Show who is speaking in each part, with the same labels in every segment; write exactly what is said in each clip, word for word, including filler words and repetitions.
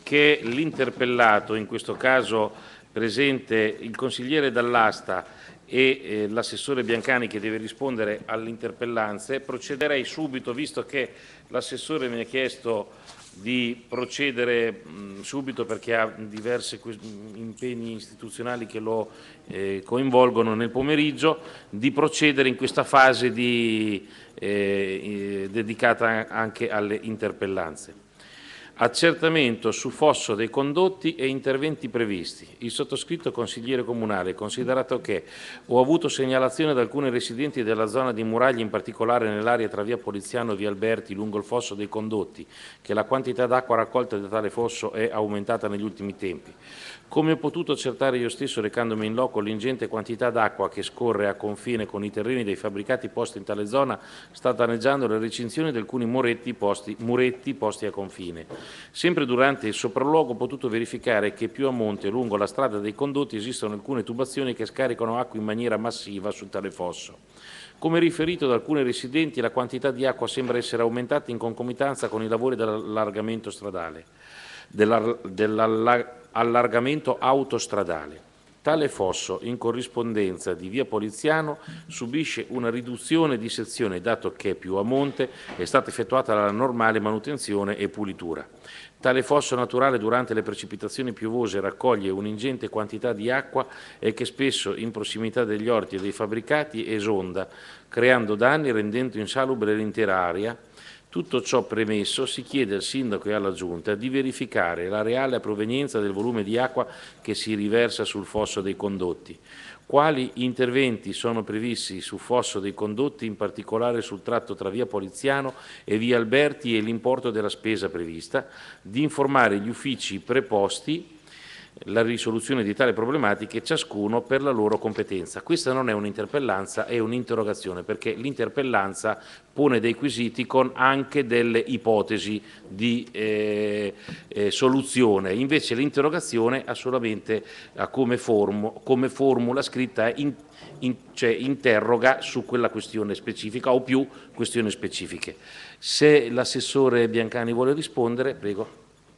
Speaker 1: che l'interpellato, in questo caso presente il consigliere Dall'Asta e eh, l'assessore Biancani che deve rispondere alle interpellanze, procederei subito, visto che l'assessore mi ha chiesto di procedere mh, subito perché ha diversi impegni istituzionali che lo eh, coinvolgono nel pomeriggio, di procedere in questa fase di, eh, eh, dedicata anche alle interpellanze. Accertamento su fosso dei condotti e interventi previsti. Il sottoscritto consigliere comunale, considerato che ho avuto segnalazione da alcuni residenti della zona di Muraglia, in particolare nell'area tra via Poliziano e via Alberti, lungo il fosso dei condotti, che la quantità d'acqua raccolta da tale fosso è aumentata negli ultimi tempi. Come ho potuto accertare io stesso recandomi in loco, l'ingente quantità d'acqua che scorre a confine con i terreni dei fabbricati posti in tale zona sta danneggiando le recinzioni di alcuni muretti posti, muretti posti a confine. Sempre durante il sopralluogo ho potuto verificare che più a monte, lungo la strada dei condotti, esistono alcune tubazioni che scaricano acqua in maniera massiva su tale fosso. Come riferito da alcuni residenti, la quantità di acqua sembra essere aumentata in concomitanza con i lavori dell'allargamento stradale, dell'allargamento autostradale. Tale fosso, in corrispondenza di via Poliziano, subisce una riduzione di sezione, dato che più a monte è stata effettuata la normale manutenzione e pulitura. Tale fosso naturale durante le precipitazioni piovose raccoglie un'ingente quantità di acqua e che spesso in prossimità degli orti e dei fabbricati esonda, creando danni e rendendo insalubre l'intera area. Tutto ciò premesso, si chiede al Sindaco e alla Giunta di verificare la reale provenienza del volume di acqua che si riversa sul fosso dei condotti. Quali interventi sono previsti sul fosso dei condotti, in particolare sul tratto tra via Poliziano e via Alberti, e l'importo della spesa prevista, di informare gli uffici preposti la risoluzione di tali problematiche, ciascuno per la loro competenza. Questa non è un'interpellanza, è un'interrogazione, perché l'interpellanza pone dei quesiti con anche delle ipotesi di eh, eh, soluzione, invece l'interrogazione ha solamente eh, come, formu come formula scritta in, in, cioè interroga su quella questione specifica o più questioni specifiche. Se l'assessore Biancani vuole rispondere, prego.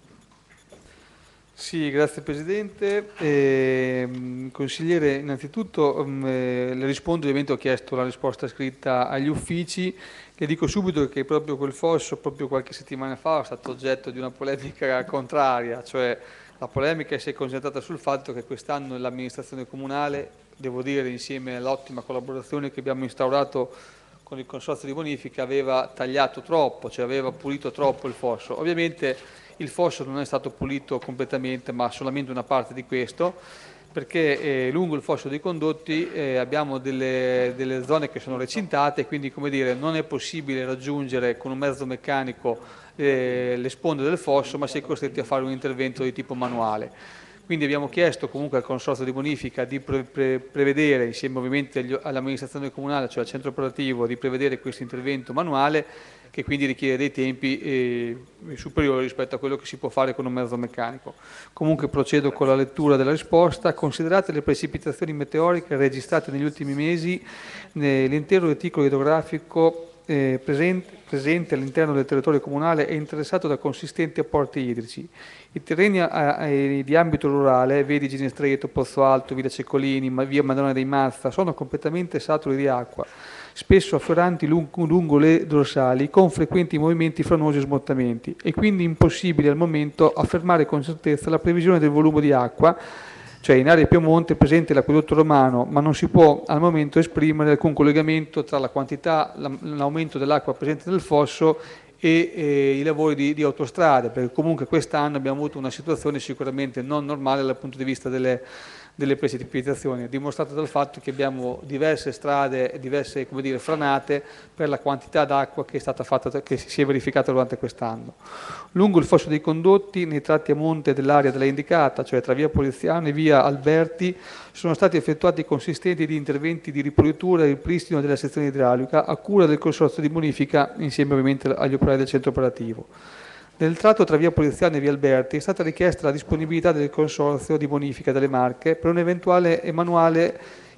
Speaker 2: Sì, grazie Presidente. Eh, consigliere, innanzitutto eh, le rispondo, ovviamente ho chiesto la risposta scritta agli uffici. Le dico subito che proprio quel fosso, proprio qualche settimana fa, è stato oggetto di una polemica contraria, cioè la polemica si è concentrata sul fatto che quest'anno l'amministrazione comunale, devo dire insieme all'ottima collaborazione che abbiamo instaurato con il consorzio di bonifica, aveva tagliato troppo, cioè aveva pulito troppo il fosso. Ovviamente il fosso non è stato pulito completamente, ma solamente una parte di questo, perché eh, lungo il fosso dei condotti eh, abbiamo delle, delle zone che sono recintate, quindi come dire, non è possibile raggiungere con un mezzo meccanico eh, le sponde del fosso, ma si è costretti a fare un intervento di tipo manuale. Quindi abbiamo chiesto comunque al consorzio di bonifica di pre pre prevedere, insieme ovviamente all'amministrazione comunale, cioè al centro operativo, di prevedere questo intervento manuale, che quindi richiede dei tempi eh, superiori rispetto a quello che si può fare con un mezzo meccanico. Comunque procedo con la lettura della risposta. Considerate le precipitazioni meteoriche registrate negli ultimi mesi, l'intero reticolo idrografico eh, presente, presente all'interno del territorio comunale è interessato da consistenti apporti idrici. I terreni a, a, di ambito rurale, vedi Ginestreto, Pozzo Alto, Villa Ceccolini, via Madonna dei Mazza, sono completamente saturi di acqua, spesso affioranti lungo, lungo le dorsali, con frequenti movimenti franosi e smottamenti. È quindi impossibile al momento affermare con certezza la previsione del volume di acqua, cioè in area Piemonte è presente l'acquedotto romano, ma non si può al momento esprimere alcun collegamento tra la quantità, l'aumento dell'acqua presente nel fosso e eh, i lavori di, di autostrade, perché comunque quest'anno abbiamo avuto una situazione sicuramente non normale dal punto di vista delle, delle precipitazioni, dimostrato dal fatto che abbiamo diverse strade, diverse come dire, franate per la quantità d'acqua che è stata fatta, che si è verificata durante quest'anno. Lungo il fosso dei condotti, nei tratti a monte dell'area della indicata, cioè tra via Poliziano e via Alberti, sono stati effettuati consistenti di interventi di ripulitura e ripristino della sezione idraulica a cura del consorzio di bonifica, insieme ovviamente agli operai del centro operativo. Nel tratto tra via Poliziano e via Alberti è stata richiesta la disponibilità del consorzio di bonifica delle Marche per un eventuale manuale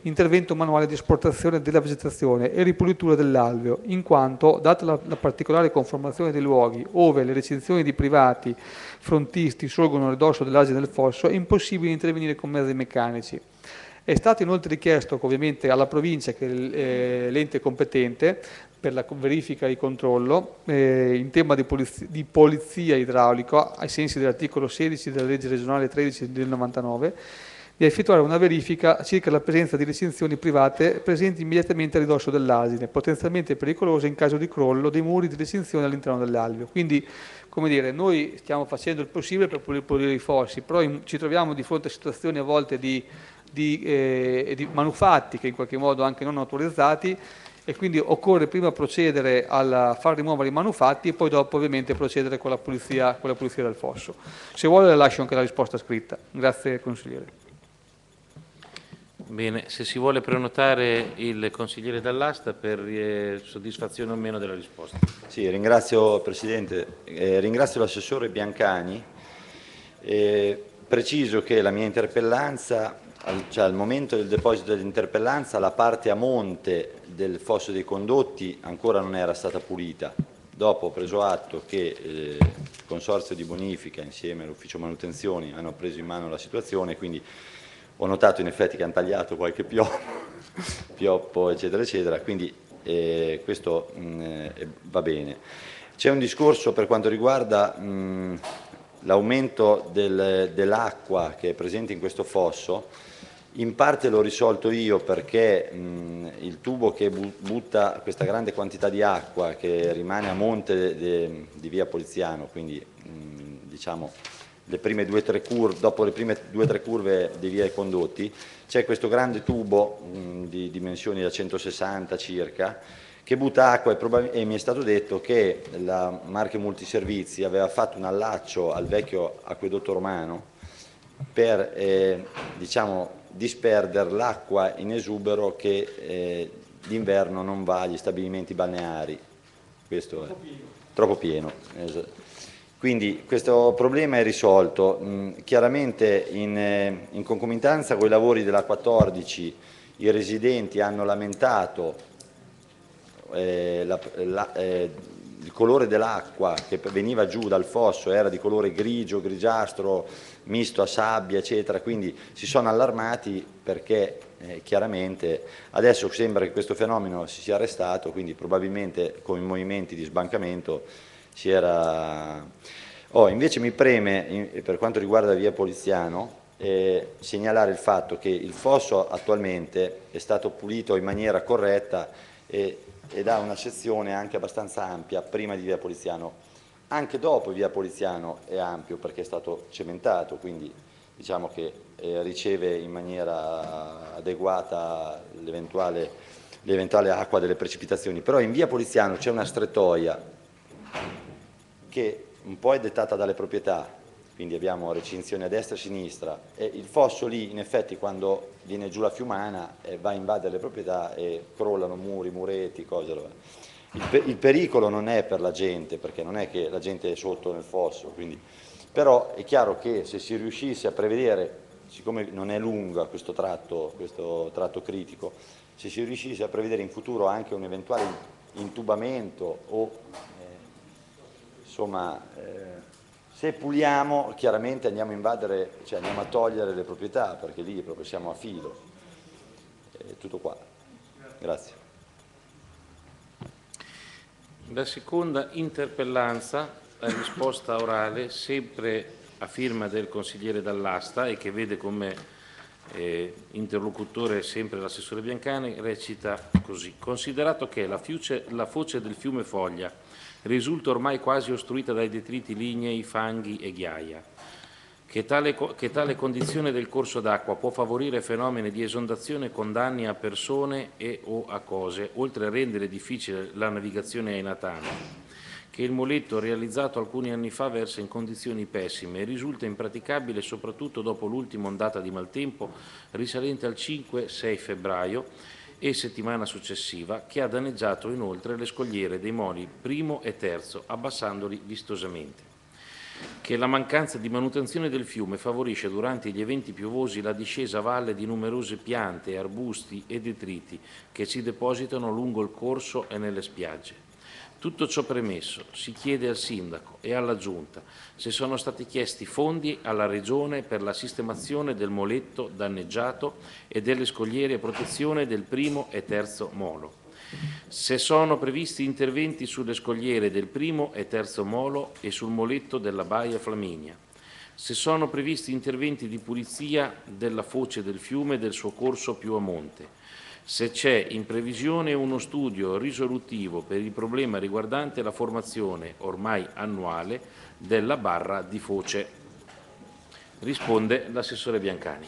Speaker 2: intervento manuale di esportazione della vegetazione e ripulitura dell'alveo, in quanto, data la, la particolare conformazione dei luoghi, ove le recinzioni di privati frontisti sorgono a ridosso dell'argine del fosso, è impossibile intervenire con mezzi meccanici. È stato inoltre richiesto ovviamente alla provincia, che è l'ente competente per la verifica e il controllo eh, in tema di polizia, di polizia idraulica, ai sensi dell'articolo sedici della legge regionale tredici del novantanove, di effettuare una verifica circa la presenza di recinzioni private presenti immediatamente a ridosso dell'asine, potenzialmente pericolose in caso di crollo dei muri di recinzione all'interno dell'alveo. Quindi, come dire, noi stiamo facendo il possibile per poter pulire i fossi, però in, ci troviamo di fronte a situazioni a volte di, di, eh, di manufatti che in qualche modo anche non autorizzati, e quindi occorre prima procedere a far rimuovere i manufatti e poi dopo ovviamente procedere con la pulizia, con la pulizia del fosso. Se vuole le lascio anche la risposta scritta. Grazie consigliere.
Speaker 1: Bene, se si vuole prenotare il consigliere Dall'Asta per eh, soddisfazione o meno della risposta.
Speaker 3: Sì, ringrazio Presidente, eh, ringrazio l'assessore Biancani. Eh, preciso che la mia interpellanza, al, cioè al momento del deposito dell'interpellanza, la parte a monte del fosso dei condotti ancora non era stata pulita. Dopo ho preso atto che eh, il Consorzio di Bonifica insieme all'Ufficio Manutenzioni hanno preso in mano la situazione, quindi ho notato in effetti che hanno tagliato qualche pioppo, pioppo eccetera eccetera, quindi eh, questo mh, eh, va bene. C'è un discorso per quanto riguarda l'aumento del, dell'acqua che è presente in questo fosso. In parte l'ho risolto io perché mh, il tubo che bu butta questa grande quantità di acqua che rimane a monte de, de, di via Poliziano, quindi mh, diciamo le prime due o tre curve, dopo le prime due o tre curve di via ai condotti, c'è questo grande tubo mh, di dimensioni da centosessanta circa che butta acqua e, e mi è stato detto che la Marche Multiservizi aveva fatto un allaccio al vecchio acquedotto romano per eh, diciamo, disperdere l'acqua in esubero che eh, d'inverno non va agli stabilimenti balneari. Questo è troppo pieno. Esatto. Quindi questo problema è risolto. Mm, chiaramente in, eh, in concomitanza con i lavori della quattordici i residenti hanno lamentato eh, la, la, eh, il colore dell'acqua che veniva giù dal fosso era di colore grigio, grigiastro, misto a sabbia, eccetera, quindi si sono allarmati perché eh, chiaramente adesso sembra che questo fenomeno si sia arrestato, quindi probabilmente con i movimenti di sbancamento si era... Oh, invece mi preme, in, per quanto riguarda via Poliziano, eh, segnalare il fatto che il fosso attualmente è stato pulito in maniera corretta e, ed ha una sezione anche abbastanza ampia prima di via Poliziano. Anche dopo via Poliziano è ampio perché è stato cementato, quindi diciamo che eh, riceve in maniera adeguata l'eventuale, l'eventuale acqua delle precipitazioni. Però in via Poliziano c'è una strettoia che un po' è dettata dalle proprietà, quindi abbiamo recinzioni a destra e a sinistra, e il fosso lì in effetti quando viene giù la fiumana eh, va a invadere le proprietà e crollano muri, muretti, cose. Il, pe il pericolo non è per la gente, perché non è che la gente è sotto nel fosso, quindi, però è chiaro che se si riuscisse a prevedere, siccome non è lunga questo tratto, questo tratto critico, se si riuscisse a prevedere in futuro anche un eventuale intubamento o insomma, eh, se puliamo chiaramente andiamo a invadere, cioè andiamo a togliere le proprietà perché lì proprio siamo a filo. È tutto qua. Grazie.
Speaker 1: La seconda interpellanza, la risposta orale, sempre a firma del consigliere Dall'Asta e che vede come eh, interlocutore sempre l'assessore Biancani, recita così. Considerato che la, fiuce, la foce del fiume Foglia risulta ormai quasi ostruita dai detriti lignei, fanghi e ghiaia, che tale, che tale condizione del corso d'acqua può favorire fenomeni di esondazione con danni a persone e o a cose, oltre a rendere difficile la navigazione ai natanti, che il muletto realizzato alcuni anni fa versa in condizioni pessime e risulta impraticabile soprattutto dopo l'ultima ondata di maltempo risalente al cinque sei febbraio e settimana successiva, che ha danneggiato inoltre le scogliere dei moli primo e terzo, abbassandoli vistosamente. che la mancanza di manutenzione del fiume favorisce durante gli eventi piovosi la discesa a valle di numerose piante, arbusti e detriti che si depositano lungo il corso e nelle spiagge. Tutto ciò premesso, si chiede al Sindaco e alla Giunta se sono stati chiesti fondi alla Regione per la sistemazione del moletto danneggiato e delle scogliere a protezione del primo e terzo molo. Se sono previsti interventi sulle scogliere del primo e terzo molo e sul moletto della Baia Flaminia. Se sono previsti interventi di pulizia della foce del fiume e del suo corso più a monte. Se c'è in previsione uno studio risolutivo per il problema riguardante la formazione, ormai annuale, della barra di foce. Risponde l'assessore Biancani.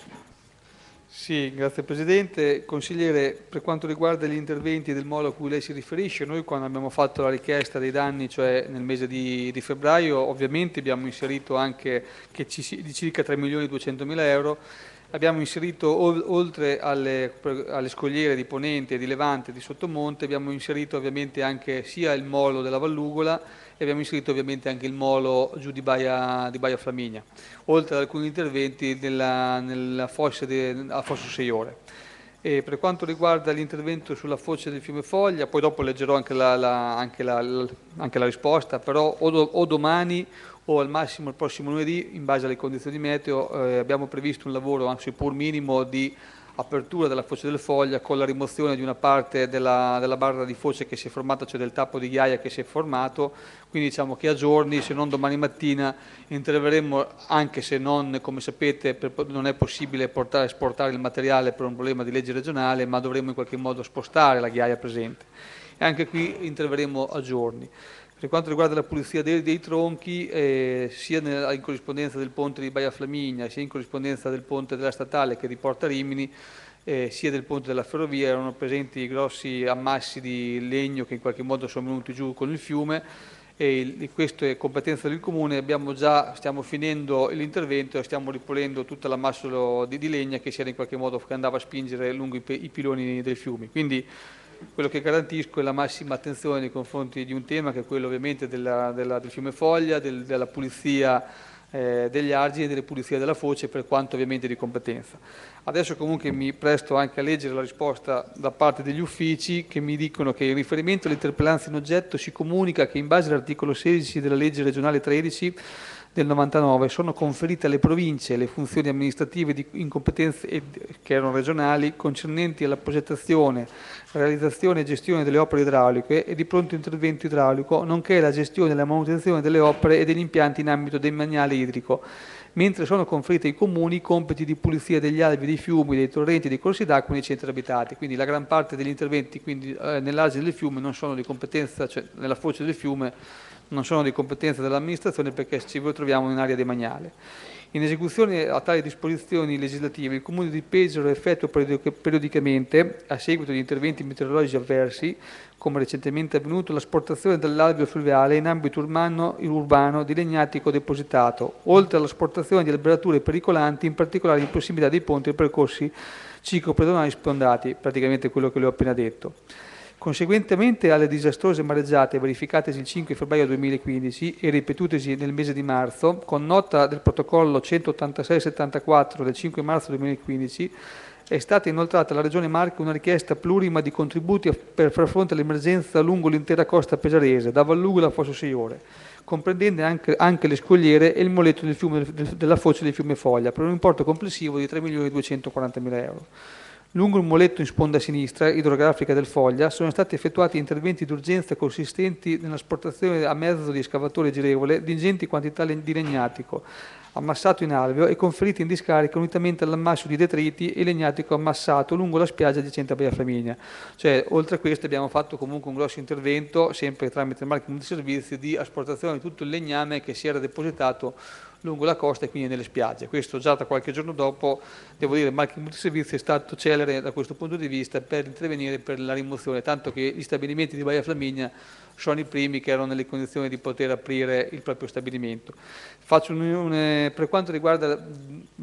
Speaker 2: Sì, grazie Presidente. Consigliere, per quanto riguarda gli interventi del molo a cui lei si riferisce, noi quando abbiamo fatto la richiesta dei danni, cioè nel mese di, di febbraio, ovviamente abbiamo inserito anche che ci, di circa tre milioni duecentomila euro. Abbiamo inserito, oltre alle, alle scogliere di Ponente e di Levante e di Sottomonte, abbiamo inserito ovviamente anche sia il molo della Vallugola e abbiamo inserito ovviamente anche il molo giù di Baia, di Baia Flaminia, oltre ad alcuni interventi nella, nella fossa de, a Fosso sei Ore. E per quanto riguarda l'intervento sulla foce del fiume Foglia, poi dopo leggerò anche la, la, anche la, anche la risposta, però o, do, o domani o al massimo il prossimo lunedì, in base alle condizioni meteo, eh, abbiamo previsto un lavoro, anzi pur minimo, di apertura della foce del Foglia con la rimozione di una parte della, della barra di foce che si è formata, cioè del tappo di ghiaia che si è formato, quindi diciamo che a giorni, se non domani mattina, interverremo, anche se non, come sapete, per, non è possibile portare, esportare il materiale per un problema di legge regionale, ma dovremo in qualche modo spostare la ghiaia presente. E anche qui interveremo a giorni. Per quanto riguarda la pulizia dei, dei tronchi, eh, sia nel, in corrispondenza del ponte di Baia Flaminia, sia in corrispondenza del ponte della statale che di Porta Rimini, eh, sia del ponte della ferrovia, erano presenti grossi ammassi di legno che in qualche modo sono venuti giù con il fiume, e il, questo è competenza del Comune. Abbiamo già, stiamo finendo l'intervento e stiamo ripulendo tutta l'ammasso di, di legna che si era in qualche modo che andava a spingere lungo i, i piloni dei fiumi. Quindi, quello che garantisco è la massima attenzione nei confronti di un tema che è quello ovviamente della, della, del fiume Foglia, del, della pulizia eh, degli argini e della pulizia della foce, per quanto ovviamente di competenza. Adesso comunque mi presto anche a leggere la risposta da parte degli uffici che mi dicono che in riferimento all'interpellanza in oggetto si comunica che in base all'articolo sedici della legge regionale tredici del novantanove sono conferite alle province le funzioni amministrative di incompetenze che erano regionali concernenti alla progettazione, realizzazione e gestione delle opere idrauliche e di pronto intervento idraulico, nonché la gestione e la manutenzione delle opere e degli impianti in ambito demaniale idrico, mentre sono conferiti ai comuni compiti di pulizia degli alvei, dei fiumi, dei torrenti, dei corsi d'acqua nei centri abitati. Quindi la gran parte degli interventi quindi, eh, nell'argine del fiume non sono di competenza, cioè nella foce del fiume, non sono di competenza dell'amministrazione perché ci troviamo in area demaniale. In esecuzione a tali disposizioni legislative, il Comune di Pesaro effettua periodicamente, a seguito di interventi meteorologici avversi, come recentemente avvenuto, l'asportazione dell'alveo fluviale in ambito urbano, urbano di legnatico depositato, oltre all'asportazione di alberature pericolanti, in particolare in prossimità dei ponti e percorsi ciclopedonali spondati, praticamente quello che le ho appena detto. Conseguentemente alle disastrose mareggiate verificatesi il cinque febbraio duemilaquindici e ripetutesi nel mese di marzo, con nota del protocollo centottantasei settantaquattro del cinque marzo duemilaquindici, è stata inoltrata alla Regione Marche una richiesta plurima di contributi per far fronte all'emergenza lungo l'intera costa pesarese, da Vallugola a Fosso sei Ore, comprendendo anche, anche le scogliere e il moletto del fiume, del, della foce del fiume Foglia, per un importo complessivo di tre milioni duecentoquarantamila euro. Lungo il muletto in sponda sinistra, idrografica del Foglia, sono stati effettuati interventi d'urgenza consistenti nell'asportazione a mezzo di escavatore girevole di ingenti quantità di legnatico, ammassato in alveo e conferiti in discarica unitamente all'ammasso di detriti e legnatico ammassato lungo la spiaggia adiacente a Baia Flaminia. Cioè, oltre a questo abbiamo fatto comunque un grosso intervento, sempre tramite il marchio multiservizi, di asportazione di tutto il legname che si era depositato lungo la costa e quindi nelle spiagge. Questo già da qualche giorno dopo, devo dire, il marchio multiservizi è stato celere da questo punto di vista per intervenire per la rimozione, tanto che gli stabilimenti di Baia Flaminia sono i primi che erano nelle condizioni di poter aprire il proprio stabilimento. Faccio un, un, per quanto riguarda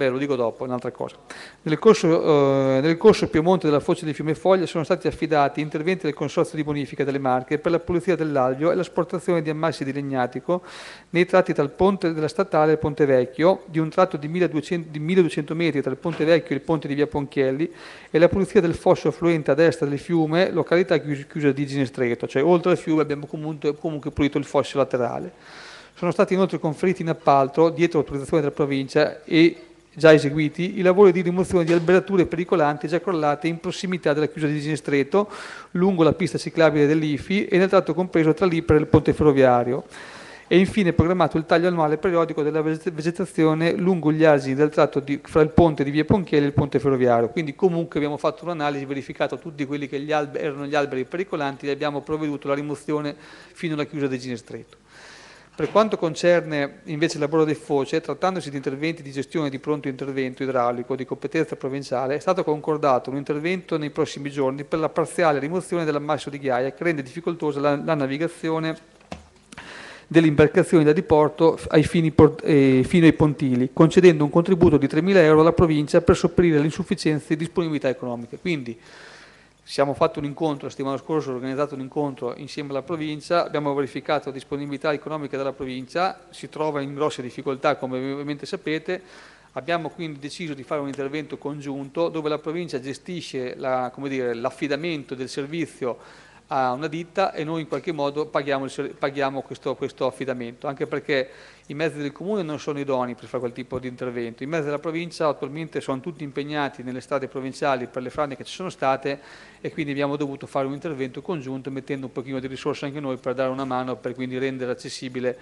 Speaker 2: beh, lo dico dopo, è un'altra cosa. Nel corso, eh, nel corso Piemonte della foce del fiume Foglia sono stati affidati interventi del Consorzio di Bonifica delle Marche per la pulizia dell'alveo e l'asportazione di ammassi di legnatico nei tratti tra il ponte della statale e il Ponte Vecchio, di un tratto di milleduecento, di milleduecento metri tra il Ponte Vecchio e il ponte di via Ponchielli, e la pulizia del fosso affluente a destra del fiume, località chiusa di Ginestreto, cioè oltre al fiume abbiamo comunque, comunque pulito il fosso laterale. Sono stati inoltre conferiti in appalto, dietro l'autorizzazione della provincia e già eseguiti, i lavori di rimozione di alberature pericolanti già crollate in prossimità della chiusa di Ginestreto, lungo la pista ciclabile dell'I F I e nel tratto compreso tra l'I P R e il ponte ferroviario. E infine è programmato il taglio annuale periodico della vegetazione lungo gli argini del tratto di, fra il ponte di via Ponchielli e il ponte ferroviario. Quindi comunque abbiamo fatto un'analisi, verificato tutti quelli che gli alberi, erano gli alberi pericolanti e abbiamo provveduto alla rimozione fino alla chiusa di Ginestreto. Per quanto concerne invece il lavoro dei foce, trattandosi di interventi di gestione di pronto intervento idraulico di competenza provinciale, è stato concordato un intervento nei prossimi giorni per la parziale rimozione dell'ammasso di ghiaia che rende difficoltosa la, la navigazione delle imbarcazioni da diporto ai fini port- eh, fino ai pontili, concedendo un contributo di tremila euro alla provincia per sopperire alle insufficienze di disponibilità economiche. Quindi siamo fatto un incontro, la settimana scorsa ho organizzato un incontro insieme alla provincia, abbiamo verificato la disponibilità economica della provincia, si trova in grosse difficoltà come ovviamente sapete, abbiamo quindi deciso di fare un intervento congiunto dove la provincia gestisce la, come dire, l'affidamento del servizio a una ditta e noi in qualche modo paghiamo, il, paghiamo questo, questo affidamento, anche perché i mezzi del comune non sono idonei per fare quel tipo di intervento, i mezzi della provincia attualmente sono tutti impegnati nelle strade provinciali per le frane che ci sono state e quindi abbiamo dovuto fare un intervento congiunto mettendo un pochino di risorse anche noi per dare una mano, per quindi rendere accessibile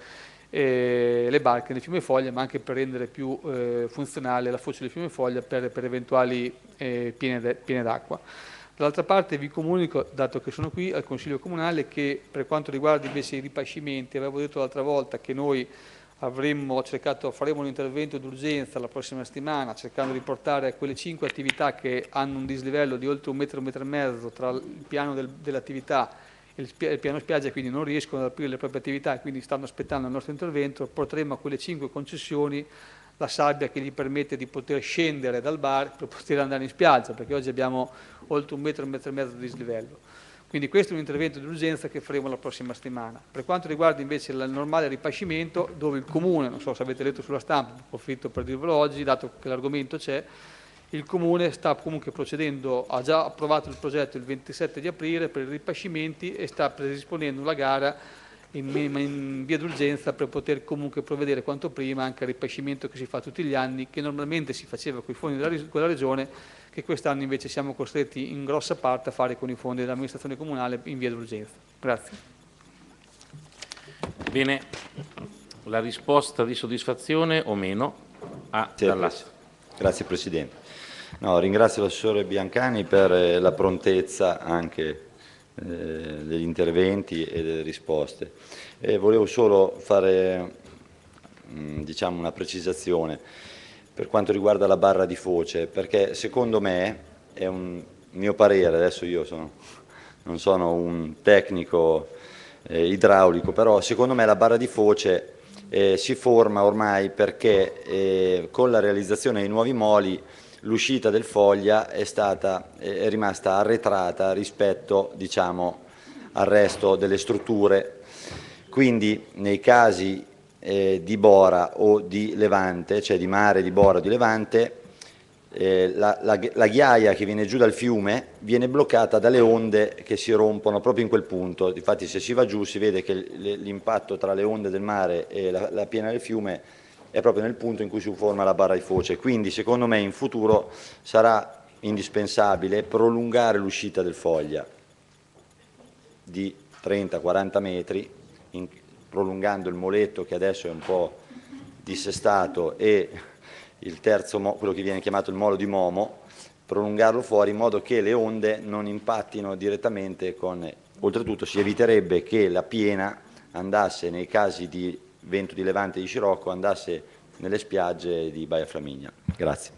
Speaker 2: eh, le barche nel fiume Foglia, ma anche per rendere più eh, funzionale la foce del fiume Foglia per, per eventuali eh, piene, piene d'acqua. Dall'altra parte vi comunico, dato che sono qui al Consiglio Comunale, che per quanto riguarda invece i ripascimenti, avevo detto l'altra volta che noi avremmo cercato, faremo un intervento d'urgenza la prossima settimana, cercando di portare a quelle cinque attività che hanno un dislivello di oltre un metro, un metro e mezzo tra il piano del, dell'attività e il, il piano spiaggia, quindi non riescono ad aprire le proprie attività e quindi stanno aspettando il nostro intervento, porteremo a quelle cinque concessioni la sabbia che gli permette di poter scendere dal bar per poter andare in spiaggia, perché oggi abbiamo oltre un metro, un metro e mezzo di dislivello. Quindi questo è un intervento di urgenza che faremo la prossima settimana. Per quanto riguarda invece il normale ripascimento, dove il Comune, non so se avete letto sulla stampa, approfitto per dirvelo oggi, dato che l'argomento c'è, il Comune sta comunque procedendo, ha già approvato il progetto il ventisette di aprile per i ripascimenti e sta predisponendo una gara in, in via d'urgenza per poter comunque provvedere quanto prima anche al ripascimento che si fa tutti gli anni, che normalmente si faceva con i fondi della, della Regione, che quest'anno invece siamo costretti in grossa parte a fare con i fondi dell'amministrazione comunale in via d'urgenza. Grazie.
Speaker 1: Bene, la risposta di soddisfazione o meno a
Speaker 3: Sì,
Speaker 1: Dall'Asta.
Speaker 3: Grazie Presidente. No, ringrazio l'assessore Biancani per eh, la prontezza anche eh, degli interventi e delle risposte. E volevo solo fare mh, diciamo una precisazione per quanto riguarda la barra di foce, perché secondo me, è un mio parere, adesso io sono, non sono un tecnico eh, idraulico, però secondo me la barra di foce eh, si forma ormai perché eh, con la realizzazione dei nuovi moli l'uscita del Foglia è, stata, è rimasta arretrata rispetto, diciamo, al resto delle strutture, quindi nei casi Eh, di Bora o di Levante, cioè di mare, di Bora o di Levante, eh, la, la, la ghiaia che viene giù dal fiume viene bloccata dalle onde che si rompono proprio in quel punto. Infatti se si va giù si vede che l'impatto tra le onde del mare e la, la piena del fiume è proprio nel punto in cui si forma la barra di foce. Quindi secondo me in futuro sarà indispensabile prolungare l'uscita del Foglia di trenta quaranta metri, in, prolungando il moletto che adesso è un po' dissestato e il terzo, quello che viene chiamato il molo di Momo, prolungarlo fuori in modo che le onde non impattino direttamente con... Oltretutto si eviterebbe che la piena andasse, nei casi di vento di levante di Scirocco, andasse nelle spiagge di Baia Flaminia. Grazie.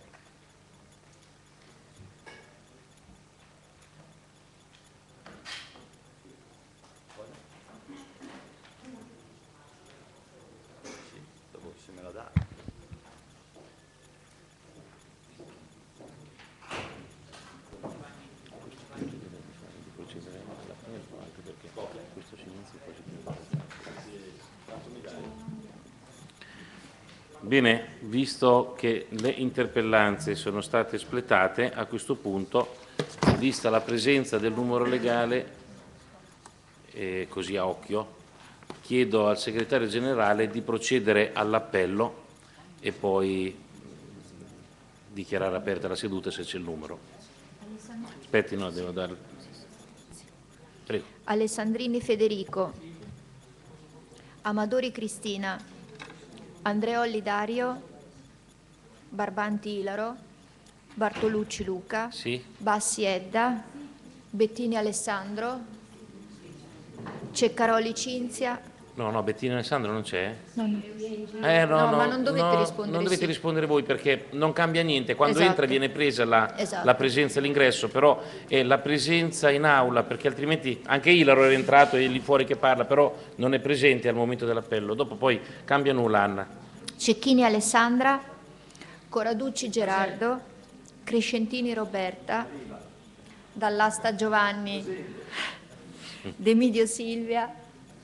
Speaker 1: Bene, visto che le interpellanze sono state espletate, a questo punto, vista la presenza del numero legale, eh, così a occhio, chiedo al segretario generale di procedere all'appello e poi dichiarare aperta la seduta se c'è il numero. Aspetti, no, devo dare. Prego.
Speaker 4: Alessandrini Federico, Amadori Cristina, Andreolli Dario, Barbanti Ilaro, Bartolucci Luca,
Speaker 1: Sì.
Speaker 4: Bassi Edda, Bettini Alessandro, Ceccaroli Cinzia.
Speaker 1: No, no, Bettino Alessandro non c'è?
Speaker 4: No, no.
Speaker 1: Eh, no,
Speaker 4: No,
Speaker 1: no,
Speaker 4: ma non dovete
Speaker 1: no,
Speaker 4: rispondere
Speaker 1: non dovete
Speaker 4: sì.
Speaker 1: rispondere voi perché non cambia niente. Quando
Speaker 4: Esatto.
Speaker 1: entra viene presa la,
Speaker 4: Esatto.
Speaker 1: la presenza all'ingresso, però è la presenza in aula, perché altrimenti anche Ilaro era entrato e lì fuori che parla, però non è presente al momento dell'appello. Dopo poi cambia nulla, Anna.
Speaker 4: Cecchini Alessandra, Coraducci Gerardo, Crescentini Roberta, Dall'Asta Giovanni, D'Emidio Silvia,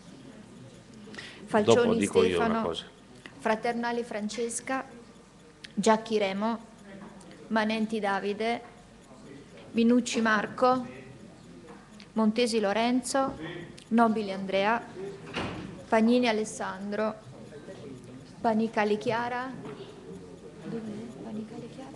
Speaker 1: Dopo
Speaker 4: Falcioni
Speaker 1: dico io una
Speaker 4: Stefano,
Speaker 1: cosa.
Speaker 4: Fraternali Francesca, Giacchi Remo, Manenti Davide, Minucci Marco, Montesi Lorenzo, Nobili Andrea, Pagnini Alessandro, Panicali Chiara, Panicali Chiara?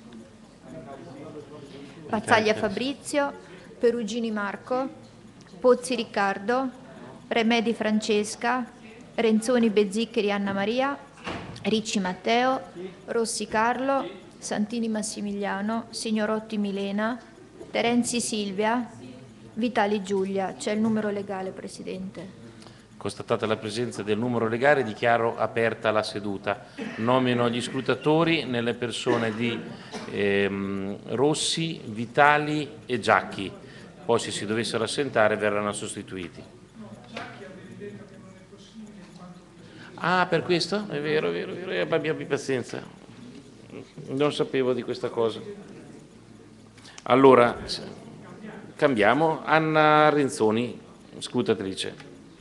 Speaker 4: Pazzaglia Fabrizio, Perugini Marco, Pozzi Riccardo, Remedi Francesca, Renzoni Bezziccheri Anna Maria, Ricci Matteo, Rossi Carlo, Santini Massimiliano, Signorotti Milena, Terenzi Silvia, Vitali Giulia. C'è il numero legale, Presidente.
Speaker 1: Constatata la presenza del numero legale, dichiaro aperta la seduta. Nomino gli scrutatori nelle persone di ehm, Rossi, Vitali e Giacchi. Poi se si dovessero assentare verranno sostituiti. Ah, per questo? È vero, è vero, è vero, eh, abbiamo pazienza. Non sapevo di questa cosa. Allora, cambiamo. Anna Renzoni, scrutatrice.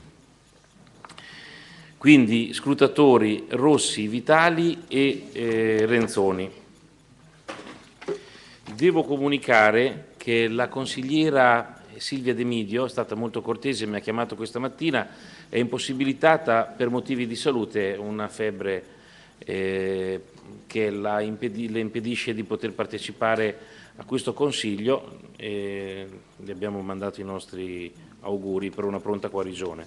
Speaker 1: Quindi scrutatori Rossi, Vitali e eh, Renzoni. Devo comunicare che la consigliera Silvia D'Emidio è stata molto cortese, mi ha chiamato questa mattina, è impossibilitata per motivi di salute, una febbre eh, che la impedi- le impedisce di poter partecipare a questo consiglio e le abbiamo mandato i nostri auguri per una pronta guarigione.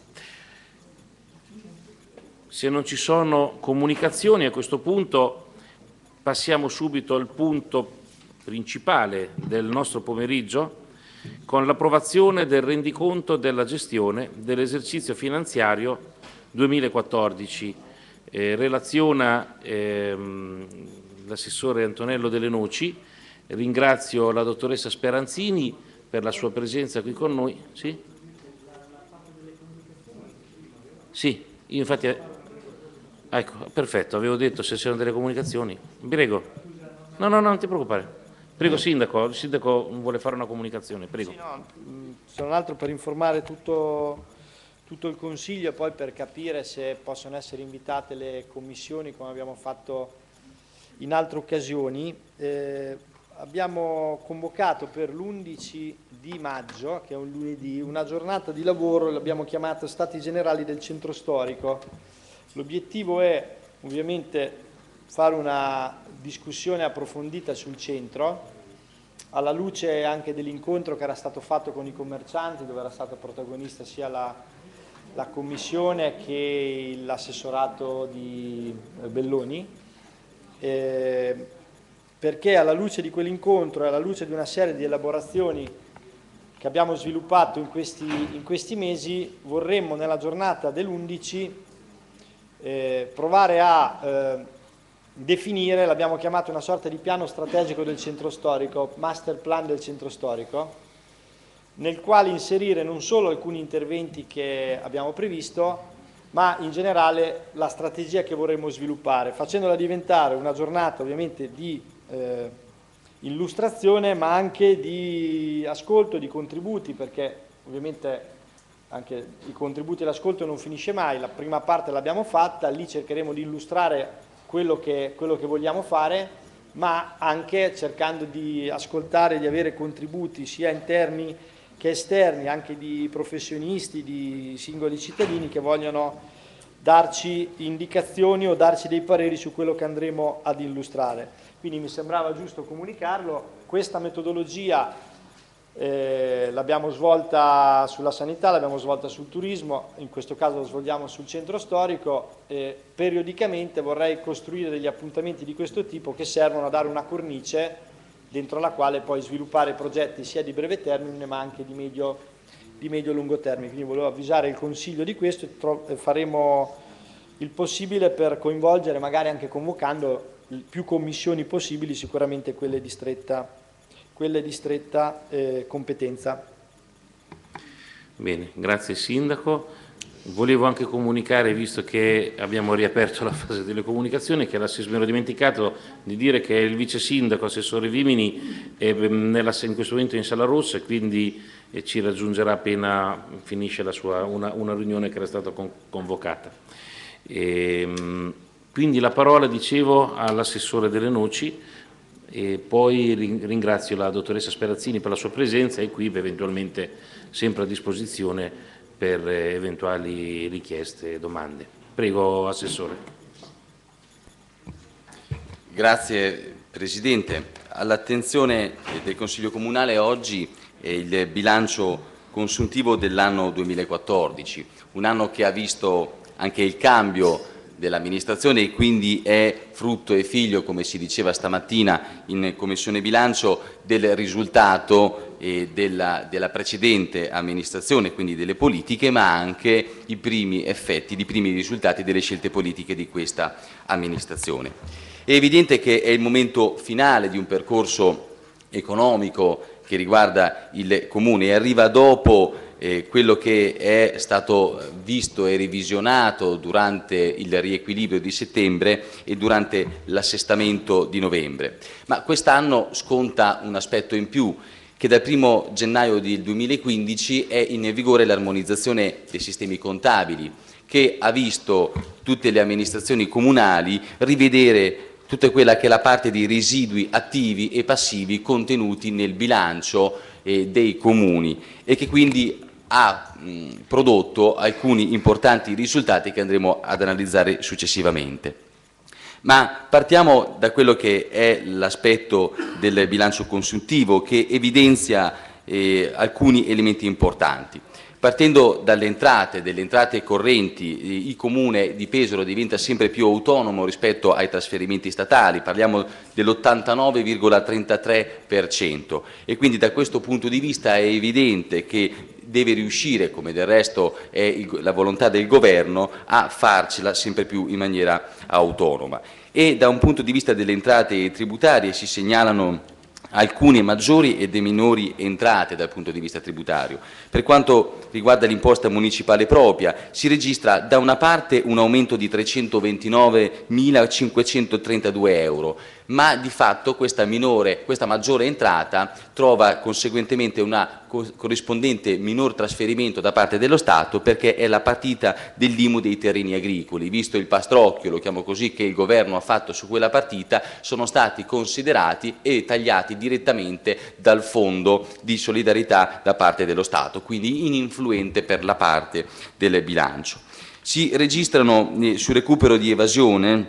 Speaker 1: Se non ci sono comunicazioni a questo punto passiamo subito al punto principale del nostro pomeriggio con l'approvazione del rendiconto della gestione dell'esercizio finanziario duemilaquattordici. Eh, relaziona ehm, l'assessore Antonello Delle Noci. Ringrazio la dottoressa Speranzini per la sua presenza qui con noi. Sì? Sì, io infatti... Ecco, perfetto, avevo detto se c'erano delle comunicazioni. Prego. No, no, no, non ti preoccupare. Prego, Sindaco, il Sindaco vuole fare una comunicazione, prego.
Speaker 5: Sì, no, se non altro per informare tutto, tutto il Consiglio e poi per capire se possono essere invitate le commissioni come abbiamo fatto in altre occasioni. Eh, abbiamo convocato per l'undici di maggio, che è un lunedì, una giornata di lavoro, l'abbiamo chiamata Stati Generali del Centro Storico. L'obiettivo è ovviamente fare una discussione approfondita sul centro, alla luce anche dell'incontro che era stato fatto con i commercianti, dove era stata protagonista sia la, la Commissione che l'assessorato di Belloni, eh, perché alla luce di quell'incontro e alla luce di una serie di elaborazioni che abbiamo sviluppato in questi, in questi mesi, vorremmo nella giornata dell'undici eh, provare a eh, definire, l'abbiamo chiamato una sorta di piano strategico del centro storico, master plan del centro storico, nel quale inserire non solo alcuni interventi che abbiamo previsto, ma in generale la strategia che vorremmo sviluppare, facendola diventare una giornata ovviamente di eh, illustrazione, ma anche di ascolto, di contributi, perché ovviamente anche i contributi e l'ascolto non finisce mai. La prima parte l'abbiamo fatta, lì cercheremo di illustrare quello che, quello che vogliamo fare, ma anche cercando di ascoltare, di avere contributi sia interni che esterni, anche di professionisti, di singoli cittadini che vogliono darci indicazioni o darci dei pareri su quello che andremo ad illustrare. Quindi mi sembrava giusto comunicarlo. Questa metodologia eh, l'abbiamo svolta sulla sanità, l'abbiamo svolta sul turismo, in questo caso lo svolgiamo sul centro storico. Eh, periodicamente vorrei costruire degli appuntamenti di questo tipo che servono a dare una cornice dentro la quale poi sviluppare progetti sia di breve termine ma anche di medio di medio-lungo termine. Quindi volevo avvisare il Consiglio di questo e faremo il possibile per coinvolgere, magari anche convocando più commissioni possibili, sicuramente quelle di stretta, quelle di stretta eh, competenza.
Speaker 1: Bene, grazie Sindaco. Volevo anche comunicare, visto che abbiamo riaperto la fase delle comunicazioni, che mi ero dimenticato di dire che il vice sindaco, assessore Vimini, è nella, in questo momento in Sala Rossa e quindi eh, ci raggiungerà appena finisce la sua, una, una riunione che era stata con, convocata. E, quindi la parola, dicevo, all'assessore Delle Noci e poi ringrazio la dottoressa Sperazzini per la sua presenza e qui eventualmente sempre a disposizione per eventuali richieste e domande. Prego, Assessore.
Speaker 6: Grazie Presidente. All'attenzione del Consiglio Comunale oggi è il bilancio consuntivo dell'anno duemilaquattordici, un anno che ha visto anche il cambio dell'amministrazione e quindi è frutto e figlio, come si diceva stamattina in Commissione Bilancio, del risultato eh, della, della precedente amministrazione, quindi delle politiche, ma anche i primi effetti, i primi risultati delle scelte politiche di questa amministrazione. È evidente che è il momento finale di un percorso economico che riguarda il Comune e arriva dopo Eh, quello che è stato visto e revisionato durante il riequilibrio di settembre e durante l'assestamento di novembre. Ma quest'anno sconta un aspetto in più, che dal primo gennaio del duemilaquindici è in vigore l'armonizzazione dei sistemi contabili, che ha visto tutte le amministrazioni comunali rivedere tutta quella che è la parte di residui attivi e passivi contenuti nel bilancio eh, dei comuni e che quindi ha mh, prodotto alcuni importanti risultati che andremo ad analizzare successivamente. Ma partiamo da quello che è l'aspetto del bilancio consuntivo, che evidenzia eh, alcuni elementi importanti. Partendo dalle entrate, delle entrate correnti, il Comune di Pesaro diventa sempre più autonomo rispetto ai trasferimenti statali, parliamo dell'ottantanove virgola trentatré per cento e quindi da questo punto di vista è evidente che deve riuscire, come del resto è il, la volontà del Governo, a farcela sempre più in maniera autonoma. E da un punto di vista delle entrate tributarie si segnalano alcune maggiori e dei minori entrate dal punto di vista tributario. Per quanto riguarda l'imposta municipale propria, si registra da una parte un aumento di trecentoventinovemilacinquecentotrentadue euro, ma di fatto questa minore, questa maggiore entrata trova conseguentemente una corrispondente minor trasferimento da parte dello Stato, perché è la partita dell'I M U dei terreni agricoli. Visto il pastrocchio, lo chiamo così, che il Governo ha fatto su quella partita, sono stati considerati e tagliati direttamente dal fondo di solidarietà da parte dello Stato, quindi ininfluente per la parte del bilancio. Si registrano eh, sul recupero di evasione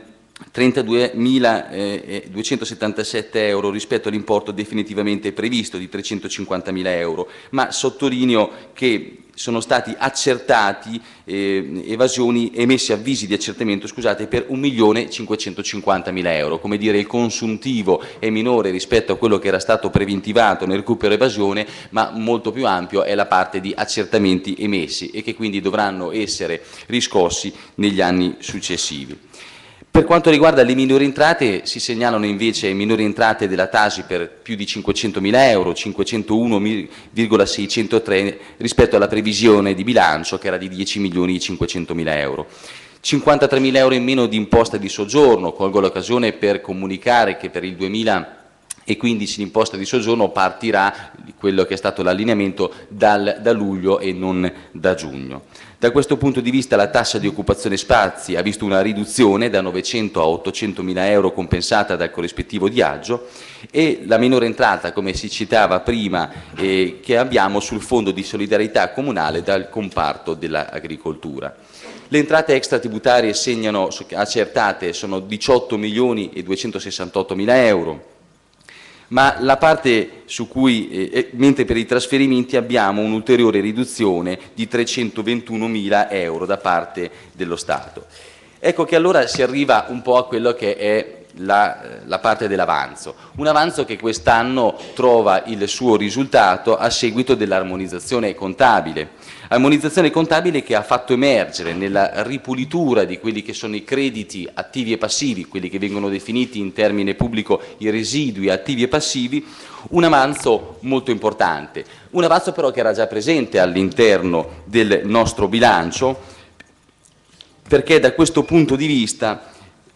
Speaker 6: trentaduemiladuecentosettantasette euro rispetto all'importo definitivamente previsto di trecentocinquantamila euro, ma sottolineo che sono stati accertati eh, evasioni, emessi avvisi di accertamento, scusate, per un milione cinquecentocinquantamila euro. Come dire, il consuntivo è minore rispetto a quello che era stato preventivato nel recupero evasione, ma molto più ampio è la parte di accertamenti emessi e che quindi dovranno essere riscossi negli anni successivi. Per quanto riguarda le minori entrate, si segnalano invece minori entrate della Tasi per più di cinquecentomila euro, cinquecentouno virgola seicentotre rispetto alla previsione di bilancio che era di dieci milioni cinquecentomila euro. cinquantatremila euro in meno di imposta di soggiorno. Colgo l'occasione per comunicare che per il duemilaquattordici e quindici l'imposta di soggiorno partirà, quello che è stato l'allineamento, dal, da luglio e non da giugno. Da questo punto di vista la tassa di occupazione spazi ha visto una riduzione da novecento a ottocento mila euro compensata dal corrispettivo di aggio, e la minore entrata, come si citava prima, eh, che abbiamo sul fondo di solidarietà comunale dal comparto dell'agricoltura. Le entrate extratributarie segnano, accertate, sono diciotto milioni e duecentosessantotto mila euro, ma la parte su cui, eh, mentre per i trasferimenti abbiamo un'ulteriore riduzione di trecentoventuno mila euro da parte dello Stato. Ecco che allora si arriva un po' a quello che è la, la parte dell'avanzo, un avanzo che quest'anno trova il suo risultato a seguito dell'armonizzazione contabile. Armonizzazione contabile che ha fatto emergere nella ripulitura di quelli che sono i crediti attivi e passivi, quelli che vengono definiti in termine pubblico i residui attivi e passivi, un avanzo molto importante, un avanzo però che era già presente all'interno del nostro bilancio, perché da questo punto di vista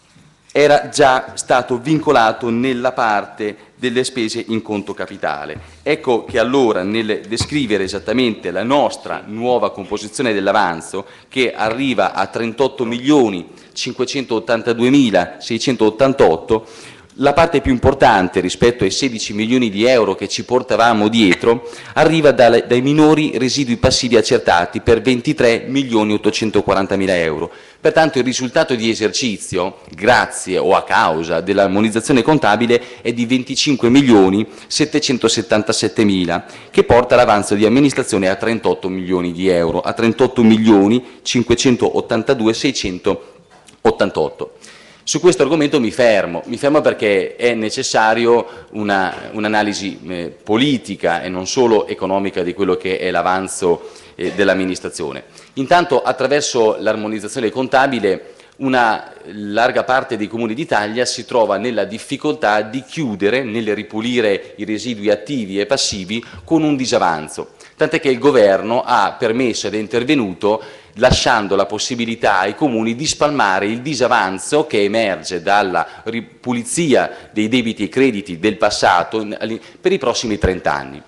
Speaker 6: era già stato vincolato nella parte delle spese in conto capitale. Ecco che allora, nel descrivere esattamente la nostra nuova composizione dell'avanzo, che arriva a trentotto milioni cinquecentottantaduemila seicentottantotto, la parte più importante rispetto ai sedici milioni di euro che ci portavamo dietro arriva dai, dai minori residui passivi accertati per ventitré milioni ottocentoquarantamila euro. Pertanto il risultato di esercizio, grazie o a causa dell'armonizzazione contabile, è di venticinque milioni settecentosettantasettemila, che porta l'avanzo di amministrazione a trentotto milioni di euro, a trentotto milioni cinquecentoottantadue seicentottantotto. Su questo argomento mi fermo, mi fermo perché è necessario un'analisi un eh, politica e non solo economica di quello che è l'avanzo eh, dell'amministrazione. Intanto, attraverso l'armonizzazione contabile, una larga parte dei comuni d'Italia si trova nella difficoltà di chiudere, nel ripulire i residui attivi e passivi, con un disavanzo, tant'è che il Governo ha permesso ed è intervenuto lasciando la possibilità ai comuni di spalmare il disavanzo che emerge dalla ripulizia dei debiti e crediti del passato per i prossimi trenta anni.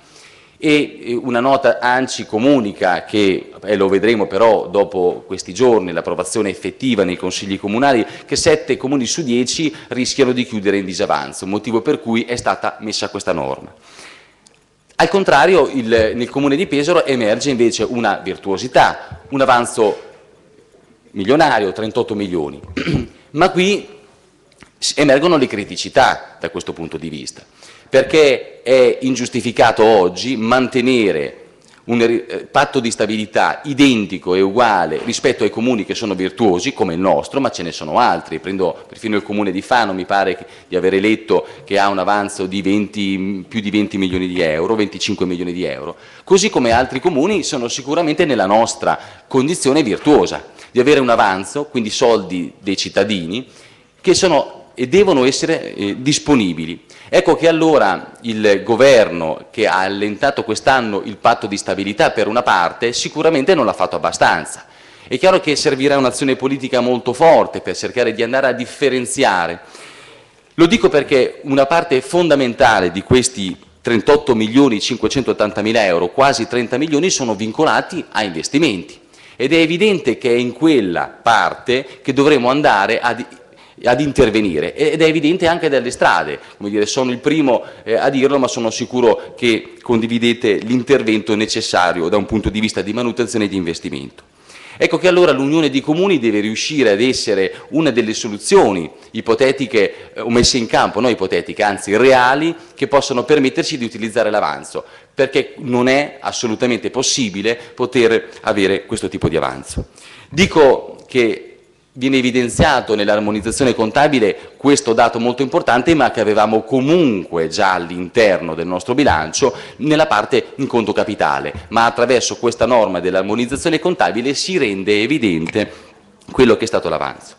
Speaker 6: E una nota ANCI comunica che, e lo vedremo però dopo questi giorni, l'approvazione effettiva nei consigli comunali, che sette comuni su dieci rischiano di chiudere in disavanzo, motivo per cui è stata messa questa norma. Al contrario, il, nel comune di Pesaro emerge invece una virtuosità, un avanzo milionario, trentotto milioni, ma qui emergono le criticità da questo punto di vista, perché è ingiustificato oggi mantenere un eh, patto di stabilità identico e uguale rispetto ai comuni che sono virtuosi come il nostro, ma ce ne sono altri. Prendo perfino il comune di Fano, mi pare che, di avere letto che ha un avanzo di venti, più di venti milioni di euro, venticinque milioni di euro, così come altri comuni sono sicuramente nella nostra condizione virtuosa, di avere un avanzo, quindi soldi dei cittadini, che sono e devono essere eh, disponibili. Ecco che allora il governo, che ha allentato quest'anno il patto di stabilità per una parte, sicuramente non l'ha fatto abbastanza. È chiaro che servirà un'azione politica molto forte per cercare di andare a differenziare. Lo dico perché una parte fondamentale di questi trentotto milioni cinquecentottantamila euro, quasi trenta milioni, sono vincolati a investimenti. Ed è evidente che è in quella parte che dovremo andare a ad intervenire, ed è evidente anche dalle strade. Come dire, sono il primo eh, a dirlo, ma sono sicuro che condividete l'intervento necessario da un punto di vista di manutenzione e di investimento. Ecco che allora l'Unione di Comuni deve riuscire ad essere una delle soluzioni ipotetiche, eh, o messe in campo, non ipotetiche, anzi reali, che possono permetterci di utilizzare l'avanzo, perché non è assolutamente possibile poter avere questo tipo di avanzo. Dico che viene evidenziato nell'armonizzazione contabile questo dato molto importante, ma che avevamo comunque già all'interno del nostro bilancio nella parte in conto capitale, ma attraverso questa norma dell'armonizzazione contabile si rende evidente quello che è stato l'avanzo.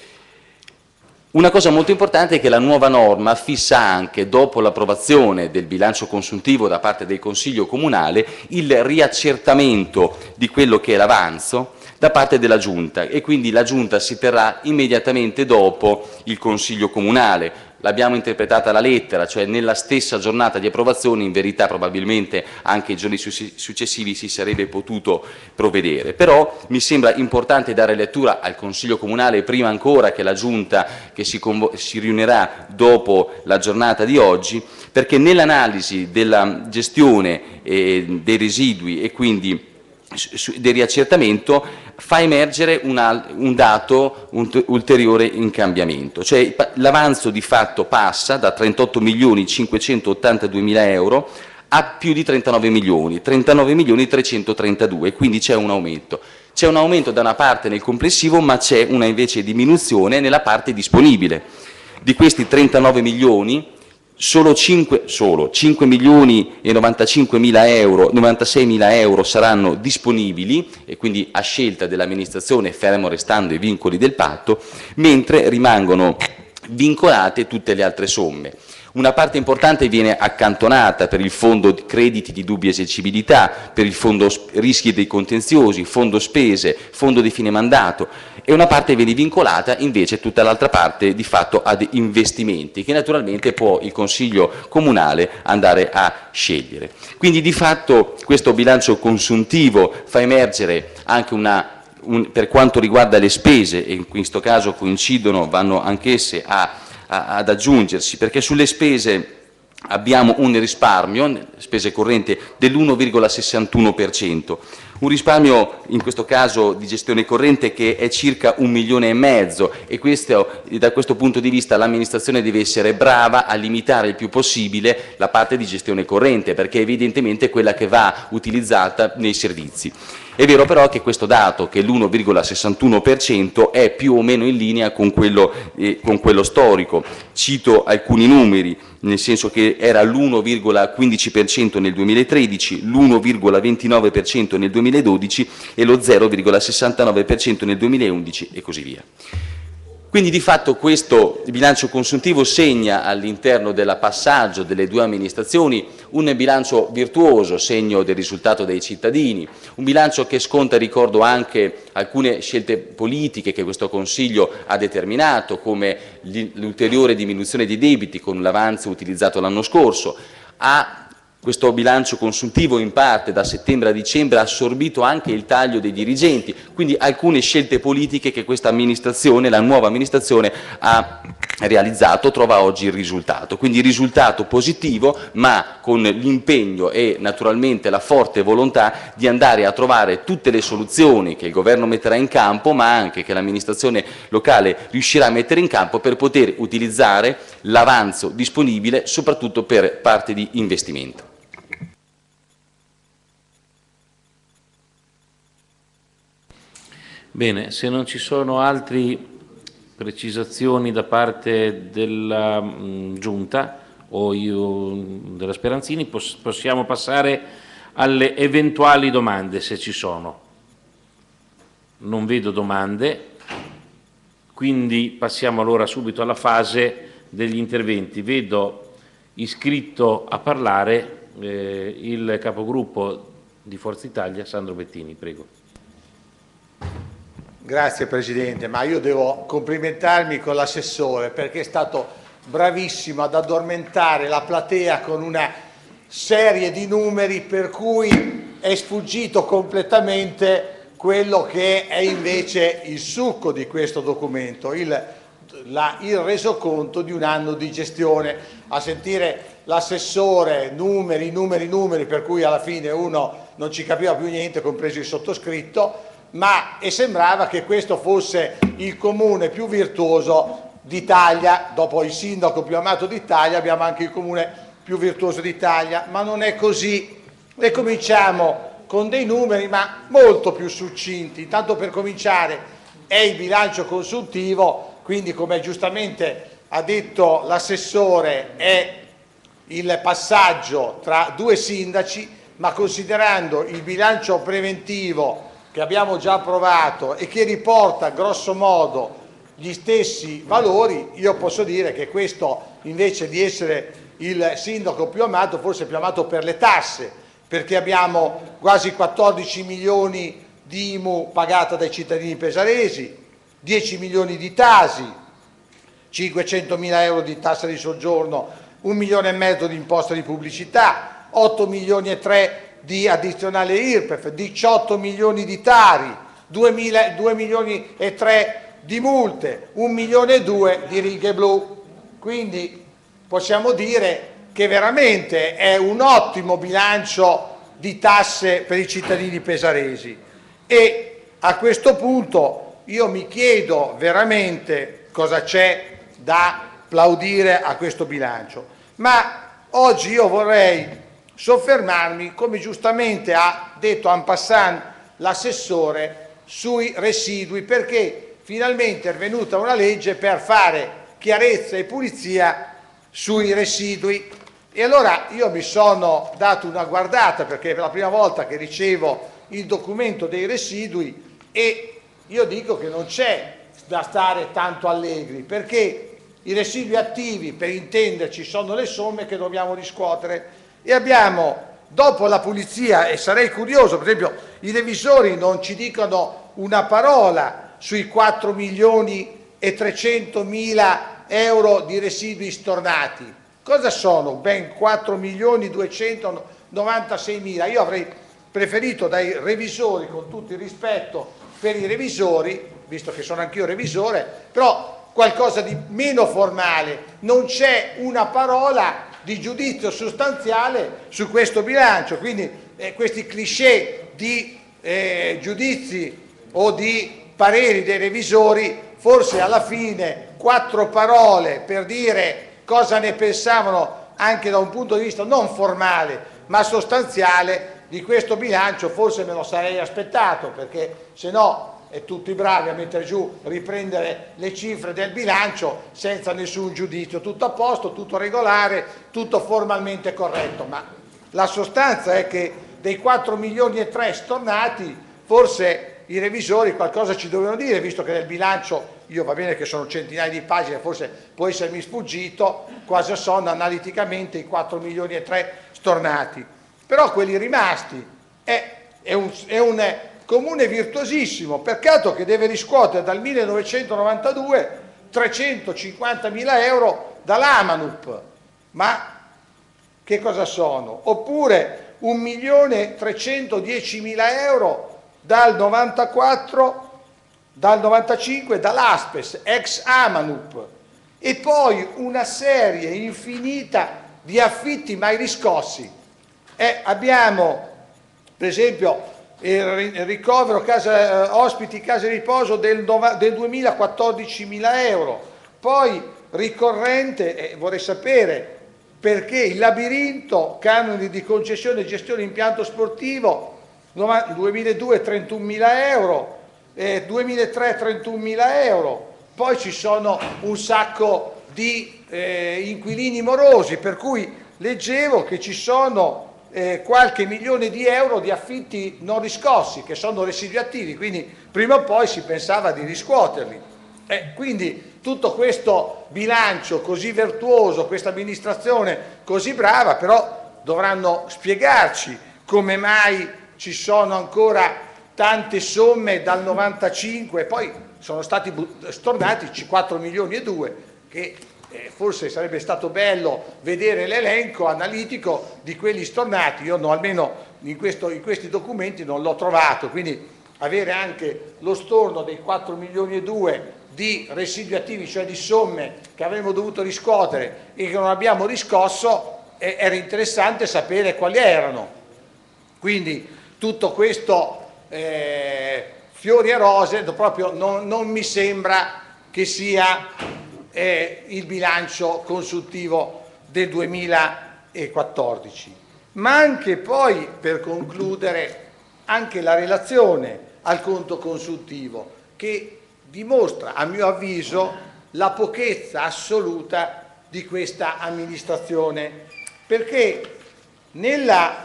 Speaker 6: Una cosa molto importante è che la nuova norma fissa anche, dopo l'approvazione del bilancio consuntivo da parte del Consiglio Comunale, il riaccertamento di quello che è l'avanzo da parte della Giunta, e quindi la Giunta si terrà immediatamente dopo il Consiglio Comunale. l'abbiamo interpretata alla lettera, cioè nella stessa giornata di approvazione, in verità probabilmente anche i giorni successivi si sarebbe potuto provvedere. Però mi sembra importante dare lettura al Consiglio Comunale prima ancora che la Giunta che si, si riunirà dopo la giornata di oggi, perché nell'analisi della gestione eh, dei residui e quindi del riaccertamento fa emergere una, un dato un ulteriore in cambiamento, cioè l'avanzo di fatto passa da trentotto milioni cinquecentottantadue mila euro a più di trentanove milioni, trentanove milioni trecentotrentadue, quindi c'è un aumento. C'è un aumento da una parte nel complessivo, ma c'è una invece diminuzione nella parte disponibile. Di questi trentanove milioni, Solo cinque, solo cinque milioni e novantacinque mila euro, novantasei mila euro saranno disponibili e quindi a scelta dell'amministrazione, fermo restando i vincoli del patto, mentre rimangono vincolate tutte le altre somme. Una parte importante viene accantonata per il fondo crediti di dubbia esiggibilità, per il fondo rischi dei contenziosi, fondo spese, fondo di fine mandato, e una parte viene vincolata invece tutta l'altra parte di fatto ad investimenti che naturalmente può il Consiglio Comunale andare a scegliere. Quindi di fatto questo bilancio consuntivo fa emergere anche una Un, per quanto riguarda le spese, e in questo caso coincidono, vanno anch'esse a, a, ad aggiungersi, perché sulle spese abbiamo un risparmio, spese correnti, dell'uno virgola sessantuno per cento, un risparmio in questo caso di gestione corrente che è circa un milione e mezzo, e questo, da questo punto di vista l'amministrazione deve essere brava a limitare il più possibile la parte di gestione corrente, perché evidentemente è quella che va utilizzata nei servizi. È vero però che questo dato, che è l'uno virgola sessantuno per cento, è più o meno in linea con quello, eh, con quello storico. Cito alcuni numeri, nel senso che era l'uno virgola quindici per cento nel duemilatredici, l'uno virgola ventinove per cento nel duemiladodici e lo zero virgola sessantanove per cento nel duemilaundici e così via. Quindi di fatto questo bilancio consuntivo segna all'interno del passaggio delle due amministrazioni un bilancio virtuoso, segno del risultato dei cittadini, un bilancio che sconta, ricordo, anche alcune scelte politiche che questo Consiglio ha determinato, come l'ulteriore diminuzione dei debiti con l'avanzo utilizzato l'anno scorso. Ha Questo bilancio consuntivo in parte da settembre a dicembre ha assorbito anche il taglio dei dirigenti, quindi alcune scelte politiche che questa amministrazione, la nuova amministrazione, ha realizzato, trova oggi il risultato. Quindi risultato positivo, ma con l'impegno e naturalmente la forte volontà di andare a trovare tutte le soluzioni che il Governo metterà in campo, ma anche che l'amministrazione locale riuscirà a mettere in campo per poter utilizzare l'avanzo disponibile soprattutto per parte di investimento.
Speaker 1: Bene, se non ci sono altre precisazioni da parte della mh, Giunta o io, della Speranzini, pos possiamo passare alle eventuali domande, se ci sono. Non vedo domande, quindi passiamo allora subito alla fase degli interventi. Vedo iscritto a parlare eh, il capogruppo di Forza Italia, Sandro Bettini, prego.
Speaker 7: Grazie Presidente, ma io devo complimentarmi con l'assessore perché è stato bravissimo ad addormentare la platea con una serie di numeri per cui è sfuggito completamente quello che è invece il succo di questo documento, il, la, il resoconto di un anno di gestione. A sentire l'assessore, numeri, numeri, numeri, per cui alla fine uno non ci capiva più niente, compreso il sottoscritto, ma e sembrava che questo fosse il comune più virtuoso d'Italia. Dopo il sindaco più amato d'Italia abbiamo anche il comune più virtuoso d'Italia, ma non è così. E cominciamo con dei numeri ma molto più succinti. Tanto per cominciare è il bilancio consuntivo, quindi come giustamente ha detto l'assessore è il passaggio tra due sindaci, ma considerando il bilancio preventivo che abbiamo già approvato e che riporta grosso modo gli stessi valori, io posso dire che questo, invece di essere il sindaco più amato, forse è più amato per le tasse, perché abbiamo quasi quattordici milioni di I M U pagata dai cittadini pesaresi, dieci milioni di Tasi, cinquecentomila euro di tassa di soggiorno, un milione e mezzo di imposta di pubblicità, otto milioni e tre di addizionale I R P E F, diciotto milioni di Tari, due milioni e tre di multe, un milione e due di righe blu. Quindi possiamo dire che veramente è un ottimo bilancio di tasse per i cittadini pesaresi. E a questo punto io mi chiedo veramente cosa c'è da applaudire a questo bilancio. Ma oggi io vorrei soffermarmi, come giustamente ha detto en passant l'assessore, sui residui, perché finalmente è venuta una legge per fare chiarezza e pulizia sui residui. E allora io mi sono dato una guardata, perché è la prima volta che ricevo il documento dei residui, e io dico che non c'è da stare tanto allegri, perché i residui attivi, per intenderci, sono le somme che dobbiamo riscuotere, e abbiamo, dopo la pulizia, e sarei curioso, per esempio i revisori non ci dicono una parola sui quattro milioni e trecentomila euro di residui stornati. Cosa sono? Ben quattro milioni duecentonovantaseimila. Io avrei preferito dai revisori, con tutto il rispetto per i revisori, visto che sono anch'io revisore, però qualcosa di meno formale. Non c'è una parola di giudizio sostanziale su questo bilancio, quindi eh, questi cliché di eh, giudizi o di pareri dei revisori, forse alla fine quattro parole per dire cosa ne pensavano anche da un punto di vista non formale ma sostanziale di questo bilancio, forse me lo sarei aspettato, perché se no e tutti bravi a mettere giù, riprendere le cifre del bilancio senza nessun giudizio, tutto a posto, tutto regolare, tutto formalmente corretto, ma la sostanza è che dei quattro milioni e tre stornati forse i revisori qualcosa ci dovevano dire, visto che nel bilancio, io va bene che sono centinaia di pagine, forse può essermi sfuggito, quasi sono analiticamente i quattro milioni e tre stornati, però quelli rimasti è, è un... È un comune virtuosissimo, peccato che deve riscuotere dal millenovecentonovantadue trecentocinquantamila euro dall'Amanup, ma che cosa sono? Oppure un milione trecentodiecimila euro dal novantaquattro, dal novantacinque dall'Aspes, ex Amanup, e poi una serie infinita di affitti mai riscossi. Eh, abbiamo per esempio il ricovero casa, eh, ospiti case di riposo del, del duemilaquattordicimila euro, poi ricorrente, eh, vorrei sapere perché il labirinto, canoni di concessione e gestione impianto sportivo, duemiladue trentunomila euro, eh, duemilatré trentunomila euro, poi ci sono un sacco di eh, inquilini morosi, per cui leggevo che ci sono Eh, qualche milione di euro di affitti non riscossi, che sono residui attivi, quindi prima o poi si pensava di riscuoterli. Eh, quindi tutto questo bilancio così virtuoso, questa amministrazione così brava, però dovranno spiegarci come mai ci sono ancora tante somme dal novantacinque, poi sono stati stornati quattro milioni e due, che Eh, forse sarebbe stato bello vedere l'elenco analitico di quelli stornati, io no, almeno in, questo, in questi documenti non l'ho trovato, quindi avere anche lo storno dei quattro milioni e due di residui attivi, cioè di somme che avremmo dovuto riscuotere e che non abbiamo riscosso, eh, era interessante sapere quali erano. Quindi tutto questo eh, fiori e rose proprio non, non mi sembra che sia è il bilancio consuntivo del duemilaquattordici, ma anche poi, per concludere, anche la relazione al conto consuntivo, che dimostra a mio avviso la pochezza assoluta di questa amministrazione, perché nella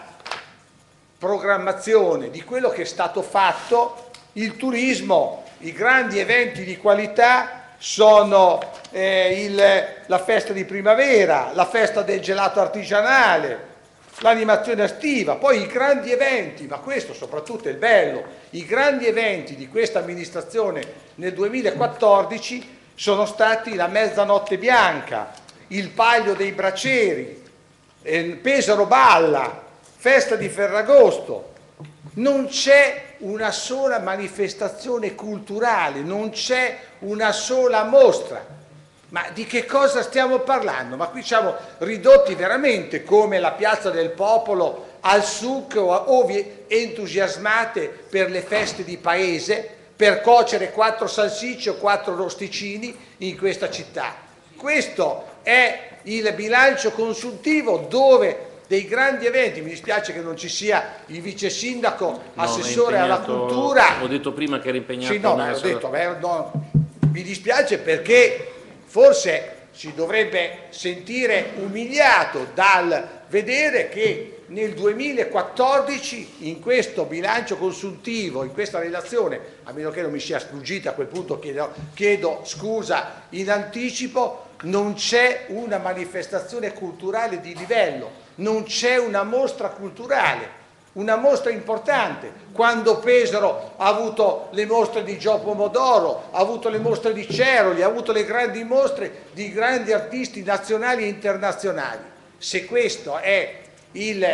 Speaker 7: programmazione di quello che è stato fatto, il turismo, i grandi eventi di qualità sono eh, il, la festa di primavera, la festa del gelato artigianale, l'animazione estiva, poi i grandi eventi, ma questo soprattutto è il bello, i grandi eventi di questa amministrazione nel duemilaquattordici sono stati la Mezzanotte Bianca, il Palio dei Bracieri, eh, Pesaro Balla, Festa di Ferragosto. Non c'è una sola manifestazione culturale, non c'è una sola mostra. Ma di che cosa stiamo parlando? Ma qui siamo ridotti veramente come la Piazza del Popolo al succo, o vi entusiasmate per le feste di paese, per cuocere quattro salsicce o quattro rosticini in questa città. Questo è il bilancio consuntivo dove dei grandi eventi, mi dispiace che non ci sia il vice sindaco,
Speaker 1: No,
Speaker 7: assessore alla cultura.
Speaker 1: Ho detto prima che era impegnato.
Speaker 7: Sì, no,
Speaker 1: una...
Speaker 7: ho detto, beh, no, mi dispiace perché forse si dovrebbe sentire umiliato dal vedere che nel duemilaquattordici in questo bilancio consuntivo, in questa relazione, a meno che non mi sia sfuggita, a quel punto chiedo, chiedo scusa in anticipo, non c'è una manifestazione culturale di livello, non c'è una mostra culturale. Una mostra importante, quando Pesaro ha avuto le mostre di Gio Pomodoro, ha avuto le mostre di Ceroli, ha avuto le grandi mostre di grandi artisti nazionali e internazionali. Se questo è il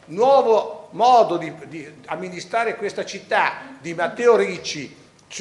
Speaker 7: nuovo modo di, di amministrare questa città di Matteo Ricci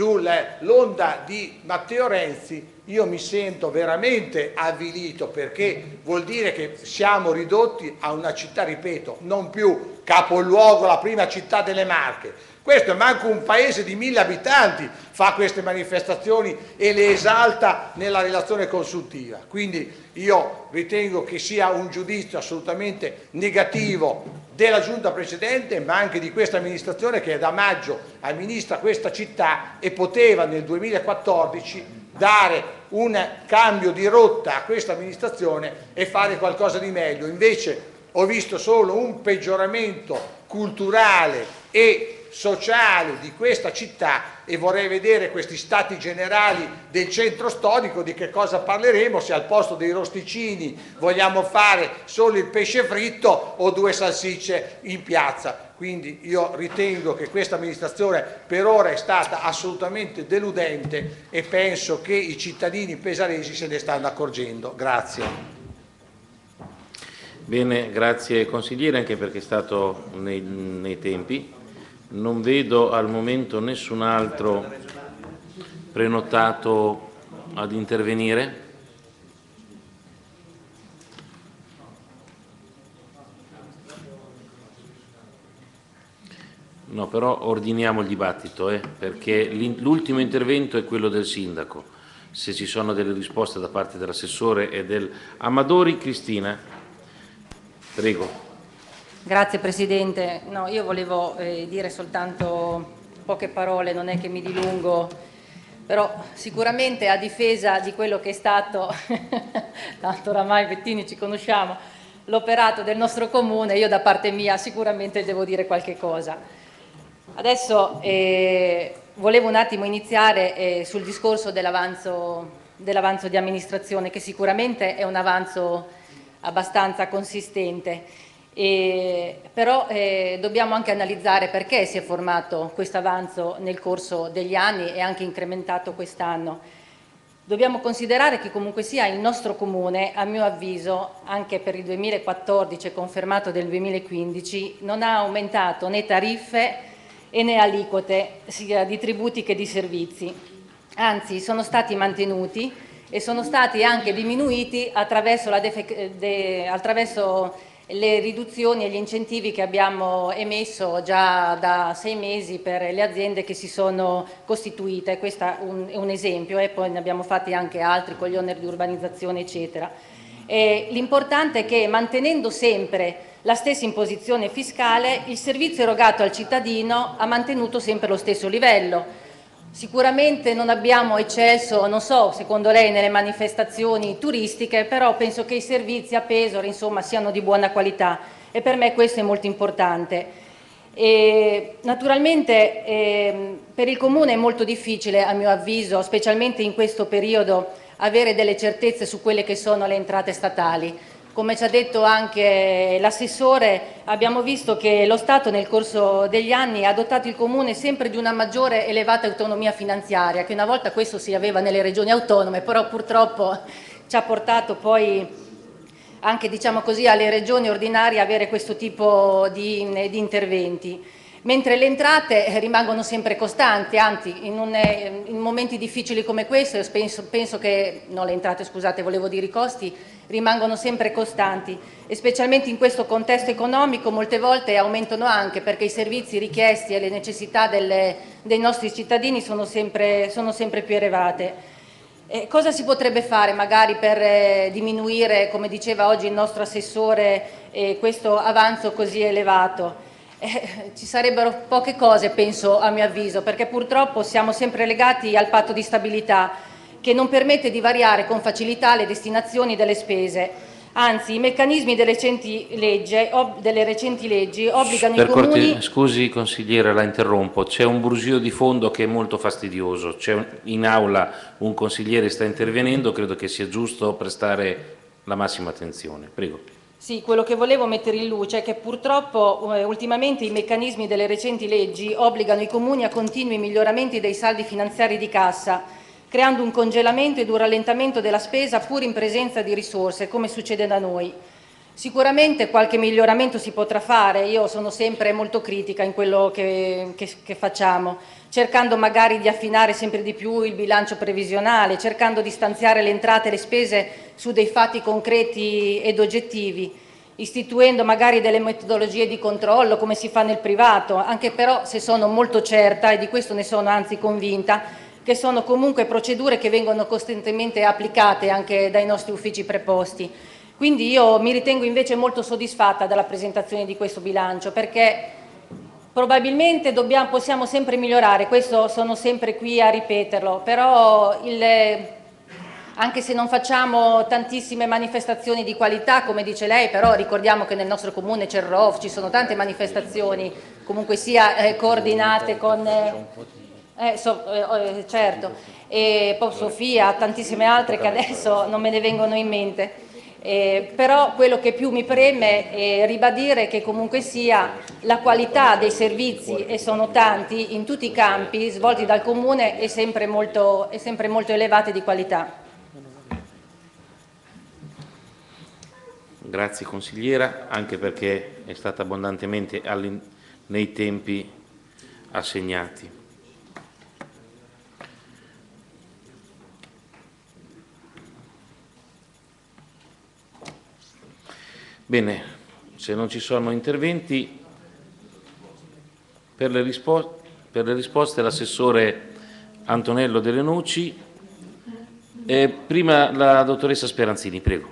Speaker 7: sull'onda di Matteo Renzi, io mi sento veramente avvilito, perché vuol dire che siamo ridotti a una città, ripeto, non più capoluogo, la prima città delle Marche. Questo è manco un paese di mille abitanti, fa queste manifestazioni e le esalta nella relazione consultiva. Quindi io ritengo che sia un giudizio assolutamente negativo della giunta precedente, ma anche di questa amministrazione che da maggio amministra questa città e poteva nel duemilaquattordici dare un cambio di rotta a questa amministrazione e fare qualcosa di meglio. Invece ho visto solo un peggioramento culturale e sociale di questa città e vorrei vedere questi stati generali del centro storico, di che cosa parleremo, se al posto dei rosticini vogliamo fare solo il pesce fritto o due salsicce in piazza. Quindi io ritengo che questa amministrazione per ora è stata assolutamente deludente e penso che i cittadini pesaresi se ne stanno accorgendo. Grazie.
Speaker 1: Bene, grazie consigliere, anche perché è stato nei, nei tempi. Non vedo al momento nessun altro prenotato ad intervenire. No, però ordiniamo il dibattito, eh, perché l'ultimo intervento è quello del sindaco. Se ci sono delle risposte da parte dell'assessore e del Amadori. Cristina, prego.
Speaker 8: Grazie Presidente. No, io volevo eh, dire soltanto poche parole, non è che mi dilungo, però sicuramente a difesa di quello che è stato, tanto oramai Bettini ci conosciamo, l'operato del nostro Comune, io da parte mia sicuramente devo dire qualche cosa. Adesso eh, volevo un attimo iniziare eh, sul discorso dell'avanzo dell'avanzo di amministrazione, che sicuramente è un avanzo abbastanza consistente. E, però eh, dobbiamo anche analizzare perché si è formato questo avanzo nel corso degli anni e anche incrementato quest'anno. Dobbiamo considerare che comunque sia il nostro Comune, a mio avviso, anche per il duemilaquattordici e confermato del duemilaquindici, non ha aumentato né tariffe e né aliquote sia di tributi che di servizi. Anzi, sono stati mantenuti e sono stati anche diminuiti attraverso, la de attraverso le riduzioni e gli incentivi che abbiamo emesso già da sei mesi per le aziende che si sono costituite. Questo è un, è un esempio e poi ne abbiamo fatti anche altri con gli oneri di urbanizzazione eccetera. L'importante è che mantenendo sempre la stessa imposizione fiscale il servizio erogato al cittadino ha mantenuto sempre lo stesso livello. Sicuramente non abbiamo eccesso, non so, secondo lei nelle manifestazioni turistiche, però penso che i servizi a Pesaro insomma siano di buona qualità e per me questo è molto importante. E, naturalmente eh, per il Comune è molto difficile a mio avviso, specialmente in questo periodo, avere delle certezze su quelle che sono le entrate statali. come ci ha detto anche l'assessore, abbiamo visto che lo Stato nel corso degli anni ha dotato il Comune sempre di una maggiore elevata autonomia finanziaria, che una volta questo si aveva nelle regioni autonome, però purtroppo ci ha portato poi anche, diciamo così, alle regioni ordinarie avere questo tipo di, di interventi. Mentre le entrate rimangono sempre costanti, anzi in, un, in momenti difficili come questo penso, penso che, no le entrate scusate, volevo dire i costi, rimangono sempre costanti e specialmente in questo contesto economico molte volte aumentano anche perché i servizi richiesti e le necessità delle, dei nostri cittadini sono sempre, sono sempre più elevate. Eh, cosa si potrebbe fare magari per eh, diminuire, come diceva oggi il nostro assessore, eh, questo avanzo così elevato? Eh, ci sarebbero poche cose, penso, a mio avviso, perché purtroppo siamo sempre legati al patto di stabilità che non permette di variare con facilità le destinazioni delle spese. Anzi, i meccanismi delle recenti, legge, ob, delle recenti leggi obbligano
Speaker 1: per
Speaker 8: i comuni...
Speaker 1: Corte, scusi consigliere, la interrompo, c'è un brusio di fondo che è molto fastidioso, c'è un, in aula un consigliere sta intervenendo, credo che sia giusto prestare la massima attenzione. Prego.
Speaker 8: Sì, quello che volevo mettere in luce è che purtroppo eh, ultimamente i meccanismi delle recenti leggi obbligano i comuni a continui miglioramenti dei saldi finanziari di cassa, creando un congelamento ed un rallentamento della spesa pur in presenza di risorse, come succede da noi. Sicuramente qualche miglioramento si potrà fare, io sono sempre molto critica in quello che, che, che facciamo, cercando magari di affinare sempre di più il bilancio previsionale, cercando di stanziare le entrate e le spese su dei fatti concreti ed oggettivi, istituendo magari delle metodologie di controllo come si fa nel privato, anche però se sono molto certa, e di questo ne sono anzi convinta, che sono comunque procedure che vengono costantemente applicate anche dai nostri uffici preposti. Quindi io mi ritengo invece molto soddisfatta dalla presentazione di questo bilancio perché probabilmente dobbiamo, possiamo sempre migliorare, questo sono sempre qui a ripeterlo, però il, anche se non facciamo tantissime manifestazioni di qualità, come dice lei, però ricordiamo che nel nostro comune c'è il R O F, ci sono tante manifestazioni comunque sia eh, coordinate con... Eh, eh, so, eh, certo, e poi Sofia, tantissime altre che adesso non me ne vengono in mente. Eh, però quello che più mi preme è ribadire che comunque sia la qualità dei servizi, e sono tanti, in tutti i campi svolti dal Comune è sempre molto, è sempre molto elevata di qualità.
Speaker 1: Grazie consigliera, anche perché è stata abbondantemente nei tempi assegnati. Bene, se non ci sono interventi, per le, rispo per le risposte l'assessore Antonello Delle Noci. Eh, prima la dottoressa Speranzini, prego.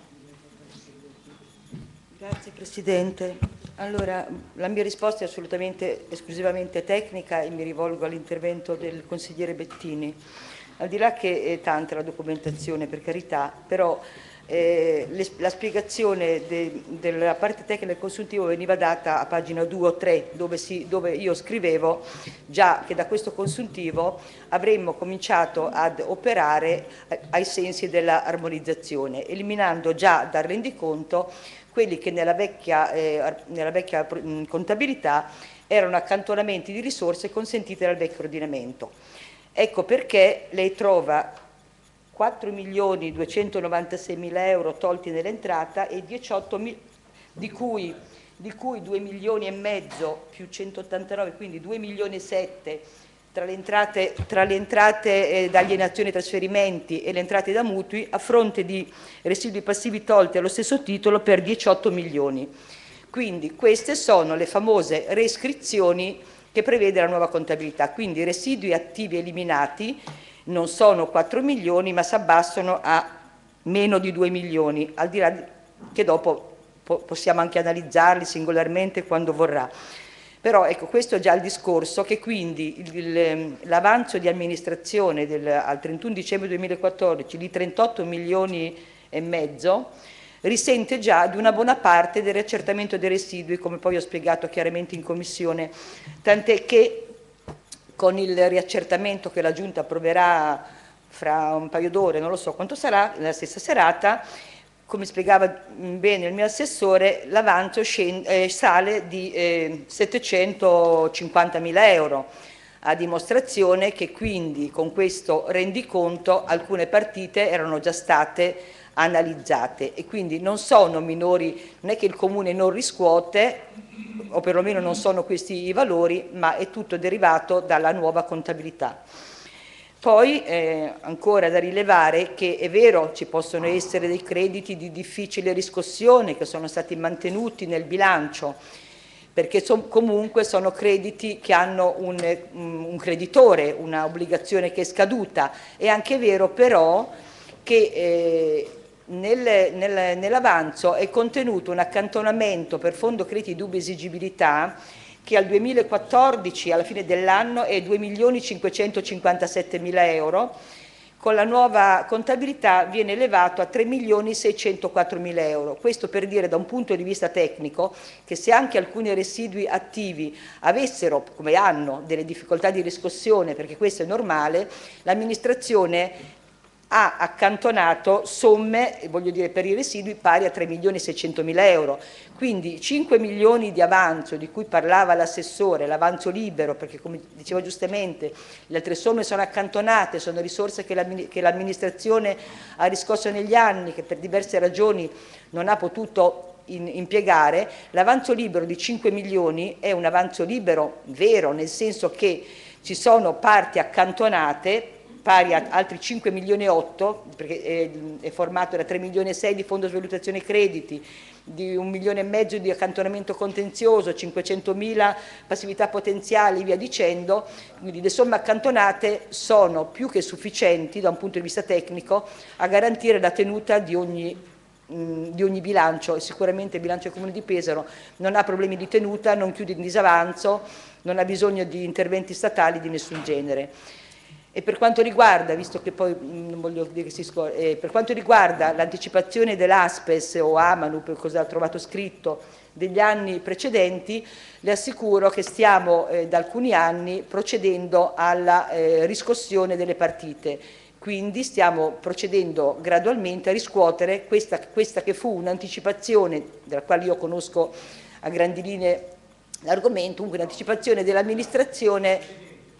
Speaker 9: Grazie Presidente. Allora, la mia risposta è assolutamente esclusivamente tecnica e mi rivolgo all'intervento del consigliere Bettini. Al di là che è tanta la documentazione, per carità, però Eh, le, la spiegazione de, della parte tecnica del consuntivo veniva data a pagina due o tre dove, si, dove io scrivevo già che da questo consuntivo avremmo cominciato ad operare eh, ai sensi della armonizzazione, eliminando già dal rendiconto quelli che nella vecchia, eh, nella vecchia mh, contabilità erano accantonamenti di risorse consentite dal vecchio ordinamento. Ecco perché lei trova quattro milioni duecentonovantaseimila euro tolti nell'entrata e diciotto di cui, di cui due milioni e mezzo più centottantanove, quindi due milioni e sette tra le entrate, tra le entrate eh, da alienazioni e trasferimenti e le entrate da mutui, a fronte di residui passivi tolti allo stesso titolo per diciotto milioni. Quindi queste sono le famose reiscrizioni che prevede la nuova contabilità, quindi residui attivi eliminati non sono quattro milioni ma si abbassano a meno di due milioni, al di là di, che dopo po possiamo anche analizzarli singolarmente quando vorrà. Però ecco, questo è già il discorso che quindi l'avanzo di amministrazione del, al trentuno dicembre duemilaquattordici di trentotto milioni e mezzo risente già di una buona parte del riaccertamento dei residui, come poi ho spiegato chiaramente in Commissione, tant'è che con il riaccertamento che la Giunta approverà fra un paio d'ore, non lo so quanto sarà, nella stessa serata, come spiegava bene il mio assessore, l'avanzo eh, sale di eh, settecentocinquantamila euro, a dimostrazione che quindi con questo rendiconto alcune partite erano già state analizzate e quindi non sono minori, non è che il Comune non riscuote, o perlomeno non sono questi i valori, ma è tutto derivato dalla nuova contabilità. Poi eh, ancora da rilevare che è vero ci possono essere dei crediti di difficile riscossione che sono stati mantenuti nel bilancio, perché so, comunque sono crediti che hanno un, un creditore, una obbligazione che è scaduta. È anche vero però che eh, nel, nel, nell'avanzo è contenuto un accantonamento per fondo crediti di dubbia esigibilità che al duemilaquattordici, alla fine dell'anno, è due milioni cinquecentocinquantasettemila euro, con la nuova contabilità viene elevato a tre milioni seicentoquattromila euro. Questo per dire da un punto di vista tecnico che se anche alcuni residui attivi avessero, come hanno, delle difficoltà di riscossione, perché questo è normale, l'amministrazione ha accantonato somme, voglio dire, per i residui pari a tre milioni seicentomila euro. Quindi cinque milioni di avanzo di cui parlava l'assessore, l'avanzo libero, perché come diceva giustamente le altre somme sono accantonate, sono risorse che l'amministrazione ha riscosso negli anni, che per diverse ragioni non ha potuto in, impiegare, l'avanzo libero di cinque milioni è un avanzo libero vero, nel senso che ci sono parti accantonate pari a altri cinque milioni e otto, perché è, è formato da tre milioni e sei di fondo svalutazione crediti, di un milione e mezzo di accantonamento contenzioso, cinquecentomila passività potenziali, via dicendo. Quindi le somme accantonate sono più che sufficienti da un punto di vista tecnico a garantire la tenuta di ogni, mh, di ogni bilancio, e sicuramente il bilancio del Comune di Pesaro non ha problemi di tenuta, non chiude in disavanzo, non ha bisogno di interventi statali di nessun genere. E per quanto riguarda, visto che poi non voglio dire che si scor- eh, per quanto riguarda l'anticipazione dell'Aspes o Amanup, cosa ha trovato scritto, degli anni precedenti, le assicuro che stiamo eh, da alcuni anni procedendo alla eh, riscossione delle partite. Quindi stiamo procedendo gradualmente a riscuotere questa, questa che fu un'anticipazione, della quale io conosco a grandi linee l'argomento, comunque un'anticipazione dell'amministrazione.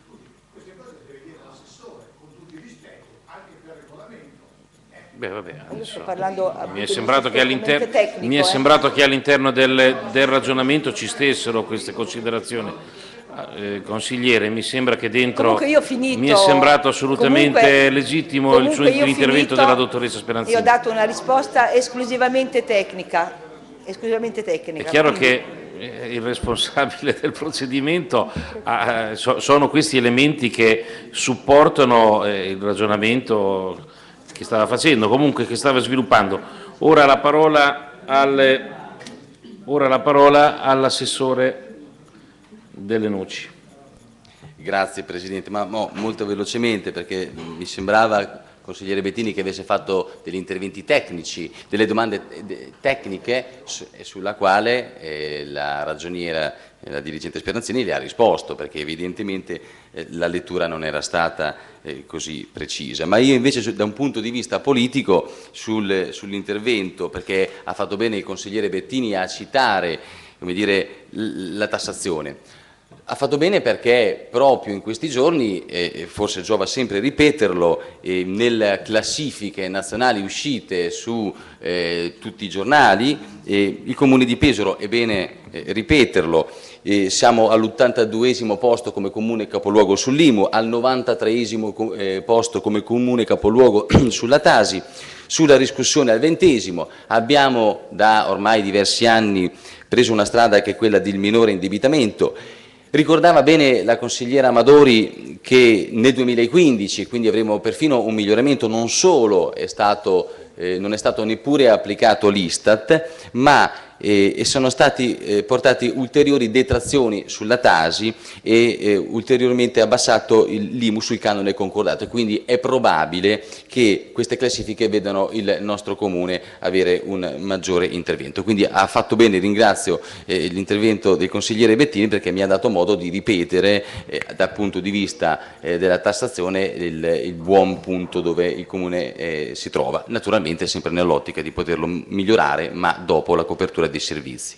Speaker 1: Beh, vabbè,
Speaker 9: sto parlando
Speaker 1: mi è sembrato che all'interno
Speaker 9: tecnico,
Speaker 1: mi è
Speaker 9: eh.
Speaker 1: sembrato che all'interno del, del ragionamento ci stessero queste considerazioni. Eh, consigliere, mi sembra che dentro
Speaker 9: Comunque io ho finito,
Speaker 1: mi è sembrato assolutamente
Speaker 9: comunque,
Speaker 1: legittimo il suo intervento della dottoressa Speranzini.
Speaker 9: Io ho dato una risposta esclusivamente tecnica, esclusivamente tecnica.
Speaker 1: È chiaro
Speaker 9: quindi...
Speaker 1: che il responsabile del procedimento ah, so, sono questi elementi che supportano eh, il ragionamento che stava facendo, comunque che stava sviluppando. Ora la parola al, ora la parola all'assessore Delle Noci.
Speaker 6: Grazie Presidente, ma no, molto velocemente perché mi sembrava, consigliere Bettini, che avesse fatto degli interventi tecnici, delle domande tecniche sulla quale eh, la ragioniera, eh, la dirigente Speranzini le ha risposto, perché evidentemente eh, la lettura non era stata eh, così precisa. Ma io invece da un punto di vista politico sul, sull'intervento, perché ha fatto bene il consigliere Bettini a citare, come dire, la tassazione. Ha fatto bene perché proprio in questi giorni, e forse giova sempre ripeterlo, eh, nelle classifiche nazionali uscite su eh, tutti i giornali, eh, il Comune di Pesaro, è bene eh, ripeterlo, eh, siamo all'ottantaduesimo posto come Comune capoluogo sull'I M U, al novantatreesimo eh, posto come Comune capoluogo sulla Tasi, sulla riscossione al ventesimo, abbiamo da ormai diversi anni preso una strada che è quella del minore indebitamento. Ricordava bene la consigliera Amadori che nel duemilaquindici, quindi avremo perfino un miglioramento, non solo è stato, eh, non è stato neppure applicato l'Istat, ma e, e sono stati eh, portati ulteriori detrazioni sulla Tasi e eh, ulteriormente abbassato l'I M U sul canone concordato, quindi è probabile che queste classifiche vedano il nostro Comune avere un maggiore intervento. Quindi ha fatto bene, ringrazio eh, l'intervento del consigliere Bettini perché mi ha dato modo di ripetere eh, dal punto di vista eh, della tassazione il, il buon punto dove il Comune eh, si trova, naturalmente sempre nell'ottica di poterlo migliorare, ma dopo la copertura dei servizi.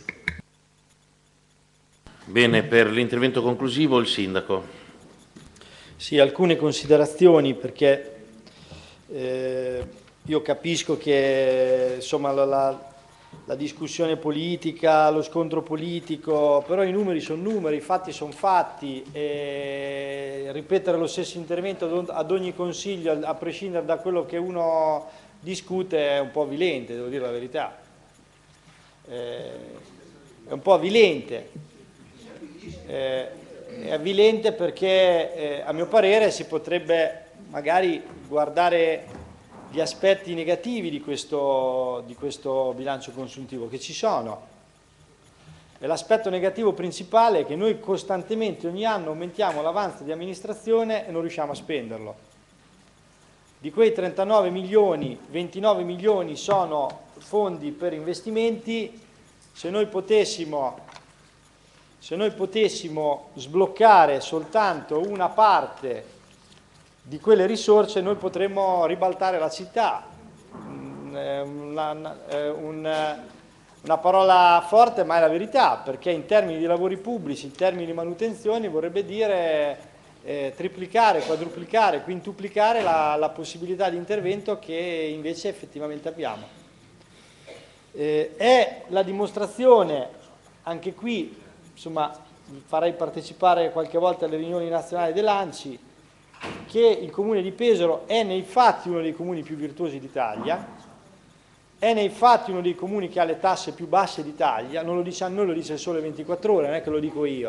Speaker 1: Bene, per l'intervento conclusivo il Sindaco.
Speaker 5: Sì, alcune considerazioni perché eh, io capisco che insomma, la, la, la discussione politica, lo scontro politico, però i numeri sono numeri, i fatti sono fatti e ripetere lo stesso intervento ad ogni consiglio, a prescindere da quello che uno discute, è un po' avvilente, devo dire la verità. Eh, è un po' avvilente. Eh, È avvilente perché eh, a mio parere si potrebbe magari guardare gli aspetti negativi di questo, di questo bilancio consuntivo che ci sono. E l'aspetto negativo principale è che noi costantemente ogni anno aumentiamo l'avanzo di amministrazione e non riusciamo a spenderlo. Di quei trentanove milioni, ventinove milioni sono fondi per investimenti. Se noi potessimo Se noi potessimo sbloccare soltanto una parte di quelle risorse, noi potremmo ribaltare la città. Una, una, una parola forte, ma è la verità, perché in termini di lavori pubblici, in termini di manutenzione, vorrebbe dire eh, triplicare, quadruplicare, quintuplicare la, la possibilità di intervento che invece effettivamente abbiamo. Eh, è la dimostrazione, anche qui, insomma, farei partecipare qualche volta alle riunioni nazionali dell'ANCI, che il Comune di Pesaro è nei fatti uno dei comuni più virtuosi d'Italia, è nei fatti uno dei comuni che ha le tasse più basse d'Italia, non lo dice a noi, lo dice il Sole ventiquattro Ore, non è che lo dico io.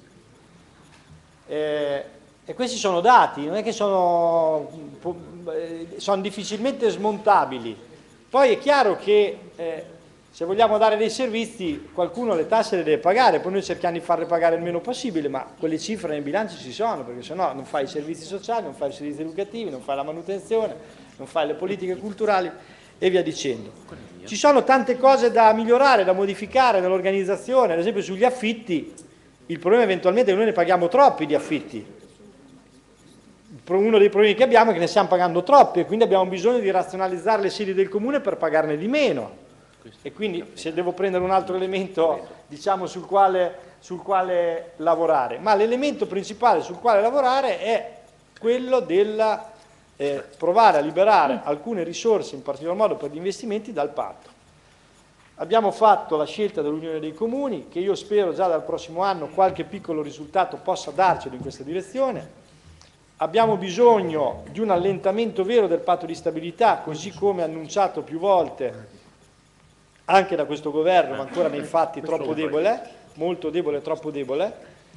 Speaker 5: Eh, e questi sono dati, non è che sono, sono difficilmente smontabili. Poi è chiaro che eh, se vogliamo dare dei servizi, qualcuno le tasse le deve pagare, poi noi cerchiamo di farle pagare il meno possibile, ma quelle cifre nei bilanci ci sono, perché sennò non fai i servizi sociali, non fai i servizi educativi, non fai la manutenzione, non fai le politiche culturali e via dicendo. Ci sono tante cose da migliorare, da modificare nell'organizzazione, ad esempio sugli affitti. Il problema eventualmente è che noi ne paghiamo troppi di affitti. Uno dei problemi che abbiamo è che ne stiamo pagando troppi e quindi abbiamo bisogno di razionalizzare le sedi del Comune per pagarne di meno. E quindi se devo prendere un altro elemento, diciamo, sul quale, sul quale lavorare, ma l'elemento principale sul quale lavorare è quello del eh, provare a liberare alcune risorse, in particolar modo per gli investimenti, dal patto. Abbiamo fatto la scelta dell'Unione dei Comuni, che io spero già dal prossimo anno qualche piccolo risultato possa darcelo in questa direzione. Abbiamo bisogno di un allentamento vero del patto di stabilità, così come annunciato più volte anche da questo governo, ma ancora nei fatti troppo debole, molto debole, troppo debole,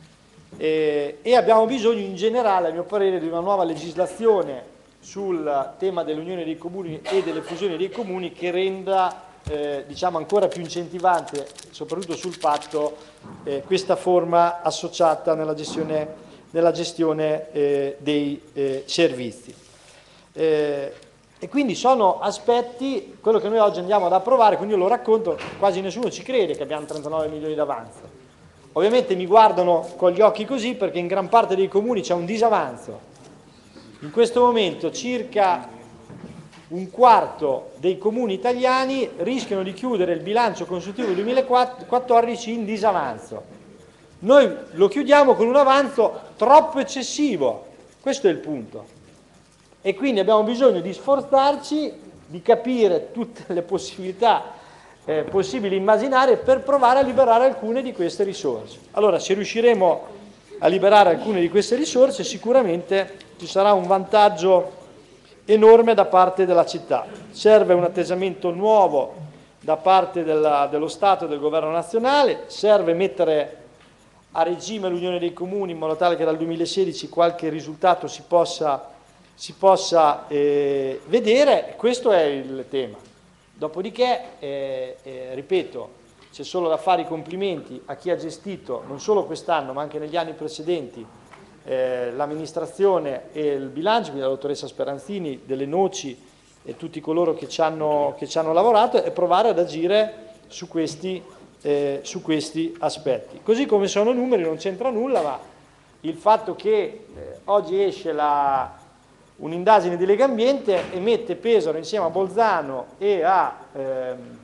Speaker 5: e, e abbiamo bisogno in generale, a mio parere, di una nuova legislazione sul tema dell'unione dei comuni e delle fusioni dei comuni che renda eh, diciamo ancora più incentivante, soprattutto sul patto, eh, questa forma associata nella gestione, nella gestione eh, dei eh, servizi. Eh, E quindi sono aspetti, quello che noi oggi andiamo ad approvare, quindi io lo racconto, quasi nessuno ci crede che abbiamo trentanove milioni d'avanzo. Ovviamente mi guardano con gli occhi così perché in gran parte dei comuni c'è un disavanzo. In questo momento circa un quarto dei comuni italiani rischiano di chiudere il bilancio consuntivo duemilaquattordici in disavanzo. Noi lo chiudiamo con un avanzo troppo eccessivo, questo è il punto. E quindi abbiamo bisogno di sforzarci, di capire tutte le possibilità eh, possibili immaginare per provare a liberare alcune di queste risorse. Allora, se riusciremo a liberare alcune di queste risorse, sicuramente ci sarà un vantaggio enorme da parte della città. Serve un atteggiamento nuovo da parte della, dello Stato e del Governo nazionale, serve mettere a regime l'Unione dei Comuni in modo tale che dal duemilasedici qualche risultato si possa si possa eh, vedere, questo è il tema. Dopodiché, eh, eh, ripeto, c'è solo da fare i complimenti a chi ha gestito, non solo quest'anno ma anche negli anni precedenti, eh, l'amministrazione e il bilancio, quindi la dottoressa Speranzini, Delle Noci e tutti coloro che ci hanno, che ci hanno lavorato, e provare ad agire su questi, eh, su questi aspetti. Così come sono numeri, non c'entra nulla, ma il fatto che eh, oggi esce un'indagine di Legambiente e mette Pesaro insieme a Bolzano e a ehm,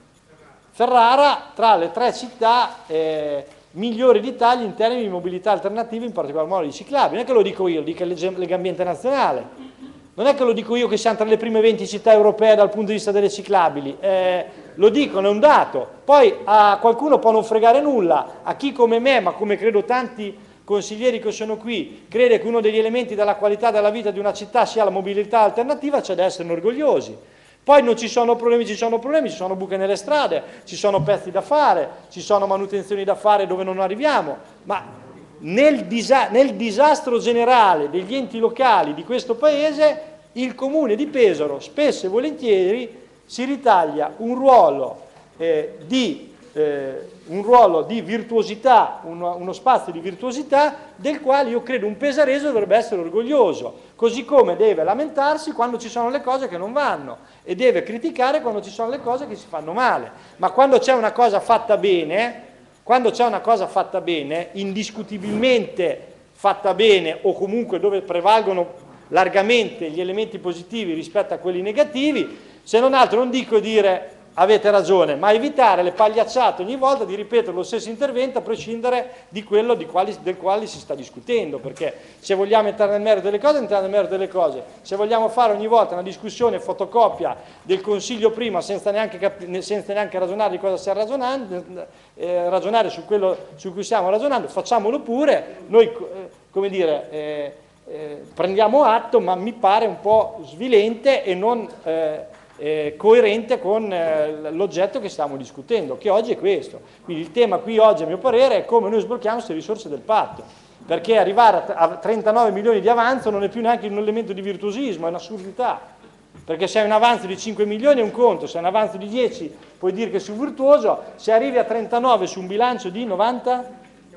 Speaker 5: Ferrara tra le tre città eh, migliori d'Italia in termini di mobilità alternativa, in particolar modo di ciclabili. Non è che lo dico io, lo dice Legambiente Nazionale. Non è che lo dico io che siamo tra le prime venti città europee dal punto di vista delle ciclabili, eh, lo dicono, è un dato. Poi a qualcuno può non fregare nulla, a chi come me, ma come credo tanti consiglieri che sono qui, crede che uno degli elementi della qualità della vita di una città sia la mobilità alternativa, c'è da essere orgogliosi. Poi non ci sono problemi, ci sono problemi, ci sono buche nelle strade, ci sono pezzi da fare, ci sono manutenzioni da fare dove non arriviamo, ma nel, disa nel disastro generale degli enti locali di questo Paese, il Comune di Pesaro spesso e volentieri si ritaglia un ruolo eh, di Eh, un ruolo di virtuosità, uno, uno spazio di virtuosità del quale io credo un pesarese dovrebbe essere orgoglioso, così come deve lamentarsi quando ci sono le cose che non vanno e deve criticare quando ci sono le cose che si fanno male, ma quando c'è una cosa fatta bene, quando c'è una cosa fatta bene, indiscutibilmente fatta bene o comunque dove prevalgono largamente gli elementi positivi rispetto a quelli negativi, se non altro non dico dire avete ragione, ma evitare le pagliacciate ogni volta di ripetere lo stesso intervento a prescindere di quello di quali, del quale si sta discutendo, perché se vogliamo entrare nel merito delle cose, entrare nel merito delle cose. Se vogliamo fare ogni volta una discussione fotocopia del Consiglio prima senza neanche, senza neanche ragionare di cosa stiamo ragionando, eh, ragionare su quello su cui stiamo ragionando, facciamolo pure, noi eh, come dire, eh, eh, prendiamo atto, ma mi pare un po' svilente e non Eh, Eh, coerente con eh, l'oggetto che stiamo discutendo, che oggi è questo. Quindi il tema qui oggi, a mio parere, è come noi sblocchiamo queste risorse del patto, perché arrivare a, a trentanove milioni di avanzo non è più neanche un elemento di virtuosismo, è un'assurdità, perché se hai un avanzo di cinque milioni è un conto, se hai un avanzo di dieci puoi dire che sei virtuoso, se arrivi a trentanove su un bilancio di novanta,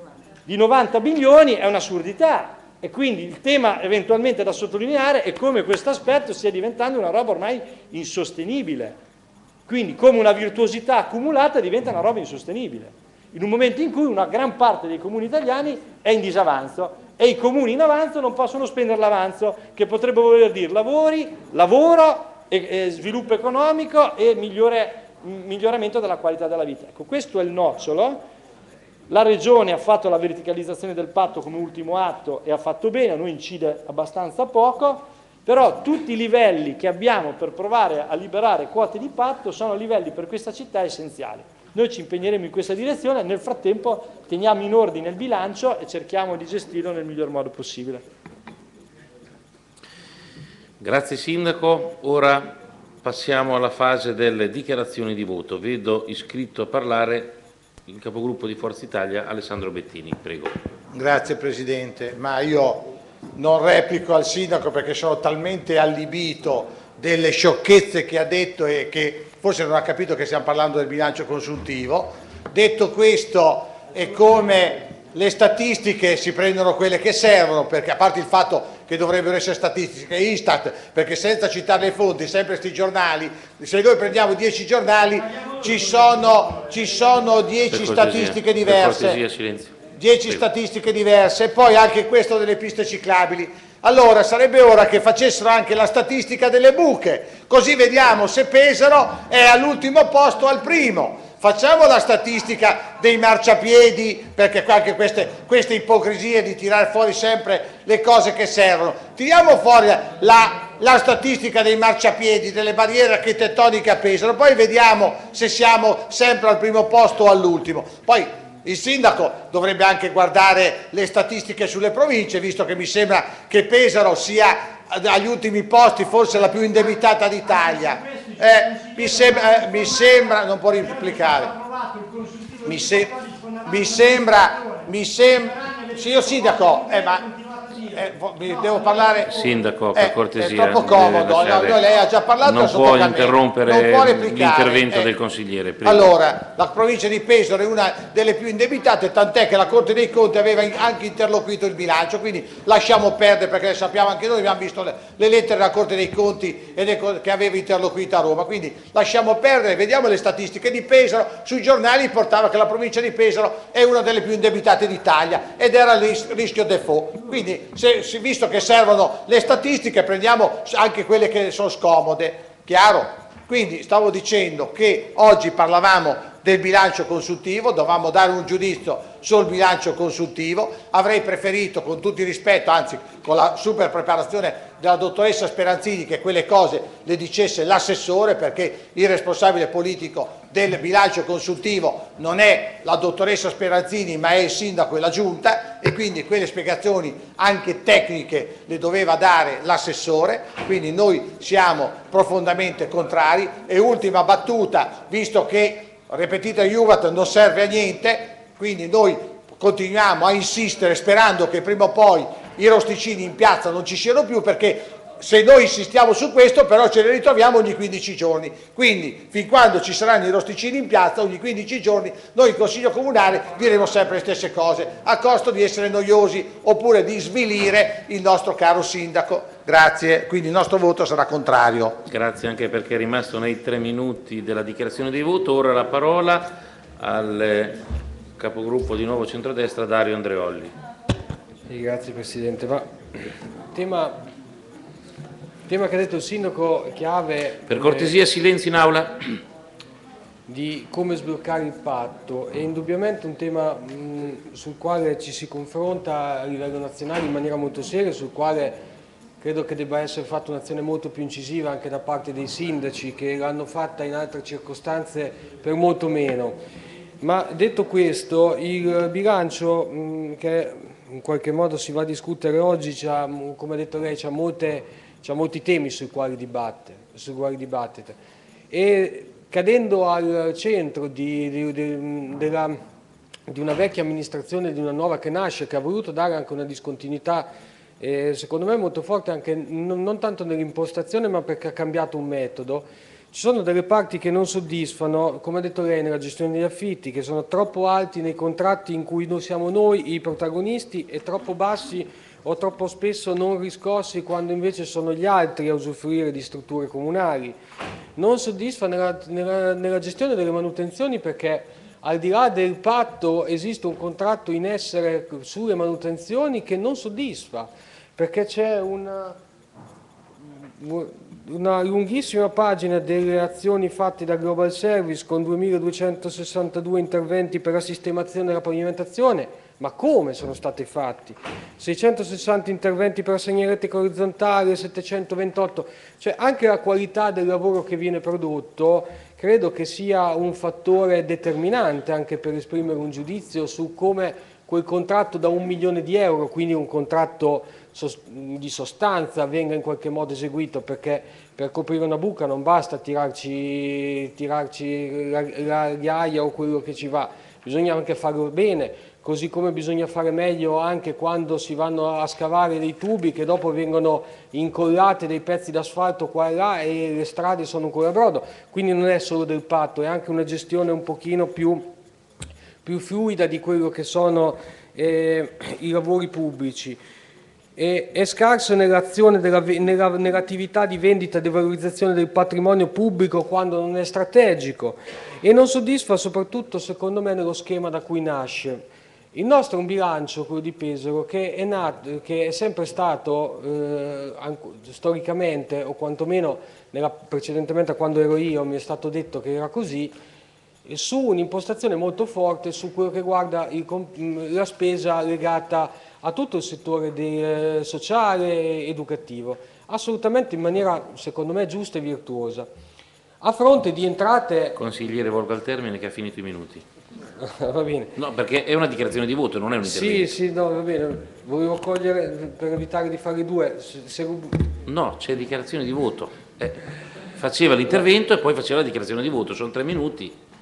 Speaker 5: di novanta milioni è un'assurdità. E quindi il tema eventualmente da sottolineare è come questo aspetto stia diventando una roba ormai insostenibile. Quindi come una virtuosità accumulata diventa una roba insostenibile. In un momento in cui una gran parte dei comuni italiani è in disavanzo e i comuni in avanzo non possono spendere l'avanzo, che potrebbe voler dire lavori, lavoro, e, e sviluppo economico e migliore, miglioramento della qualità della vita. Ecco, questo è il nocciolo. La Regione ha fatto la verticalizzazione del patto come ultimo atto e ha fatto bene, a noi incide abbastanza poco, però tutti i livelli che abbiamo per provare a liberare quote di patto sono livelli per questa città essenziali. Noi ci impegneremo in questa direzione, nel frattempo teniamo in ordine il bilancio e cerchiamo di gestirlo nel miglior modo possibile.
Speaker 1: Grazie Sindaco, ora passiamo alla fase delle dichiarazioni di voto. Vedo iscritto a parlare il capogruppo di Forza Italia Alessandro Bettini, prego.
Speaker 7: Grazie Presidente, ma io non replico al Sindaco perché sono talmente allibito delle sciocchezze che ha detto e che forse non ha capito che stiamo parlando del bilancio consuntivo. Detto questo, è come le statistiche si prendono quelle che servono, perché a parte il fatto che dovrebbero essere statistiche Istat, perché senza citare le fonti, sempre questi giornali, se noi prendiamo dieci giornali ci sono, ci sono dieci statistiche diverse, dieci statistiche diverse, e poi anche questo delle piste ciclabili. Allora sarebbe ora che facessero anche la statistica delle buche, così vediamo se Pesaro è all'ultimo posto o al primo. Facciamo la statistica dei marciapiedi, perché anche queste, queste ipocrisie di tirare fuori sempre le cose che servono. Tiriamo fuori la, la statistica dei marciapiedi, delle barriere architettoniche a Pesaro, poi vediamo se siamo sempre al primo posto o all'ultimo. Poi il Sindaco dovrebbe anche guardare le statistiche sulle province, visto che mi sembra che Pesaro sia agli ultimi posti, forse la più indebitata d'Italia. Eh, mi, sembra, eh, mi sembra, non può replicare, mi, se, mi sembra, mi sembra, signor Sindaco, eh, ma eh, mi devo parlare.
Speaker 1: Sindaco, per
Speaker 7: eh,
Speaker 1: cortesia.
Speaker 7: È troppo comodo,
Speaker 1: lasciare...
Speaker 7: no, lei ha già parlato.
Speaker 1: Non può interrompere l'intervento
Speaker 7: eh.
Speaker 1: del consigliere. Prego.
Speaker 7: Allora, la provincia di Pesaro è una delle più indebitate, tant'è che la Corte dei Conti aveva anche interloquito il bilancio, quindi lasciamo perdere, perché sappiamo anche noi, abbiamo visto le, le lettere della Corte dei Conti e le, che aveva interloquito a Roma, quindi lasciamo perdere, vediamo le statistiche di Pesaro. Sui giornali portava che la provincia di Pesaro è una delle più indebitate d'Italia ed era il rischio default. Quindi, se, se, visto che servono le statistiche, prendiamo anche quelle che sono scomode, chiaro? Quindi stavo dicendo che oggi parlavamo del bilancio consultivo, dovevamo dare un giudizio sul bilancio consultivo. Avrei preferito, con tutto il rispetto, anzi con la super preparazione della dottoressa Speranzini, che quelle cose le dicesse l'assessore, perché il responsabile politico del bilancio consultivo non è la dottoressa Speranzini ma è il sindaco e la giunta, e quindi quelle spiegazioni anche tecniche le doveva dare l'assessore. Quindi noi siamo profondamente contrari. E ultima battuta, visto che repetita iuvat non serve a niente, quindi noi continuiamo a insistere sperando che prima o poi i rosticini in piazza non ci siano più, perché se noi insistiamo su questo però ce ne ritroviamo ogni quindici giorni, quindi fin quando ci saranno i rosticini in piazza ogni quindici giorni noi in Consiglio Comunale diremo sempre le stesse cose, a costo di essere noiosi oppure di svilire il nostro caro sindaco. Grazie, quindi il nostro voto sarà contrario.
Speaker 1: Grazie anche perché è rimasto nei tre minuti della dichiarazione di voto. Ora la parola al capogruppo di Nuovo Centrodestra Dario Andreolli.
Speaker 10: Sì, grazie Presidente. Ma tema, tema che ha detto il sindaco chiave.
Speaker 1: Per cortesia, eh, silenzio in aula.
Speaker 10: Di come sbloccare il patto è indubbiamente un tema mh, sul quale ci si confronta a livello nazionale in maniera molto seria, sul quale credo che debba essere fatta un'azione molto più incisiva anche da parte dei sindaci, che l'hanno fatta in altre circostanze per molto meno. Ma detto questo, il bilancio mh, che in qualche modo si va a discutere oggi, come ha detto lei, c'ha molti temi sui quali dibatte, sui quali dibattete. E cadendo al centro di, di, di, della, di una vecchia amministrazione e di una nuova che nasce, che ha voluto dare anche una discontinuità Eh, secondo me molto forte anche non, non tanto nell'impostazione ma perché ha cambiato un metodo. Ci sono delle parti che non soddisfano, come ha detto lei, nella gestione degli affitti, che sono troppo alti nei contratti in cui noi siamo noi i protagonisti e troppo bassi o troppo spesso non riscossi quando invece sono gli altri a usufruire di strutture comunali. Non soddisfa nella, nella, nella gestione delle manutenzioni perché al di là del patto esiste un contratto in essere sulle manutenzioni che non soddisfa, perché c'è una, una lunghissima pagina delle azioni fatte da Global Service con duemiladuecentosessantadue interventi per la sistemazione della pavimentazione. Ma come sono stati fatti? seicentosessanta interventi per la segnaletica orizzontale, settecentoventotto, cioè anche la qualità del lavoro che viene prodotto credo che sia un fattore determinante anche per esprimere un giudizio su come quel contratto da un milione di euro, quindi un contratto di sostanza, venga in qualche modo eseguito, perché per coprire una buca non basta tirarci, tirarci la, la ghiaia o quello che ci va, bisogna anche farlo bene. Così come bisogna fare meglio anche quando si vanno a scavare dei tubi che dopo vengono incollate dei pezzi d'asfalto qua e là e le strade sono ancora a brodo. Quindi non è solo del patto, è anche una gestione un pochino più, più fluida di quello che sono eh, i lavori pubblici. E, è scarso nell'azione della, nella, nell'attività di vendita e valorizzazione del patrimonio pubblico quando non è strategico e non soddisfa soprattutto secondo me nello schema da cui nasce. Il nostro è un bilancio, quello di Pesaro, che è, nato, che è sempre stato eh, storicamente, o quantomeno nella, precedentemente a quando ero io mi è stato detto che era così, su un'impostazione molto forte su quello che riguarda il, la spesa legata a tutto il settore de, eh, sociale e educativo, assolutamente in maniera secondo me giusta e virtuosa. A fronte di entrate...
Speaker 1: Consigliere, volgo al termine che ha finito i minuti.
Speaker 10: Va bene.
Speaker 1: No, perché è una dichiarazione di voto, non è un intervento.
Speaker 10: Sì, sì, no, va bene. Volevo cogliere, per evitare di fare due... Se, se...
Speaker 1: No, c'è dichiarazione di voto. Eh, faceva l'intervento e poi faceva la dichiarazione di voto, sono tre minuti.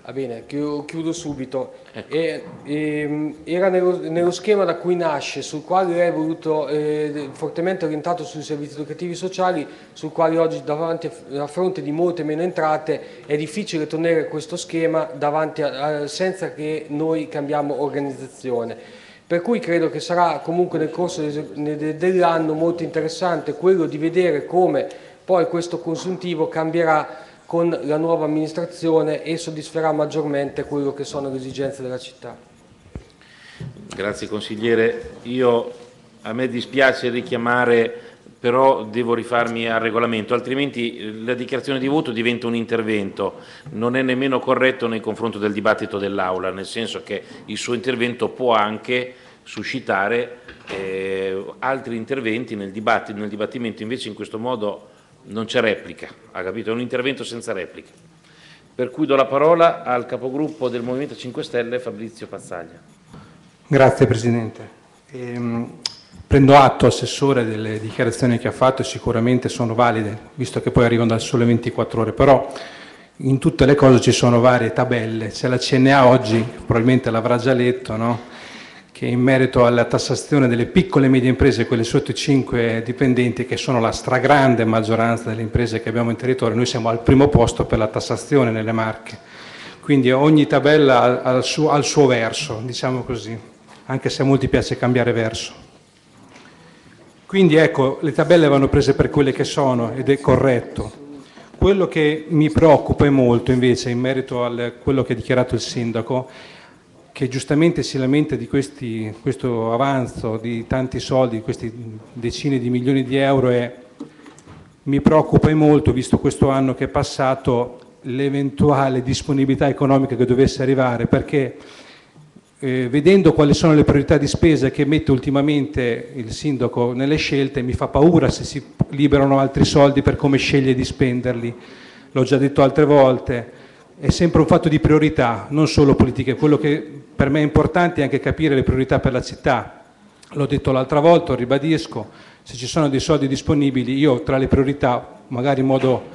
Speaker 10: Va bene, chiudo subito. E, e, era nello, nello schema da cui nasce, sul quale lei è voluto, eh, fortemente orientato sui servizi educativi sociali, sul quale oggi davanti a, a fronte di molte meno entrate è difficile tenere questo schema davanti a, a, senza che noi cambiamo organizzazione. Per cui credo che sarà comunque nel corso dell'anno molto interessante quello di vedere come poi questo consuntivo cambierà con la nuova amministrazione e soddisferà maggiormente quello che sono le esigenze della città.
Speaker 1: Grazie consigliere. Io, a me dispiace richiamare, però devo rifarmi al regolamento, altrimenti la dichiarazione di voto diventa un intervento, non è nemmeno corretto nei confronti del dibattito dell'Aula, nel senso che il suo intervento può anche suscitare eh, altri interventi nel dibattito, nel dibattimento, invece in questo modo non c'è replica, ha capito? È un intervento senza replica. Per cui do la parola al capogruppo del Movimento cinque Stelle, Fabrizio Pazzaglia.
Speaker 11: Grazie Presidente. Ehm, prendo atto, Assessore, delle dichiarazioni che ha fatto e sicuramente sono valide, visto che poi arrivano dal Sole ventiquattro Ore, però in tutte le cose ci sono varie tabelle. C'è la C N A oggi, probabilmente l'avrà già letto, no? Che in merito alla tassazione delle piccole e medie imprese, quelle sotto i cinque dipendenti, che sono la stragrande maggioranza delle imprese che abbiamo in territorio, noi siamo al primo posto per la tassazione nelle Marche. Quindi ogni tabella ha, ha il suo, ha il suo verso, diciamo così, anche se a molti piace cambiare verso. Quindi ecco, le tabelle vanno prese per quelle che sono ed è corretto. Quello che mi preoccupa molto invece in merito a quello che ha dichiarato il Sindaco, che giustamente si lamenta di questi, questo avanzo di tanti soldi, questi decine di milioni di euro, e mi preoccupa molto, visto questo anno che è passato, l'eventuale disponibilità economica che dovesse arrivare, perché eh, vedendo quali sono le priorità di spesa che mette ultimamente il Sindaco nelle scelte, mi fa paura se si liberano altri soldi per come sceglie di spenderli. L'ho già detto altre volte. È sempre un fatto di priorità, non solo politiche. Quello che per me è importante è anche capire le priorità per la città. L'ho detto l'altra volta, lo ribadisco, se ci sono dei soldi disponibili, io tra le priorità, magari in modo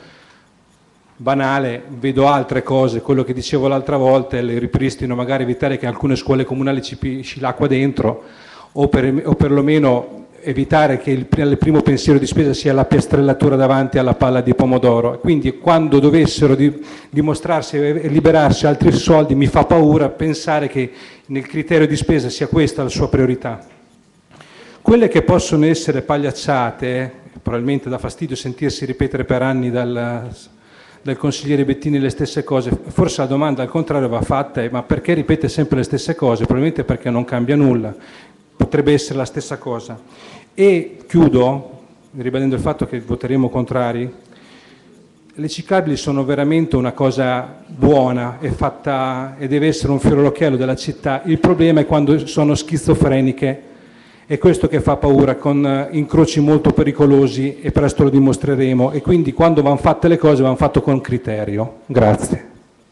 Speaker 11: banale, vedo altre cose. Quello che dicevo l'altra volta è il ripristino, magari evitare che alcune scuole comunali ci pisci l'acqua dentro, o, per, o perlomeno evitare che il, il primo pensiero di spesa sia la piastrellatura davanti alla palla di pomodoro. Quindi quando dovessero di, dimostrarsi e liberarsi altri soldi, mi fa paura pensare che nel criterio di spesa sia questa la sua priorità. Quelle che possono essere pagliacciate, probabilmente dà fastidio sentirsi ripetere per anni dal, dal consigliere Bettini le stesse cose, forse la domanda al contrario va fatta è: ma perché ripete sempre le stesse cose? Probabilmente perché non cambia nulla. Potrebbe essere la stessa cosa. E chiudo ribadendo il fatto che voteremo contrari. Le ciclabili sono veramente una cosa buona, è fatta e deve essere un fiore all'occhiello della città. Il problema è quando sono schizofreniche, è questo che fa paura, con incroci molto pericolosi, e presto lo dimostreremo, e quindi quando vanno fatte le cose vanno fatte con criterio. Grazie.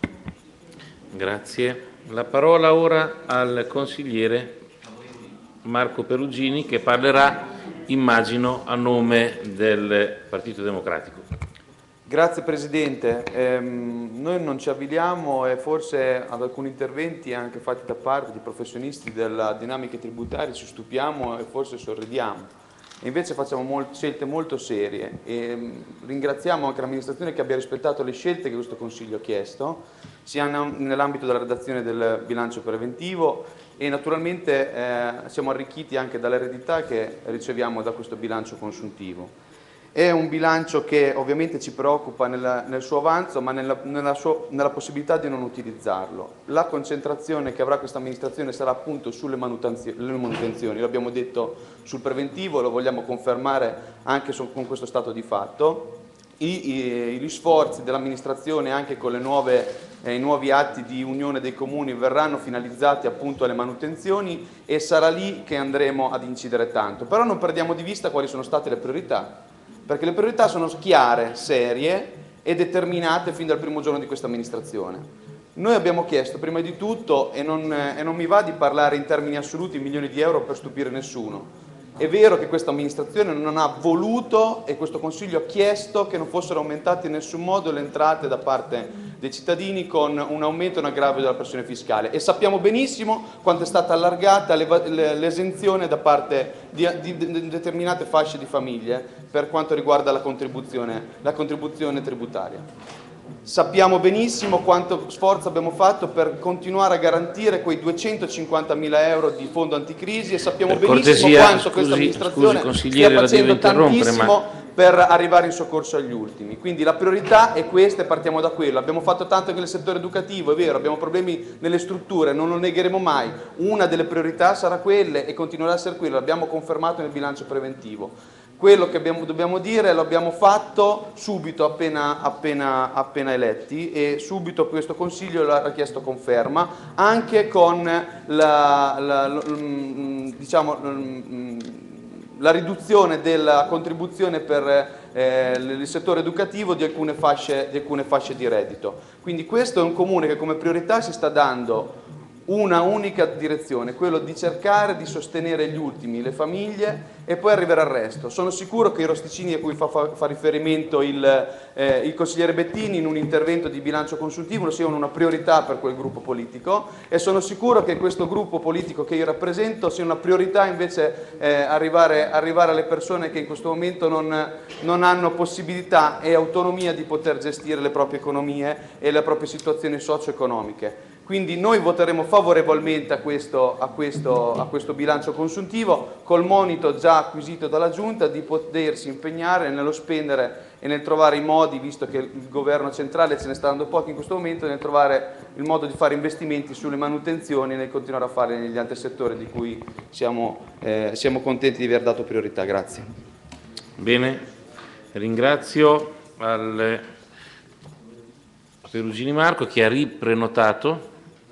Speaker 1: Grazie. La parola ora al consigliere Marco Perugini, che parlerà, immagino, a nome del Partito Democratico.
Speaker 12: Grazie Presidente. Ehm, noi non ci avviliamo e forse ad alcuni interventi anche fatti da parte di professionisti della dinamica tributaria ci stupiamo e forse sorridiamo. E invece facciamo molt- scelte molto serie e mh, ringraziamo anche l'amministrazione che abbia rispettato le scelte che questo Consiglio ha chiesto, sia nell'ambito della redazione del bilancio preventivo, e naturalmente eh, siamo arricchiti anche dall'eredità che riceviamo da questo bilancio consuntivo. È un bilancio che ovviamente ci preoccupa nel, nel suo avanzo, ma nella, nella, suo, nella possibilità di non utilizzarlo. La concentrazione che avrà questa amministrazione sarà appunto sulle manutenzioni, le manutenzioni. Lo abbiamo detto sul preventivo, lo vogliamo confermare anche su, con questo stato di fatto. I, i, gli sforzi dell'amministrazione anche con le nuove, eh, i nuovi atti di unione dei comuni verranno finalizzati appunto alle manutenzioni, e sarà lì che andremo ad incidere tanto. Però non perdiamo di vista quali sono state le priorità, perché le priorità sono chiare, serie e determinate fin dal primo giorno di questa amministrazione. Noi abbiamo chiesto prima di tutto, e non, e non mi va di parlare in termini assoluti, milioni di euro per stupire nessuno, È vero che questa amministrazione non ha voluto e questo Consiglio ha chiesto che non fossero aumentate in nessun modo le entrate da parte dei cittadini con un aumento e un aggravio della pressione fiscale, e sappiamo benissimo quanto è stata allargata l'esenzione da parte di, di, di determinate fasce di famiglie per quanto riguarda la contribuzione, la contribuzione tributaria. Sappiamo benissimo quanto sforzo abbiamo fatto per continuare a garantire quei duecentocinquantamila euro di fondo anticrisi, e sappiamo
Speaker 1: Per
Speaker 12: benissimo
Speaker 1: cortesia,
Speaker 12: quanto
Speaker 1: scusi,
Speaker 12: questa amministrazione
Speaker 1: scusi,
Speaker 12: stia
Speaker 1: la devo
Speaker 12: facendo
Speaker 1: interrompere,
Speaker 12: tantissimo
Speaker 1: ma...
Speaker 12: per arrivare in soccorso agli ultimi. Quindi la priorità è questa e partiamo da quello. Abbiamo fatto tanto anche nel settore educativo, è vero, abbiamo problemi nelle strutture, non lo negheremo mai. Una delle priorità sarà quella e continuerà a essere quella, l'abbiamo confermato nel bilancio preventivo. Quello che abbiamo, dobbiamo dire lo abbiamo fatto subito appena, appena, appena eletti, e subito questo Consiglio l'ha chiesto conferma, anche con la, la, la, diciamo, la riduzione della contribuzione per eh, il settore educativo di alcune, fasce, di alcune fasce di reddito. Quindi questo è un comune che come priorità si sta dando una unica direzione, quello di cercare di sostenere gli ultimi, le famiglie, e poi arrivare al resto. Sono sicuro che i rosticini a cui fa, fa, fa riferimento il, eh, il consigliere Bettini in un intervento di bilancio consuntivo siano una priorità per quel gruppo politico, e sono sicuro che questo gruppo politico che io rappresento sia una priorità invece eh, arrivare, arrivare alle persone che in questo momento non, non hanno possibilità e autonomia di poter gestire le proprie economie e le proprie situazioni socio-economiche. Quindi noi voteremo favorevolmente a questo, a, questo, a questo bilancio consuntivo, col monito già acquisito dalla Giunta di potersi impegnare nello spendere e nel trovare i modi, visto che il governo centrale ce ne sta dando pochi in questo momento, nel trovare il modo di fare investimenti sulle manutenzioni e nel continuare a fare negli altri settori di cui siamo, eh, siamo contenti di aver dato priorità. Grazie.
Speaker 1: Bene, ringrazio al Perugini Marco che ha riprenotato.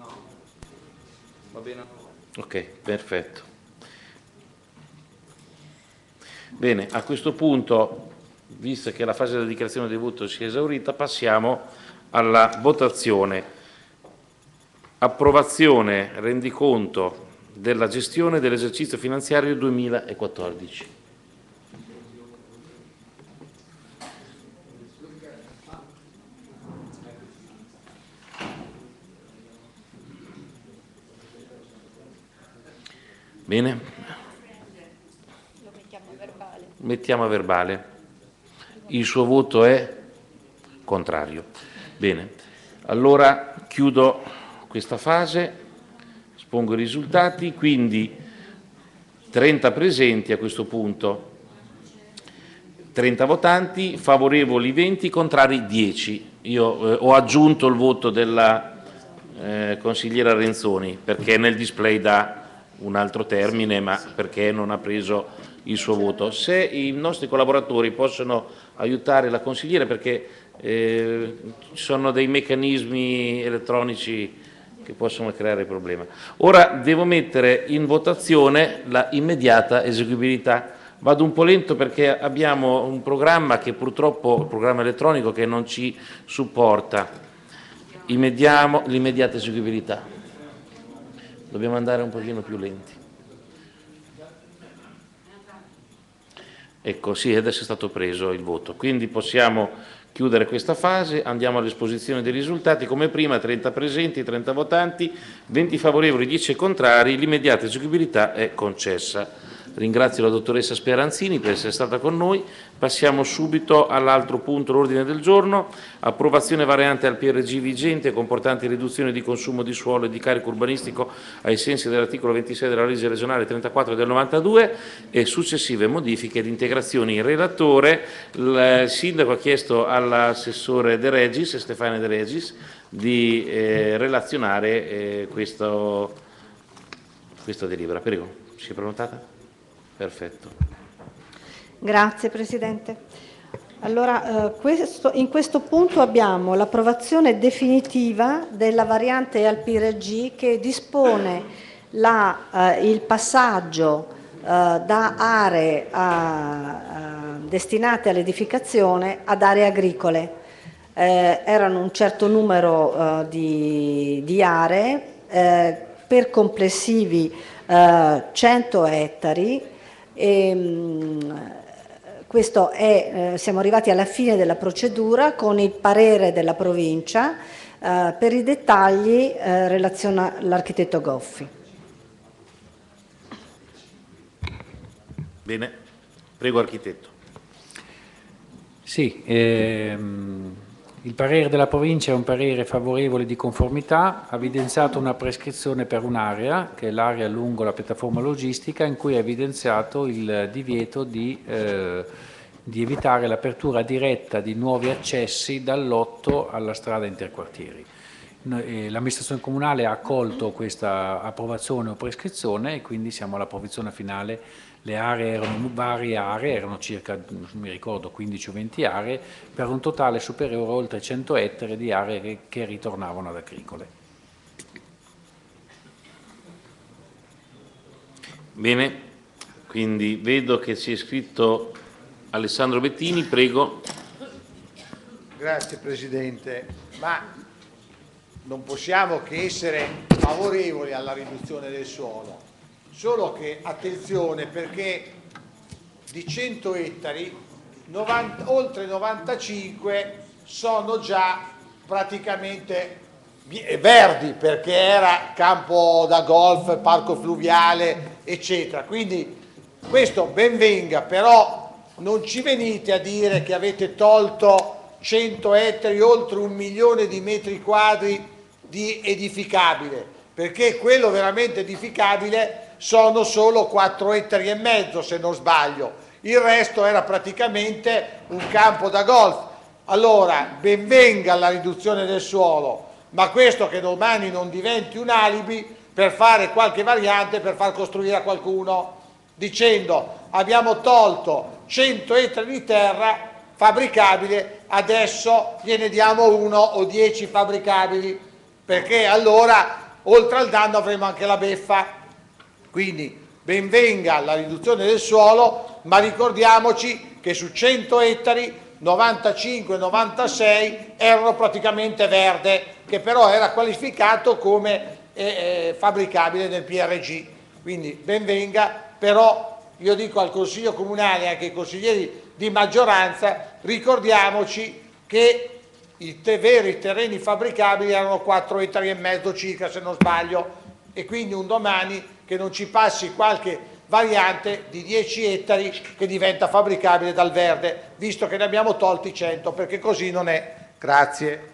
Speaker 12: Va bene?
Speaker 1: Ok, perfetto. Bene, a questo punto, visto che la fase della dichiarazione di voto si è esaurita, passiamo alla votazione. Approvazione rendiconto della gestione dell'esercizio finanziario duemilaquattordici. Bene?
Speaker 4: Lo mettiamo a verbale.
Speaker 1: Mettiamo a verbale. Il suo voto è contrario. Bene, allora chiudo questa fase, espongo i risultati, quindi trenta presenti a questo punto, trenta votanti, favorevoli venti, contrari dieci. Io eh, ho aggiunto il voto della eh, consigliera Renzoni perché nel display dà un altro termine, ma perché non ha preso il suo voto. Se i nostri collaboratori possono aiutare la consigliera, perché eh, ci sono dei meccanismi elettronici che possono creare problema. Ora devo mettere in votazione la immediata eseguibilità. Vado un po' lento perché abbiamo un programma che purtroppo, un programma elettronico che non ci supporta. Immediamo l'immediata eseguibilità. Dobbiamo andare un pochino più lenti. Ecco, sì, adesso è stato preso il voto. Quindi possiamo chiudere questa fase, andiamo all'esposizione dei risultati. Come prima, trenta presenti, trenta votanti, venti favorevoli, dieci contrari. L'immediata eseguibilità è concessa. Ringrazio la dottoressa Speranzini per essere stata con noi. Passiamo subito all'altro punto, l'ordine del giorno, approvazione variante al P R G vigente comportante riduzione di consumo di suolo e di carico urbanistico ai sensi dell'articolo ventisei della legge regionale trentaquattro del novantadue e successive modifiche ed integrazioni. Il relatore, il sindaco, ha chiesto all'assessore De Regis, Stefania De Regis, di eh, relazionare eh, questo, questa delibera. Prego, si è prenotata? Perfetto.
Speaker 13: Grazie Presidente. Allora, eh, questo, in questo punto abbiamo l'approvazione definitiva della variante al P R G che dispone la, eh, il passaggio eh, da aree a, a, destinate all'edificazione ad aree agricole. Eh, erano un certo numero eh, di, di aree eh, per complessivi eh, cento ettari. E, mh, questo è, eh, siamo arrivati alla fine della procedura con il parere della provincia. Eh, per i dettagli eh, relaziona l'architetto Goffi.
Speaker 1: Bene, prego architetto.
Speaker 14: Sì, ehm, il parere della provincia è un parere favorevole di conformità, ha evidenziato una prescrizione per un'area, che è l'area lungo la piattaforma logistica, in cui ha evidenziato il divieto di, eh, di evitare l'apertura diretta di nuovi accessi dall'otto alla strada interquartieri. L'amministrazione comunale ha accolto questa approvazione o prescrizione e quindi siamo all'approvazione finale. Le aree erano varie aree, erano circa, non mi ricordo, quindici o venti aree, per un totale superiore a oltre cento ettari di aree che, che ritornavano ad agricole.
Speaker 1: Bene, quindi vedo che si è iscritto Alessandro Bettini, prego.
Speaker 7: Grazie Presidente, ma non possiamo che essere favorevoli alla riduzione del suolo, solo che attenzione, perché di cento ettari novanta, oltre novantacinque sono già praticamente verdi, perché era campo da golf, parco fluviale eccetera, quindi questo ben venga, però non ci venite a dire che avete tolto cento ettari, oltre un milione di metri quadri di edificabile, perché quello veramente edificabile sono solo quattro ettari e mezzo, se non sbaglio, il resto era praticamente un campo da golf. Allora ben venga la riduzione del suolo, ma questo che domani non diventi un alibi per fare qualche variante per far costruire a qualcuno, dicendo abbiamo tolto cento ettari di terra fabbricabile, adesso gliene diamo uno o dieci fabbricabili, perché allora oltre al danno avremo anche la beffa. Quindi ben venga la riduzione del suolo, ma ricordiamoci che su cento ettari novantacinque novantasei erano praticamente verde, che però era qualificato come eh, eh, fabbricabile nel P R G. Quindi ben venga, però io dico al Consiglio Comunale e anche ai consiglieri di maggioranza, ricordiamoci che i te veri terreni fabbricabili erano quattro ettari e mezzo circa, se non sbaglio, e quindi un domani che non ci passi qualche variante di dieci ettari che diventa fabbricabile dal verde, visto che ne abbiamo tolti cento, perché così non è. Grazie.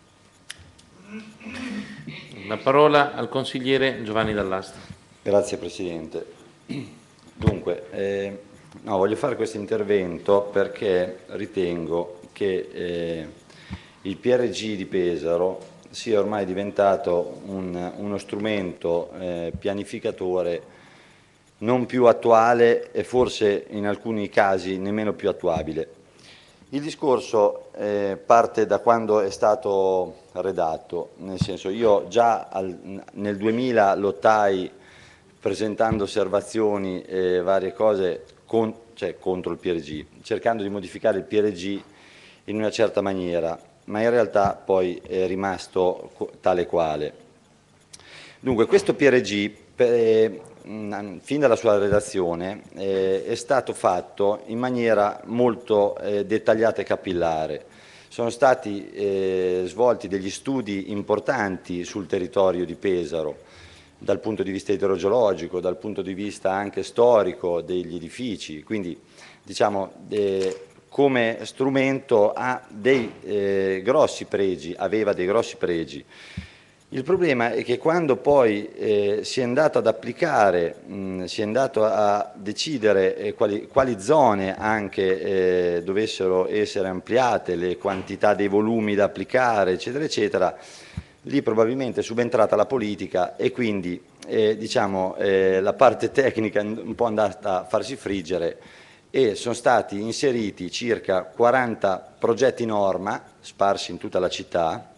Speaker 1: La parola al consigliere Giovanni Dall'Asta.
Speaker 3: Grazie Presidente. Dunque, eh, no, voglio fare questo intervento perché ritengo che eh, il P R G di Pesaro sia ormai diventato un, uno strumento eh, pianificatore non più attuale e forse in alcuni casi nemmeno più attuabile. Il discorso eh, parte da quando è stato redatto, nel senso io già al, nel duemila lottai presentando osservazioni e varie cose con, cioè, contro il P R G, cercando di modificare il P R G in una certa maniera, ma in realtà poi è rimasto tale quale. Dunque questo P R G, eh, fin dalla sua redazione, eh, è stato fatto in maniera molto eh, dettagliata e capillare. Sono stati eh, svolti degli studi importanti sul territorio di Pesaro, dal punto di vista idrogeologico, dal punto di vista anche storico degli edifici, quindi diciamo eh, come strumento ha dei eh, grossi pregi, aveva dei grossi pregi. Il problema è che quando poi eh, si è andato ad applicare, mh, si è andato a decidere eh, quali, quali zone anche eh, dovessero essere ampliate, le quantità dei volumi da applicare, eccetera, eccetera, lì probabilmente è subentrata la politica e quindi eh, diciamo, eh, la parte tecnica è un po' andata a farsi friggere e sono stati inseriti circa quaranta progetti norma sparsi in tutta la città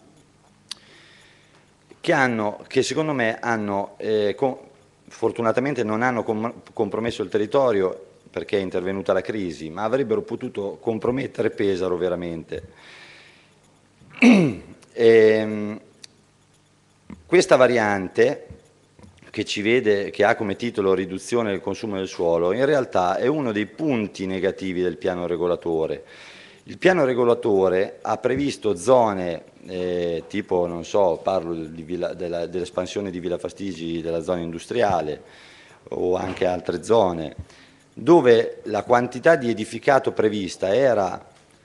Speaker 3: che, hanno, che secondo me hanno, eh, con, fortunatamente non hanno com compromesso il territorio perché è intervenuta la crisi, ma avrebbero potuto compromettere Pesaro veramente. e, Questa variante, che ci vede, che ha come titolo riduzione del consumo del suolo, in realtà è uno dei punti negativi del piano regolatore. Il piano regolatore ha previsto zone eh, tipo, non so, parlo dell'espansione di Villa Fastigi della zona industriale o anche altre zone, dove la quantità di edificato prevista era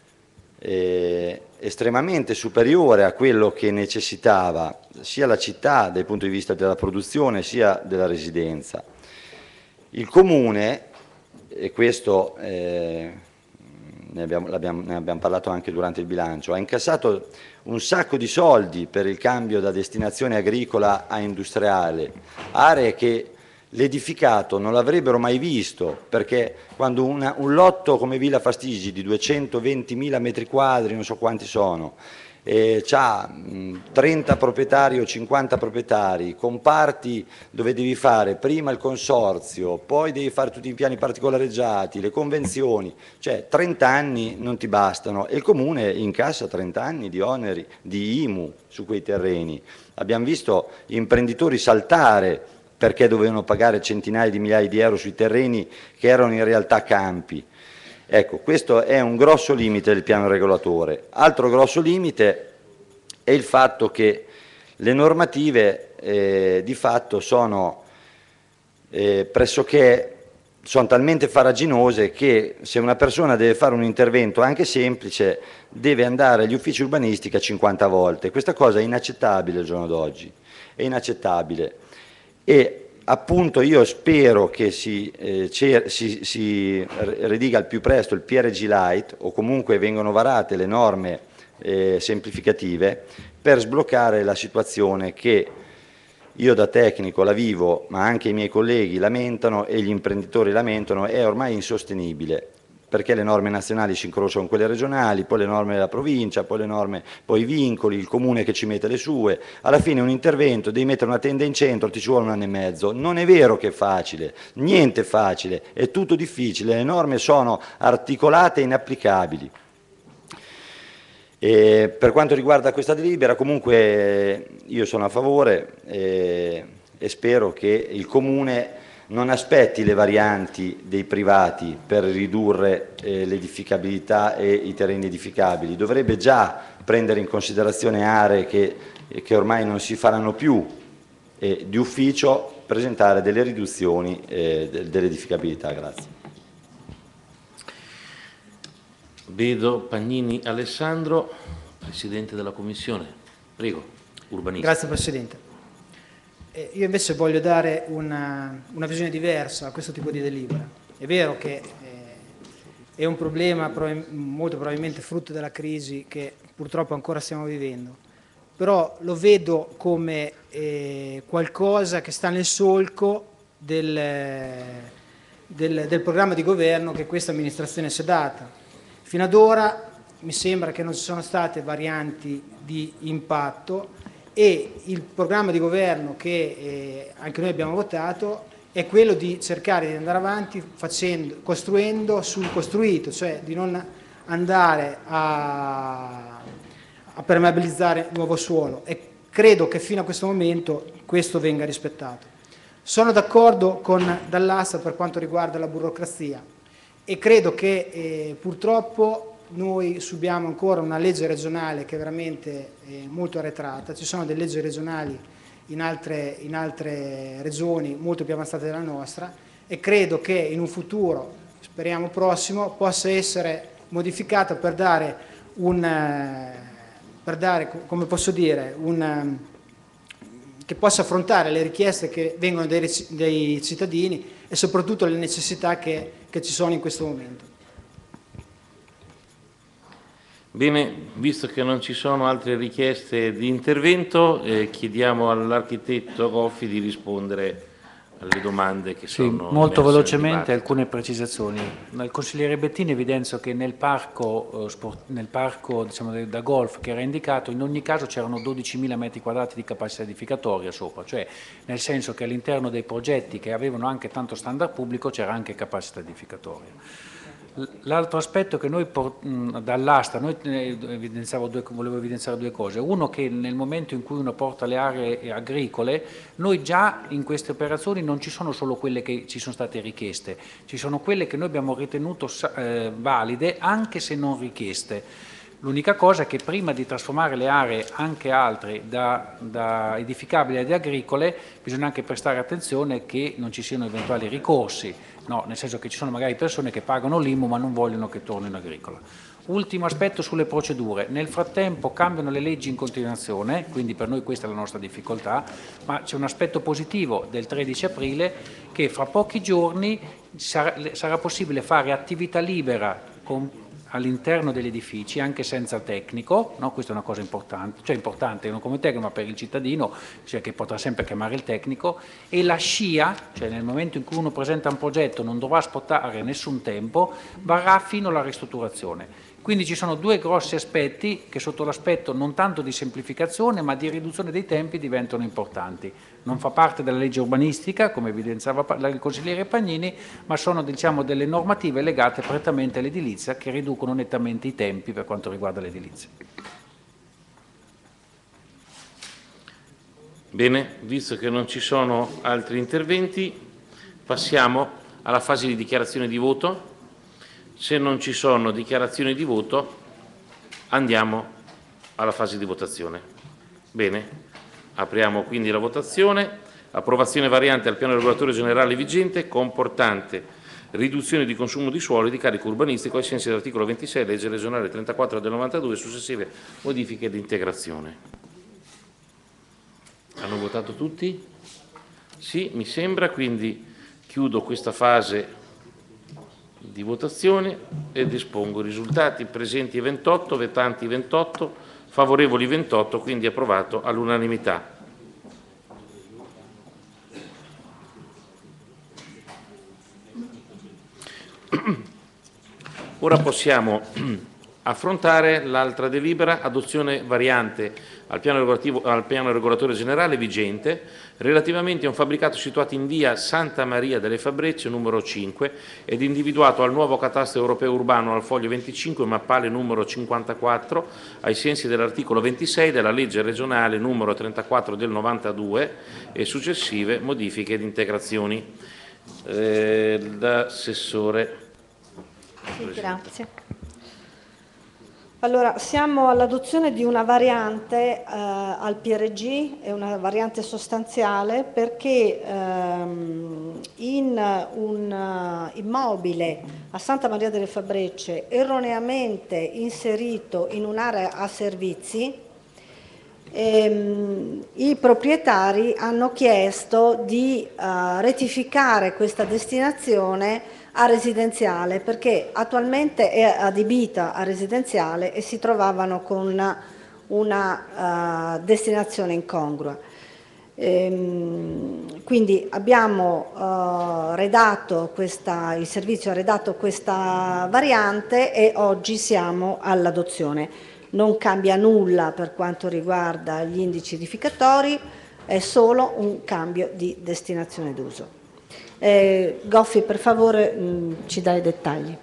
Speaker 3: eh, estremamente superiore a quello che necessitava sia la città dal punto di vista della produzione sia della residenza. Il Comune, e questo eh, ne, abbiamo, ne abbiamo parlato anche durante il bilancio, ha incassato un sacco di soldi per il cambio da destinazione agricola a industriale, aree che l'edificato non l'avrebbero mai visto, perché quando una, un lotto come Villa Fastigi di duecentoventimila metri quadri, non so quanti sono, eh, ha trenta proprietari o cinquanta proprietari, con parti dove devi fare prima il consorzio, poi devi fare tutti i piani particolareggiati, le convenzioni, cioè trenta anni non ti bastano e il Comune incassa trenta anni di oneri, di I M U su quei terreni. Abbiamo visto imprenditori saltare perché dovevano pagare centinaia di migliaia di euro sui terreni che erano in realtà campi. Ecco, questo è un grosso limite del piano regolatore. Altro grosso limite è il fatto che le normative eh, di fatto sono eh, pressoché sono talmente farraginose che se una persona deve fare un intervento anche semplice deve andare agli uffici urbanistici cinquanta volte. Questa cosa è inaccettabile al giorno d'oggi, è inaccettabile. E appunto io spero che si, eh, si, si rediga al più presto il P R G Light o comunque vengano varate le norme eh, semplificative per sbloccare la situazione che io da tecnico la vivo, ma anche i miei colleghi lamentano e gli imprenditori lamentano, è ormai insostenibile, perché le norme nazionali si incrociano con quelle regionali, poi le norme della provincia, poi le norme, poi i vincoli, il comune che ci mette le sue, alla fine un intervento, devi mettere una tenda in centro, ti ci vuole un anno e mezzo, non è vero che è facile, niente è facile, è tutto difficile, le norme sono articolate e inapplicabili. E per quanto riguarda questa delibera, comunque io sono a favore e, e spero che il comune non aspetti le varianti dei privati per ridurre eh, l'edificabilità e i terreni edificabili, dovrebbe già prendere in considerazione aree che, che ormai non si faranno più e di ufficio presentare delle riduzioni eh, dell'edificabilità. Grazie.
Speaker 1: Vedo Pagnini Alessandro, Presidente della Commissione. Prego, urbanistica.
Speaker 15: Grazie Presidente. Io invece voglio dare una, una visione diversa a questo tipo di delibera. È vero che eh, è un problema molto probabilmente frutto della crisi che purtroppo ancora stiamo vivendo, però lo vedo come eh, qualcosa che sta nel solco del, del, del programma di governo che questa amministrazione si è data. Fino ad ora mi sembra che non ci sono state varianti di impatto e il programma di governo che eh, anche noi abbiamo votato è quello di cercare di andare avanti facendo, costruendo sul costruito, cioè di non andare a, a permeabilizzare nuovo suolo, e credo che fino a questo momento questo venga rispettato. Sono d'accordo con Dall'Asta per quanto riguarda la burocrazia e credo che eh, purtroppo noi subiamo ancora una legge regionale che è veramente eh, molto arretrata. Ci sono delle leggi regionali in altre, in altre regioni molto più avanzate della nostra e credo che in un futuro, speriamo prossimo, possa essere modificata per dare un, per dare, come posso dire, un, che possa affrontare le richieste che vengono dai, dai cittadini e soprattutto le necessità che, che ci sono in questo momento.
Speaker 1: Bene, visto che non ci sono altre richieste di intervento, eh, chiediamo all'architetto Goffi di rispondere alle domande che
Speaker 14: sì,
Speaker 1: sono
Speaker 14: molto
Speaker 1: emerse
Speaker 14: velocemente alcune precisazioni. Il consigliere Bettini evidenzio che nel parco, eh, sport, nel parco diciamo, da golf che era indicato, in ogni caso c'erano dodicimila metri quadrati di capacità edificatoria sopra, cioè nel senso che all'interno dei progetti che avevano anche tanto standard pubblico c'era anche capacità edificatoria. L'altro aspetto che noi dall'asta, noi evidenziavo due, volevo evidenziare due cose. Uno, che nel momento in cui uno porta le aree agricole, noi già in queste operazioni non ci sono solo quelle che ci sono state richieste, ci sono quelle che noi abbiamo ritenuto eh, valide anche se non richieste. L'unica cosa è che prima di trasformare le aree anche altre da, da edificabili ad agricole bisogna anche prestare attenzione che non ci siano eventuali ricorsi, no, nel senso che ci sono magari persone che pagano l'I M U ma non vogliono che tornino agricola. Ultimo aspetto sulle procedure. Nel frattempo cambiano le leggi in continuazione, quindi per noi questa è la nostra difficoltà, ma c'è un aspetto positivo del tredici aprile che fra pochi giorni sarà, sarà possibile fare attività libera con all'interno degli edifici, anche senza tecnico, no? Questa è una cosa importante, cioè importante non come tecnico ma per il cittadino, cioè che potrà sempre chiamare il tecnico, e la scia, cioè nel momento in cui uno presenta un progetto non dovrà aspettare nessun tempo, varrà fino alla ristrutturazione. Quindi ci sono due grossi aspetti che sotto l'aspetto non tanto di semplificazione ma di riduzione dei tempi diventano importanti. Non fa parte della legge urbanistica, come evidenziava il consigliere Pagnini, ma sono diciamo, delle normative legate prettamente all'edilizia che riducono nettamente i tempi per quanto riguarda l'edilizia.
Speaker 1: Bene, visto che non ci sono altri interventi, passiamo alla fase di dichiarazione di voto. Se non ci sono dichiarazioni di voto, andiamo alla fase di votazione. Bene, apriamo quindi la votazione. Approvazione variante al piano regolatore generale vigente comportante riduzione di consumo di suolo e di carico urbanistico ai sensi dell'articolo ventisei legge regionale trentaquattro del novantadue, successive modifiche ed integrazione. Hanno votato tutti? Sì, mi sembra, quindi chiudo questa fase di votazione ed espongo i risultati. Presenti ventotto, votanti ventotto, favorevoli ventotto, quindi approvato all'unanimità. Ora possiamo affrontare l'altra delibera, adozione variante al piano, regolativo, al piano regolatore generale vigente relativamente a un fabbricato situato in via Santa Maria delle Fabrecce numero cinque ed individuato al nuovo catasto europeo urbano al foglio venticinque mappale numero cinquantaquattro ai sensi dell'articolo ventisei della legge regionale numero trentaquattro del novantadue e successive modifiche ed integrazioni. Eh, l'assessore.
Speaker 13: Sì, grazie. Allora, siamo all'adozione di una variante eh, al P R G, è una variante sostanziale perché ehm, in un uh, immobile a Santa Maria delle Fabrecce erroneamente inserito in un'area a servizi, ehm, i proprietari hanno chiesto di uh, rettificare questa destinazione a residenziale perché attualmente è adibita a residenziale e si trovavano con una, una uh, destinazione incongrua. Ehm, quindi abbiamo uh, redatto questa, il servizio ha redatto questa variante e oggi siamo all'adozione. Non cambia nulla per quanto riguarda gli indici edificatori, è solo un cambio di destinazione d'uso. Eh, Goffi, per favore, mh, ci dai i dettagli.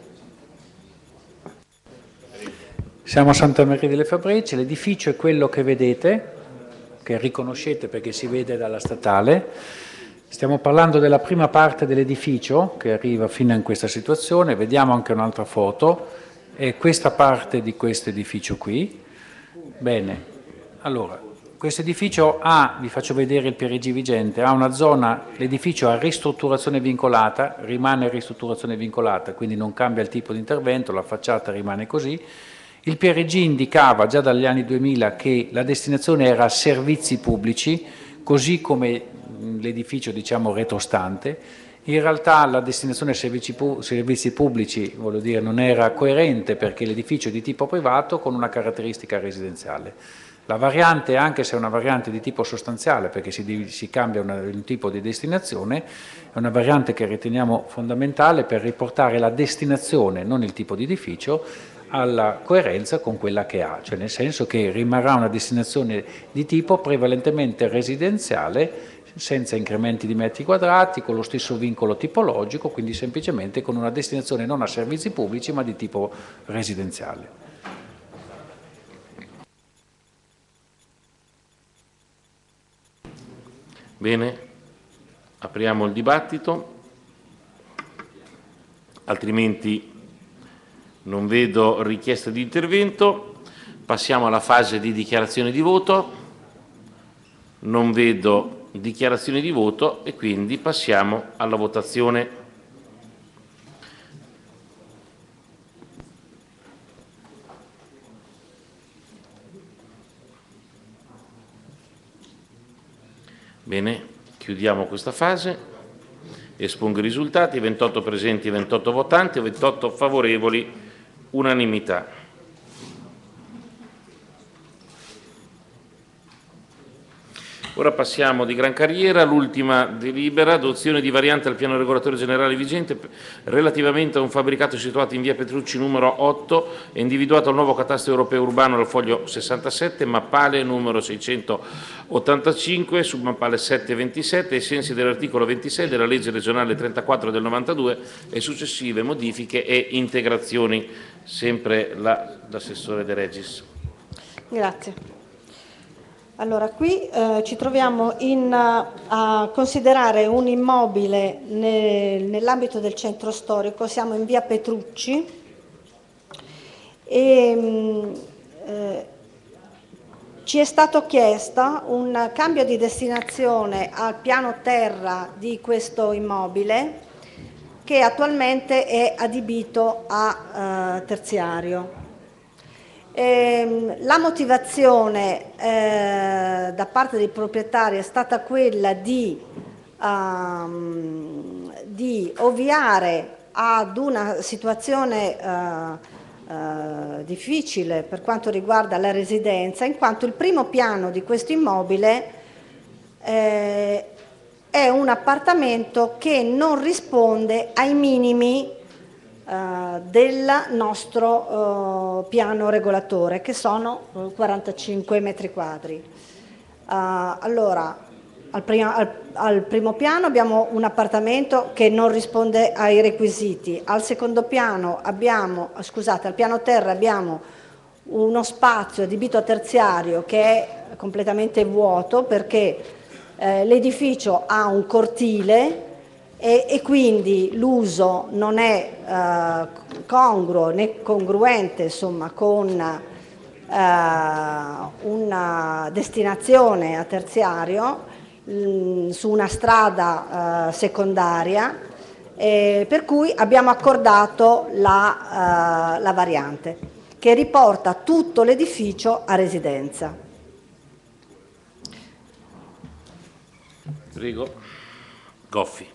Speaker 14: Siamo a Santa Maria delle Fabrecce, l'edificio è quello che vedete, che riconoscete perché si vede dalla statale. Stiamo parlando della prima parte dell'edificio che arriva fino in questa situazione, vediamo anche un'altra foto, è questa parte di questo edificio qui. Bene, allora. Questo edificio ha, vi faccio vedere il P R G vigente, ha una zona, l'edificio ha ristrutturazione vincolata, rimane ristrutturazione vincolata, quindi non cambia il tipo di intervento, la facciata rimane così. Il P R G indicava già dagli anni duemila che la destinazione era servizi pubblici, così come l'edificio diciamo retrostante. In realtà la destinazione servizi, servizi pubblici voglio dire, non era coerente perché l'edificio è di tipo privato con una caratteristica residenziale. La variante, anche se è una variante di tipo sostanziale, perché si, si cambia una, un tipo di destinazione, è una variante che riteniamo fondamentale per riportare la destinazione, non il tipo di edificio, alla coerenza con quella che ha, cioè nel senso che rimarrà una destinazione di tipo prevalentemente residenziale senza incrementi di metri quadrati, con lo stesso vincolo tipologico, quindi semplicemente con una destinazione non a servizi pubblici ma di tipo residenziale.
Speaker 1: Bene, apriamo il dibattito, altrimenti non vedo richiesta di intervento. Passiamo alla fase di dichiarazione di voto. Non vedo dichiarazioni di voto e quindi passiamo alla votazione. Bene, chiudiamo questa fase. Espongo i risultati: ventotto presenti, ventotto votanti, ventotto favorevoli, unanimità. Ora passiamo di gran carriera all'ultima delibera, adozione di variante al piano regolatore generale vigente relativamente a un fabbricato situato in via Petrucci numero otto e individuato al nuovo catasto europeo urbano al foglio sessantasette, mappale numero seicentottantacinque, submappale settecentoventisette, ai sensi dell'articolo ventisei della legge regionale trentaquattro del novantadue e successive modifiche e integrazioni. Sempre l'assessore De Regis.
Speaker 13: Grazie. Allora, qui eh, ci troviamo in, a considerare un immobile nel, nell'ambito del centro storico. Siamo in via Petrucci e mh, eh, ci è stato chiesto un cambio di destinazione al piano terra di questo immobile, che attualmente è adibito a eh, terziario. Eh, la motivazione eh, da parte dei proprietari è stata quella di, um, di ovviare ad una situazione uh, uh, difficile per quanto riguarda la residenza, in quanto il primo piano di questo immobile eh, è un appartamento che non risponde ai minimi Uh, del nostro uh, piano regolatore, che sono uh, quarantacinque metri quadri. Uh, allora, al, prima, al, al primo piano abbiamo un appartamento che non risponde ai requisiti, al secondo piano abbiamo, scusate, al piano terra abbiamo uno spazio adibito a terziario che è completamente vuoto perché eh, l'edificio ha un cortile E, e quindi l'uso non è eh, congruo né congruente, insomma, con eh, una destinazione a terziario mh, su una strada eh, secondaria, eh, per cui abbiamo accordato la, eh, la variante che riporta tutto l'edificio a residenza.
Speaker 1: Prego. Goffi.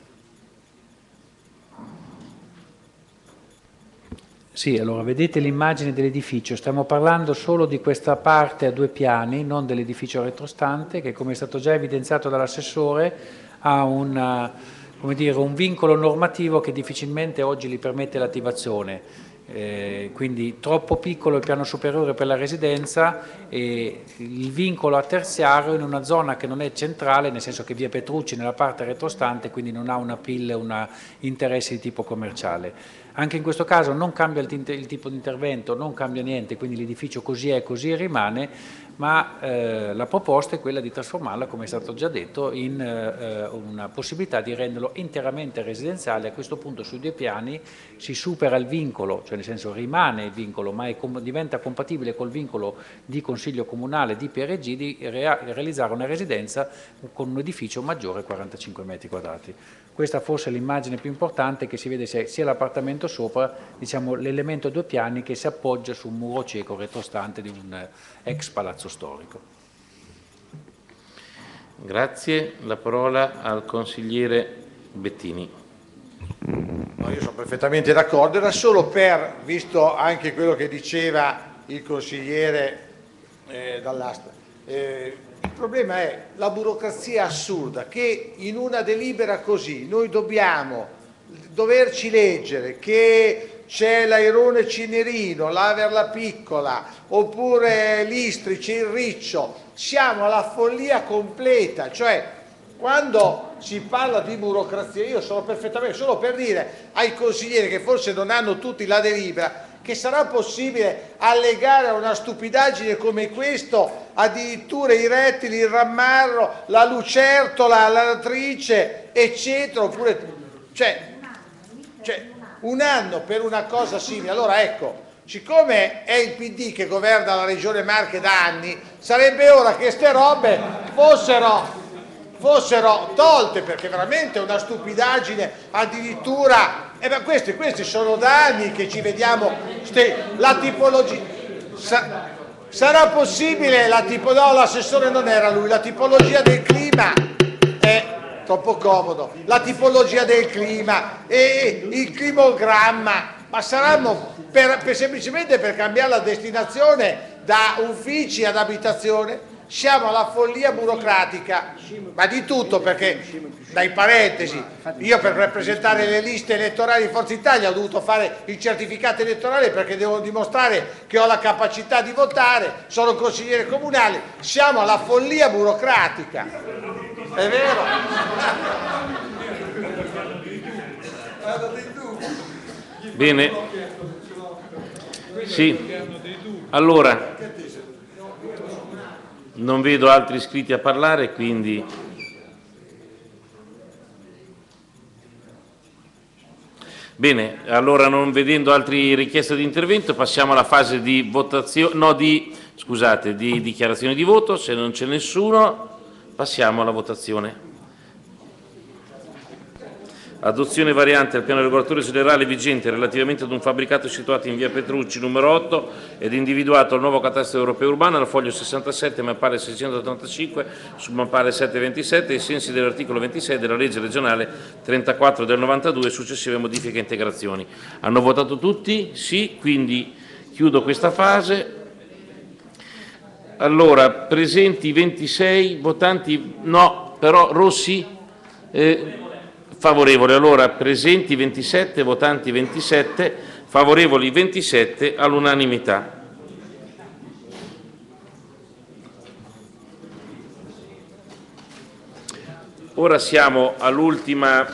Speaker 14: Sì, allora vedete l'immagine dell'edificio, stiamo parlando solo di questa parte a due piani, non dell'edificio retrostante, che come è stato già evidenziato dall'assessore ha una, come dire, un vincolo normativo che difficilmente oggi gli permette l'attivazione. Eh, quindi troppo piccolo il piano superiore per la residenza e il vincolo a terziario in una zona che non è centrale, nel senso che via Petrucci nella parte retrostante, quindi non ha una P I L, una interesse di tipo commerciale. Anche in questo caso non cambia il, il tipo di intervento, non cambia niente, quindi l'edificio così è, così rimane, ma eh, la proposta è quella di trasformarla, come è stato già detto, in eh, una possibilità di renderlo interamente residenziale. A questo punto sui due piani si supera il vincolo, cioè nel senso rimane il vincolo, ma è, diventa compatibile col vincolo di Consiglio Comunale di P R G di rea, realizzare una residenza con un edificio maggiore ai quarantacinque metri quadrati. Questa forse è l'immagine più importante, che si vede sia l'appartamento sopra, diciamo l'elemento a due piani che si appoggia su un muro cieco retrostante di un ex palazzo storico.
Speaker 1: Grazie. La parola al consigliere Bettini.
Speaker 7: No, io sono perfettamente d'accordo, era solo per, visto anche quello che diceva il consigliere eh, Dall'Asta, eh, il problema è la burocrazia assurda che in una delibera così noi dobbiamo doverci leggere che c'è l'Airone Cinerino, l'Averla Piccola, oppure l'Istrice, il Riccio, siamo alla follia completa, cioè quando si parla di burocrazia, io sono perfettamente, solo per dire ai consiglieri che forse non hanno tutti la delibera, che sarà possibile allegare a una stupidaggine come questo addirittura i rettili, il rammarro, la lucertola, la latrice, eccetera, oppure, cioè, cioè, un anno per una cosa simile. Allora ecco, siccome è il P D che governa la Regione Marche da anni, sarebbe ora che queste robe fossero, fossero tolte, perché veramente è una stupidaggine addirittura. Eh beh, questi, questi sono da anni che ci vediamo, ste, la tipologia, sa, sarà possibile la tipo, no, l'assessore non era lui, la tipologia del clima è troppo comodo, la tipologia del clima e il climogramma, ma saranno per, per, semplicemente per cambiare la destinazione da uffici ad abitazione. Siamo alla follia burocratica, ma di tutto, perché dai parentesi, io per rappresentare le liste elettorali di Forza Italia ho dovuto fare il certificato elettorale perché devo dimostrare che ho la capacità di votare, sono consigliere comunale, siamo alla follia burocratica, è vero?
Speaker 1: Bene, sì, allora non vedo altri iscritti a parlare, quindi bene, allora non vedendo altre richieste di intervento passiamo alla fase di votazione, no di, scusate, di dichiarazione di voto. Se non c'è nessuno passiamo alla votazione. Adozione variante al piano regolatore generale vigente relativamente ad un fabbricato situato in via Petrucci numero otto ed individuato al nuovo catasto europeo urbano al foglio sessantasette mappale seicentottantacinque sul mappale settecentoventisette ai sensi dell'articolo ventisei della legge regionale trentaquattro del novantadue e successive modifiche e integrazioni. Hanno votato tutti? Sì, quindi chiudo questa fase. Allora, presenti ventisei, votanti no, però Rossi? Eh, Favorevole, allora presenti ventisette, votanti ventisette, favorevoli ventisette all'unanimità. Ora siamo all'ultima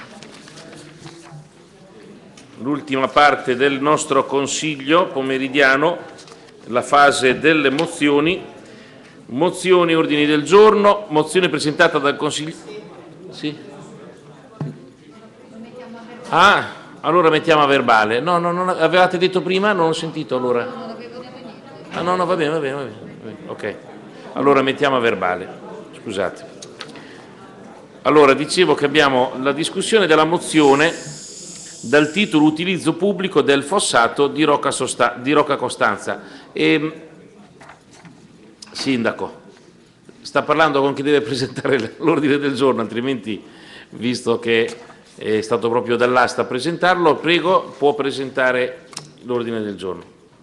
Speaker 1: l'ultima parte del nostro consiglio pomeridiano, la fase delle mozioni. Mozioni, ordini del giorno, mozione presentata dal Consiglio. Sì. Ah, allora mettiamo a verbale. No, no, non avevate detto prima? Non ho sentito allora. No, non avevo detto niente. Ah, no, no, va bene, va bene, va bene. Ok. Allora mettiamo a verbale. Scusate. Allora, dicevo che abbiamo la discussione della mozione dal titolo Utilizzo pubblico del fossato di Rocca, Sosta- di Rocca Costanza. E, Sindaco, sta parlando con chi deve presentare l'ordine del giorno, altrimenti, visto che è stato proprio dall'asta a presentarlo, prego, può presentare l'ordine del giorno.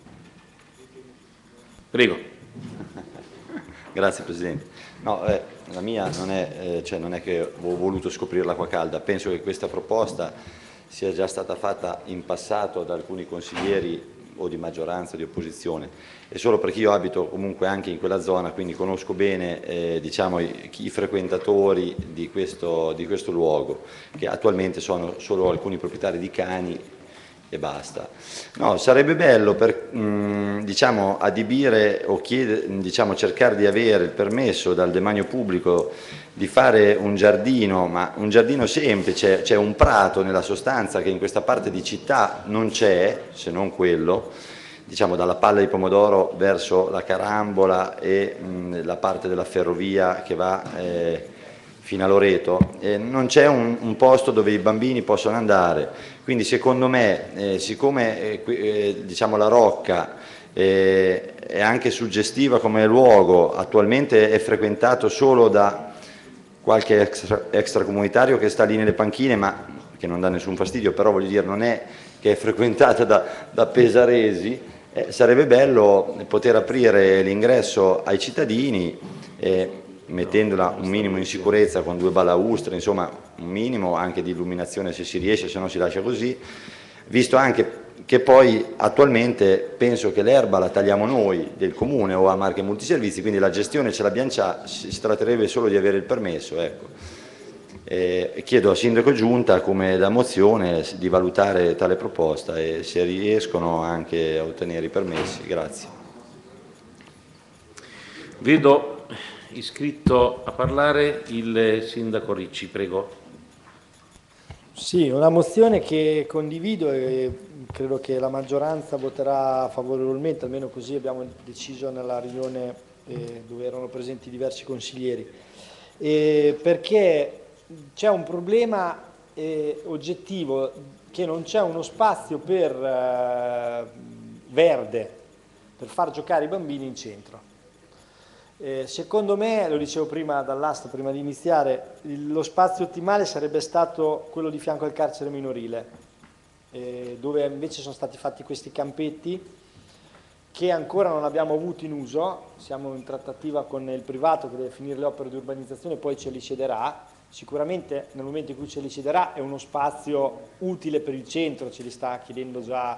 Speaker 1: Prego.
Speaker 3: Grazie Presidente. No, eh, la mia non è, eh, cioè non è che ho voluto scoprire l'acqua calda, penso che questa proposta sia già stata fatta in passato da alcuni consiglieri o di maggioranza o di opposizione, e solo perché io abito comunque anche in quella zona, quindi conosco bene eh, diciamo, i, i frequentatori di questo, di questo luogo, che attualmente sono solo alcuni proprietari di cani e basta. No, sarebbe bello per, mh, diciamo, adibire o chiedere, diciamo, cercare di avere il permesso dal demanio pubblico di fare un giardino, ma un giardino semplice, c'è un prato nella sostanza che in questa parte di città non c'è, se non quello, diciamo dalla Palla di Pomodoro verso la Carambola e mh, la parte della ferrovia che va eh, fino a Loreto, eh, non c'è un, un posto dove i bambini possono andare, quindi secondo me, eh, siccome eh, eh, diciamo la Rocca eh, è anche suggestiva come luogo, attualmente è frequentato solo da qualche extra, extracomunitario che sta lì nelle panchine, ma che non dà nessun fastidio, però voglio dire non è che è frequentata da, da pesaresi, eh, sarebbe bello poter aprire l'ingresso ai cittadini, eh, mettendola un minimo in sicurezza con due balaustre, insomma un minimo anche di illuminazione se si riesce, se no si lascia così, visto anche che poi attualmente penso che l'erba la tagliamo noi del comune o a Marche Multiservizi, quindi la gestione ce l'abbiamo già, si tratterebbe solo di avere il permesso. Ecco. Eh, chiedo al Sindaco Giunta, come da mozione, di valutare tale proposta e se riescono anche a ottenere i permessi. Grazie.
Speaker 1: Vedo iscritto a parlare il Sindaco Ricci, prego.
Speaker 5: Sì, una mozione che condivido e credo che la maggioranza voterà favorevolmente, almeno così abbiamo deciso nella riunione eh, dove erano presenti diversi consiglieri, eh, perché c'è un problema eh, oggettivo, che non c'è uno spazio per eh, verde per far giocare i bambini in centro. Eh, secondo me, lo dicevo prima dall'asta, prima di iniziare, il, lo spazio ottimale sarebbe stato quello di fianco al carcere minorile, eh, dove invece sono stati fatti questi campetti che ancora non abbiamo avuto in uso. Siamo in trattativa con il privato che deve finire le opere di urbanizzazione e poi ce li cederà. Sicuramente nel momento in cui ce li cederà è uno spazio utile per il centro, ce li sta chiedendo già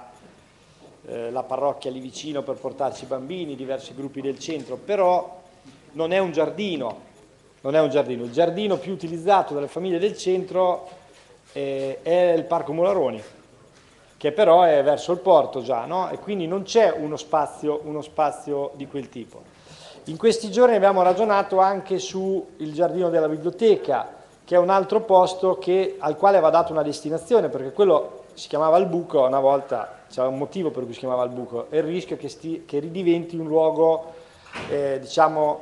Speaker 5: eh, la parrocchia lì vicino per portarci i bambini, diversi gruppi del centro, però non è un giardino, non è un giardino. Il giardino più utilizzato dalle famiglie del centro eh, è il Parco Molaroni, che però è verso il porto già, no? E quindi non c'è uno spazio, uno spazio di quel tipo. In questi giorni abbiamo ragionato anche sul giardino della biblioteca, che è un altro posto che, al quale va data una destinazione, perché quello si chiamava il Buco una volta, c'era un motivo per cui si chiamava il Buco, e il rischio che, sti, che ridiventi un luogo, eh, diciamo,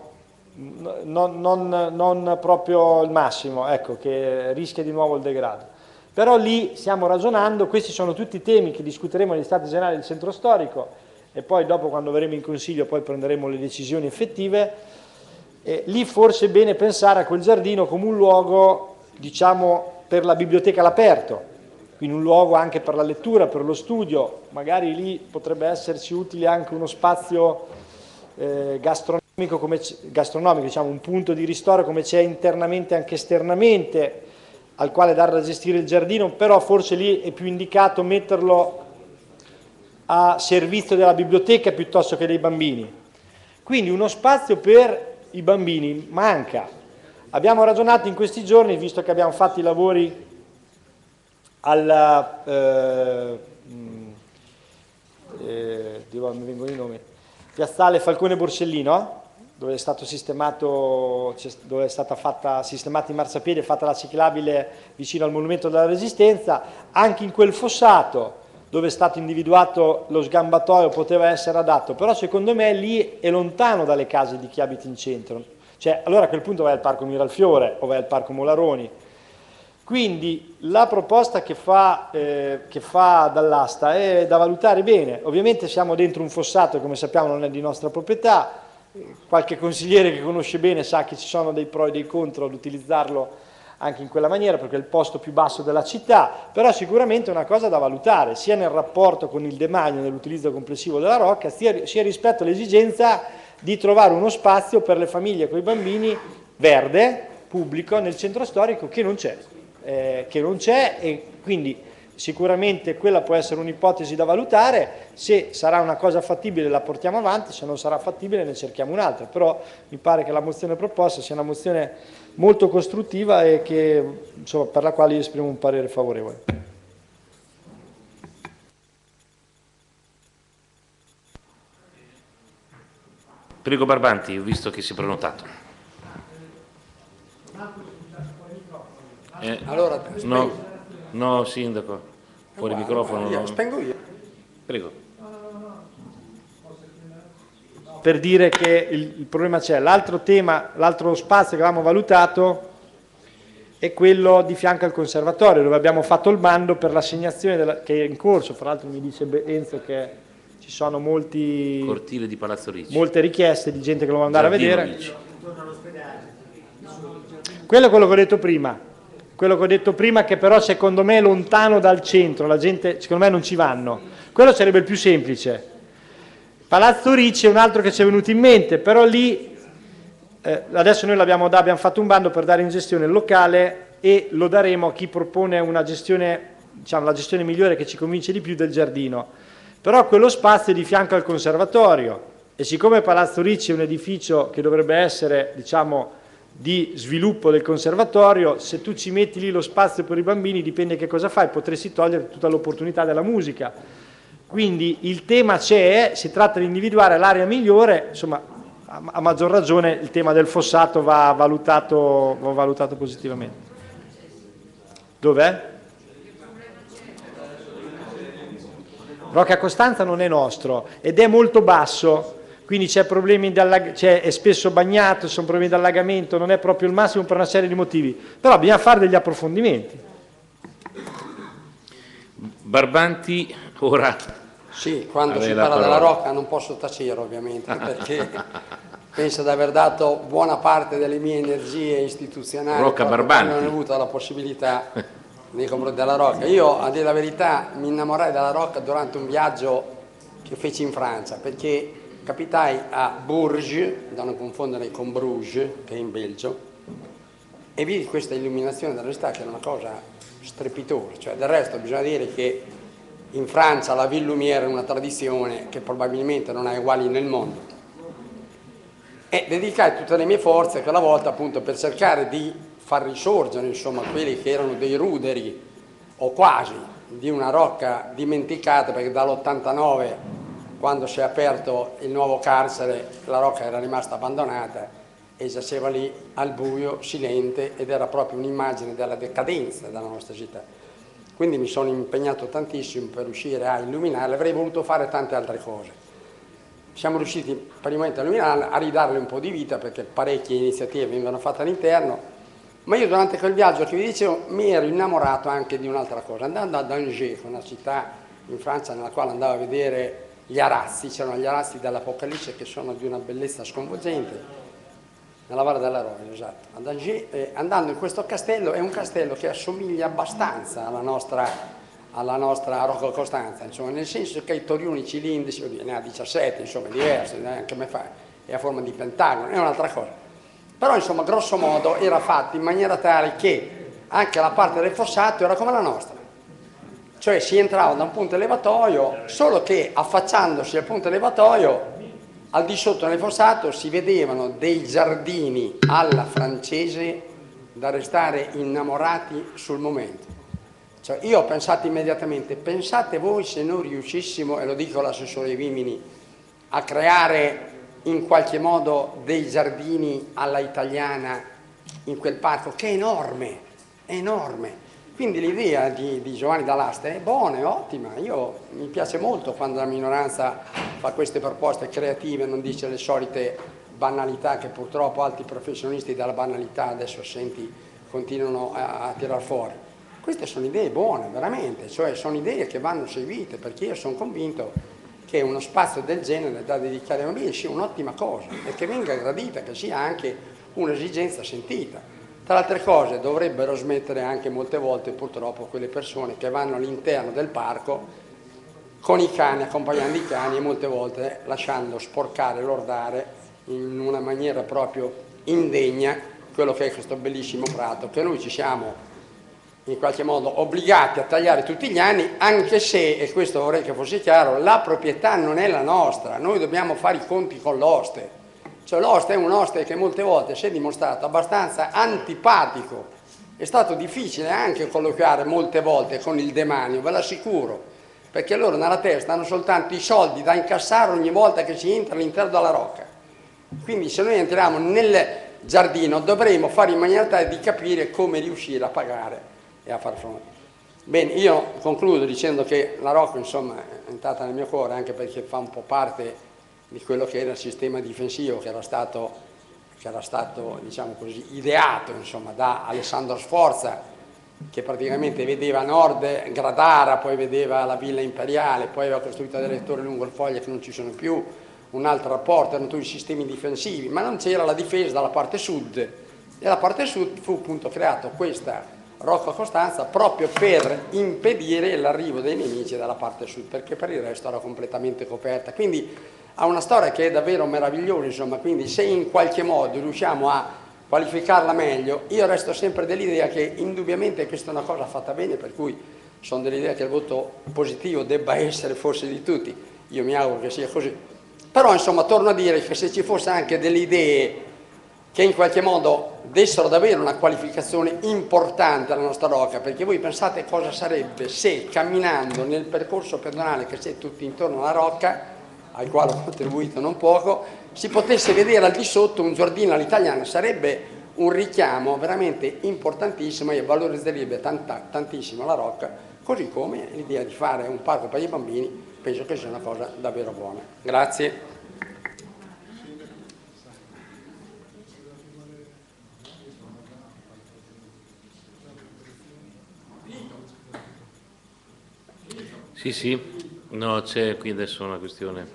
Speaker 5: non, non, non proprio il massimo, ecco, che rischia di nuovo il degrado. Però lì stiamo ragionando, questi sono tutti temi che discuteremo negli Stati Generali del Centro Storico e poi dopo, quando verremo in Consiglio, poi prenderemo le decisioni effettive. Eh, lì forse è bene pensare a quel giardino come un luogo, diciamo, per la biblioteca all'aperto, quindi un luogo anche per la lettura, per lo studio. Magari lì potrebbe esserci utile anche uno spazio eh, gastronomico, come gastronomico, diciamo, un punto di ristoro come c'è internamente e anche esternamente, al quale dare da gestire il giardino, però forse lì è più indicato metterlo a servizio della biblioteca piuttosto che dei bambini. Quindi uno spazio per i bambini manca. Abbiamo ragionato in questi giorni, visto che abbiamo fatto i lavori alla eh, eh, devo, mi vengono i nomi, Piazzale Falcone Borsellino, dove è stato sistemato, dove è stata fatta sistemata in marciapiede e fatta la ciclabile vicino al Monumento della Resistenza. Anche in quel fossato dove è stato individuato lo sgambatoio poteva essere adatto, però secondo me lì è lontano dalle case di chi abita in centro, cioè allora a quel punto vai al Parco Miralfiore o vai al Parco Molaroni. Quindi la proposta che fa, eh, che fa dall'asta è da valutare bene. Ovviamente siamo dentro un fossato, come sappiamo non è di nostra proprietà, qualche consigliere che conosce bene sa che ci sono dei pro e dei contro ad utilizzarlo anche in quella maniera, perché è il posto più basso della città, però sicuramente è una cosa da valutare, sia nel rapporto con il demanio, nell'utilizzo complessivo della rocca, sia, sia rispetto all'esigenza di trovare uno spazio per le famiglie con i bambini verde, pubblico, nel centro storico, che non c'è, eh, che non c'è e quindi sicuramente quella può essere un'ipotesi da valutare. Se sarà una cosa fattibile la portiamo avanti, se non sarà fattibile ne cerchiamo un'altra, però mi pare che la mozione proposta sia una mozione molto costruttiva e che, insomma, per la quale io esprimo un parere favorevole.
Speaker 1: Prego Barbanti, ho visto che si è prenotato. Eh,
Speaker 16: allora,
Speaker 1: no, no, Sindaco, fuori
Speaker 16: guarda,
Speaker 1: microfono.
Speaker 16: Io,
Speaker 1: no.
Speaker 16: Spengo io.
Speaker 1: Prego.
Speaker 5: Per dire che il, il problema c'è. L'altro tema, l'altro spazio che avevamo valutato è quello di fianco al conservatorio, dove abbiamo fatto il bando per l'assegnazione della, che è in corso. Fra l'altro mi dice Enzo che ci sono molti,
Speaker 1: cortile di Palazzo Ricci,
Speaker 5: molte richieste di gente che lo vuole andare
Speaker 1: Giardino
Speaker 5: a vedere.
Speaker 1: Ricci.
Speaker 5: Quello è quello che ho detto prima, quello che ho detto prima che però secondo me è lontano dal centro, la gente secondo me non ci vanno. Quello sarebbe il più semplice. Palazzo Ricci è un altro che ci è venuto in mente, però lì eh, adesso noi l'abbiamo abbiamo fatto un bando per dare in gestione il locale e lo daremo a chi propone una gestione diciamo, la gestione migliore che ci convince di più del giardino, però quello spazio è di fianco al conservatorio e siccome Palazzo Ricci è un edificio che dovrebbe essere, diciamo, di sviluppo del conservatorio, se tu ci metti lì lo spazio per i bambini dipende che cosa fai, potresti togliere tutta l'opportunità della musica. Quindi il tema c'è, si tratta di individuare l'area migliore, insomma a, a maggior ragione il tema del fossato va valutato, va valutato positivamente. Dov'è? Rocca Costanza non è nostro ed è molto basso, quindi c'è problemi di allag- c'è, è spesso bagnato, ci sono problemi di allagamento, non è proprio il massimo per una serie di motivi, però bisogna fare degli approfondimenti.
Speaker 1: Barbanti, ora.
Speaker 16: Sì, quando si
Speaker 1: la
Speaker 16: parla
Speaker 1: parola.
Speaker 16: della Rocca non posso tacere ovviamente, perché penso di aver dato buona parte delle mie energie istituzionali,
Speaker 1: Rocca
Speaker 16: proprio
Speaker 1: Barbanti.
Speaker 16: quando non ho avuto la possibilità nei confronti della Rocca. Io, a dire la verità, mi innamorai della Rocca durante un viaggio che feci in Francia, perché capitai a Bourges, da non confondere con Bruges, che è in Belgio, e vidi questa illuminazione della città che era una cosa strepitosa. Cioè, del resto bisogna dire che in Francia la Ville Lumière è una tradizione che probabilmente non ha uguali nel mondo. E dedicai tutte le mie forze quella volta appunto per cercare di far risorgere, insomma, quelli che erano dei ruderi, o quasi, di una Rocca dimenticata, perché dall'ottantanove, quando si è aperto il nuovo carcere, la Rocca era rimasta abbandonata e giaceva lì al buio, silente, ed era proprio un'immagine della decadenza della nostra città. Quindi mi sono impegnato tantissimo per riuscire a illuminarla, avrei voluto fare tante altre cose. Siamo riusciti per il momento a illuminarla, a ridarle un po' di vita, perché parecchie iniziative venivano fatte all'interno, ma io durante quel viaggio che vi dicevo mi ero innamorato anche di un'altra cosa. Andando ad Angers, una città in Francia nella quale andavo a vedere gli arazzi, c'erano gli arazzi dell'Apocalisse che sono di una bellezza sconvolgente, nella Valle della Roya, esatto. Ad Angers, eh, andando in questo castello, è un castello che assomiglia abbastanza alla nostra, alla nostra Rocca Costanza, insomma, nel senso che i torioni cilindrici, ne ha diciassette, insomma, è diverso, anche me fa, è a forma di pentagono, è un'altra cosa. Però, insomma, grosso modo era fatto in maniera tale che anche la parte del fossato era come la nostra. Cioè si entrava da un punto elevatoio, solo che affacciandosi al punto elevatoio, al di sotto nel fossato si vedevano dei giardini alla francese da restare innamorati sul momento. Cioè io ho pensato immediatamente, pensate voi se noi riuscissimo, e lo dico all'assessore Vimini, a creare in qualche modo dei giardini alla italiana in quel parco, che è enorme, è enorme. Quindi l'idea di, di Giovanni Dall'Asta è buona, è ottima. Io, mi piace molto quando la minoranza fa queste proposte creative, non dice le solite banalità che purtroppo altri professionisti della banalità adesso senti continuano a, a tirar fuori. Queste sono idee buone, veramente, cioè sono idee che vanno seguite, perché io sono convinto che uno spazio del genere da dedicare ai bambini sia un'ottima cosa e che venga gradita, che sia anche un'esigenza sentita. Tra altre cose dovrebbero smettere anche molte volte purtroppo quelle persone che vanno all'interno del parco con i cani, accompagnando i cani e molte volte lasciando sporcare, lordare in una maniera proprio indegna quello che è questo bellissimo prato che noi ci siamo in qualche modo obbligati a tagliare tutti gli anni, anche se, e questo vorrei che fosse chiaro, la proprietà non è la nostra, noi dobbiamo fare i conti con l'oste. Cioè l'oste è un oste che molte volte si è dimostrato abbastanza antipatico, è stato difficile anche colloquiare molte volte con il demanio, ve l'assicuro, perché loro nella testa hanno soltanto i soldi da incassare ogni volta che si entra all'interno della Rocca. Quindi se noi entriamo nel giardino dovremo fare in maniera tale di capire come riuscire a pagare e a far fronte. Bene, io concludo dicendo che la Rocca insomma è entrata nel mio cuore anche perché fa un po' parte di quello che era il sistema difensivo che era stato, che era stato diciamo così, ideato insomma, da Alessandro Sforza, che praticamente vedeva a nord Gradara, poi vedeva la Villa Imperiale, poi aveva costruito delle torri lungo il Foglia che non ci sono più, un altro rapporto, erano tutti i sistemi difensivi, ma non c'era la difesa dalla parte sud, e la parte sud fu appunto creato questa Rocca Costanza proprio per impedire l'arrivo dei nemici dalla parte sud, perché per il resto era completamente coperta. Quindi ha una storia che è davvero meravigliosa, insomma, quindi se in qualche modo riusciamo a qualificarla meglio, io resto sempre dell'idea che indubbiamente questa è una cosa fatta bene, per cui sono dell'idea che il voto positivo debba essere forse di tutti, io mi auguro che sia così. Però insomma torno a dire che se ci fosse anche delle idee che in qualche modo dessero davvero una qualificazione importante alla nostra rocca, perché voi pensate cosa sarebbe se camminando nel percorso pedonale che c'è tutto intorno alla rocca, al quale ho contribuito non poco, si potesse vedere al di sotto un giardino all'italiana, sarebbe un richiamo veramente importantissimo e valorizzerebbe tanta, tantissimo la rocca, così come l'idea di fare un parco per i bambini penso che sia una cosa davvero buona. Grazie.
Speaker 1: Sì, sì, no, c'è qui adesso una questione.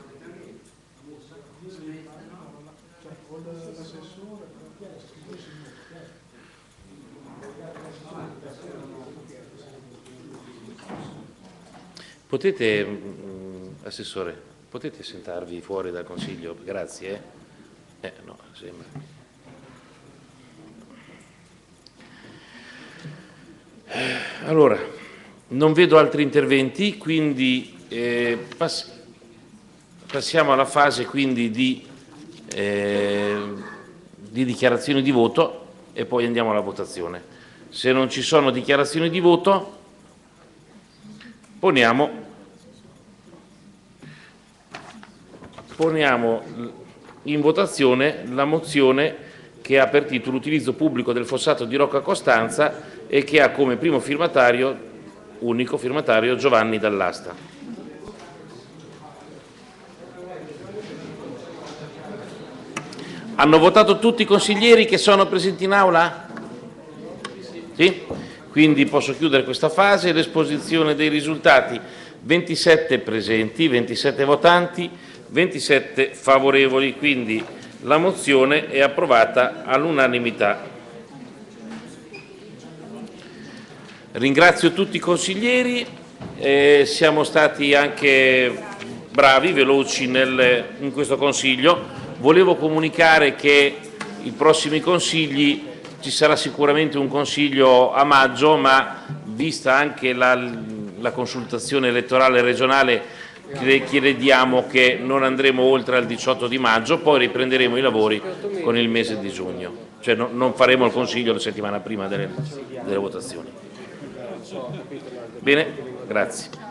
Speaker 1: Potete, mh, Assessore, potete sentarvi fuori dal Consiglio? Grazie. Eh, eh no, sembra. Allora, non vedo altri interventi, quindi eh, pass passiamo alla fase quindi di, eh, di dichiarazioni di voto e poi andiamo alla votazione. Se non ci sono dichiarazioni di voto, poniamo, poniamo in votazione la mozione che ha per titolo l'utilizzo pubblico del fossato di Rocca Costanza e che ha come primo firmatario unico firmatario Giovanni Dall'Asta. Hanno votato tutti i consiglieri che sono presenti in aula? Sì? Quindi posso chiudere questa fase. L'esposizione dei risultati: ventisette presenti, ventisette votanti, ventisette favorevoli, quindi la mozione è approvata all'unanimità. Ringrazio tutti i consiglieri, eh, siamo stati anche bravi, veloci nel, in questo Consiglio. Volevo comunicare che i prossimi consigli ci sarà sicuramente un Consiglio a maggio, ma vista anche la, la consultazione elettorale regionale chiediamo che non andremo oltre al diciotto di maggio, poi riprenderemo i lavori con il mese di giugno, cioè no, non faremo il Consiglio la settimana prima delle, delle votazioni. Bene, grazie.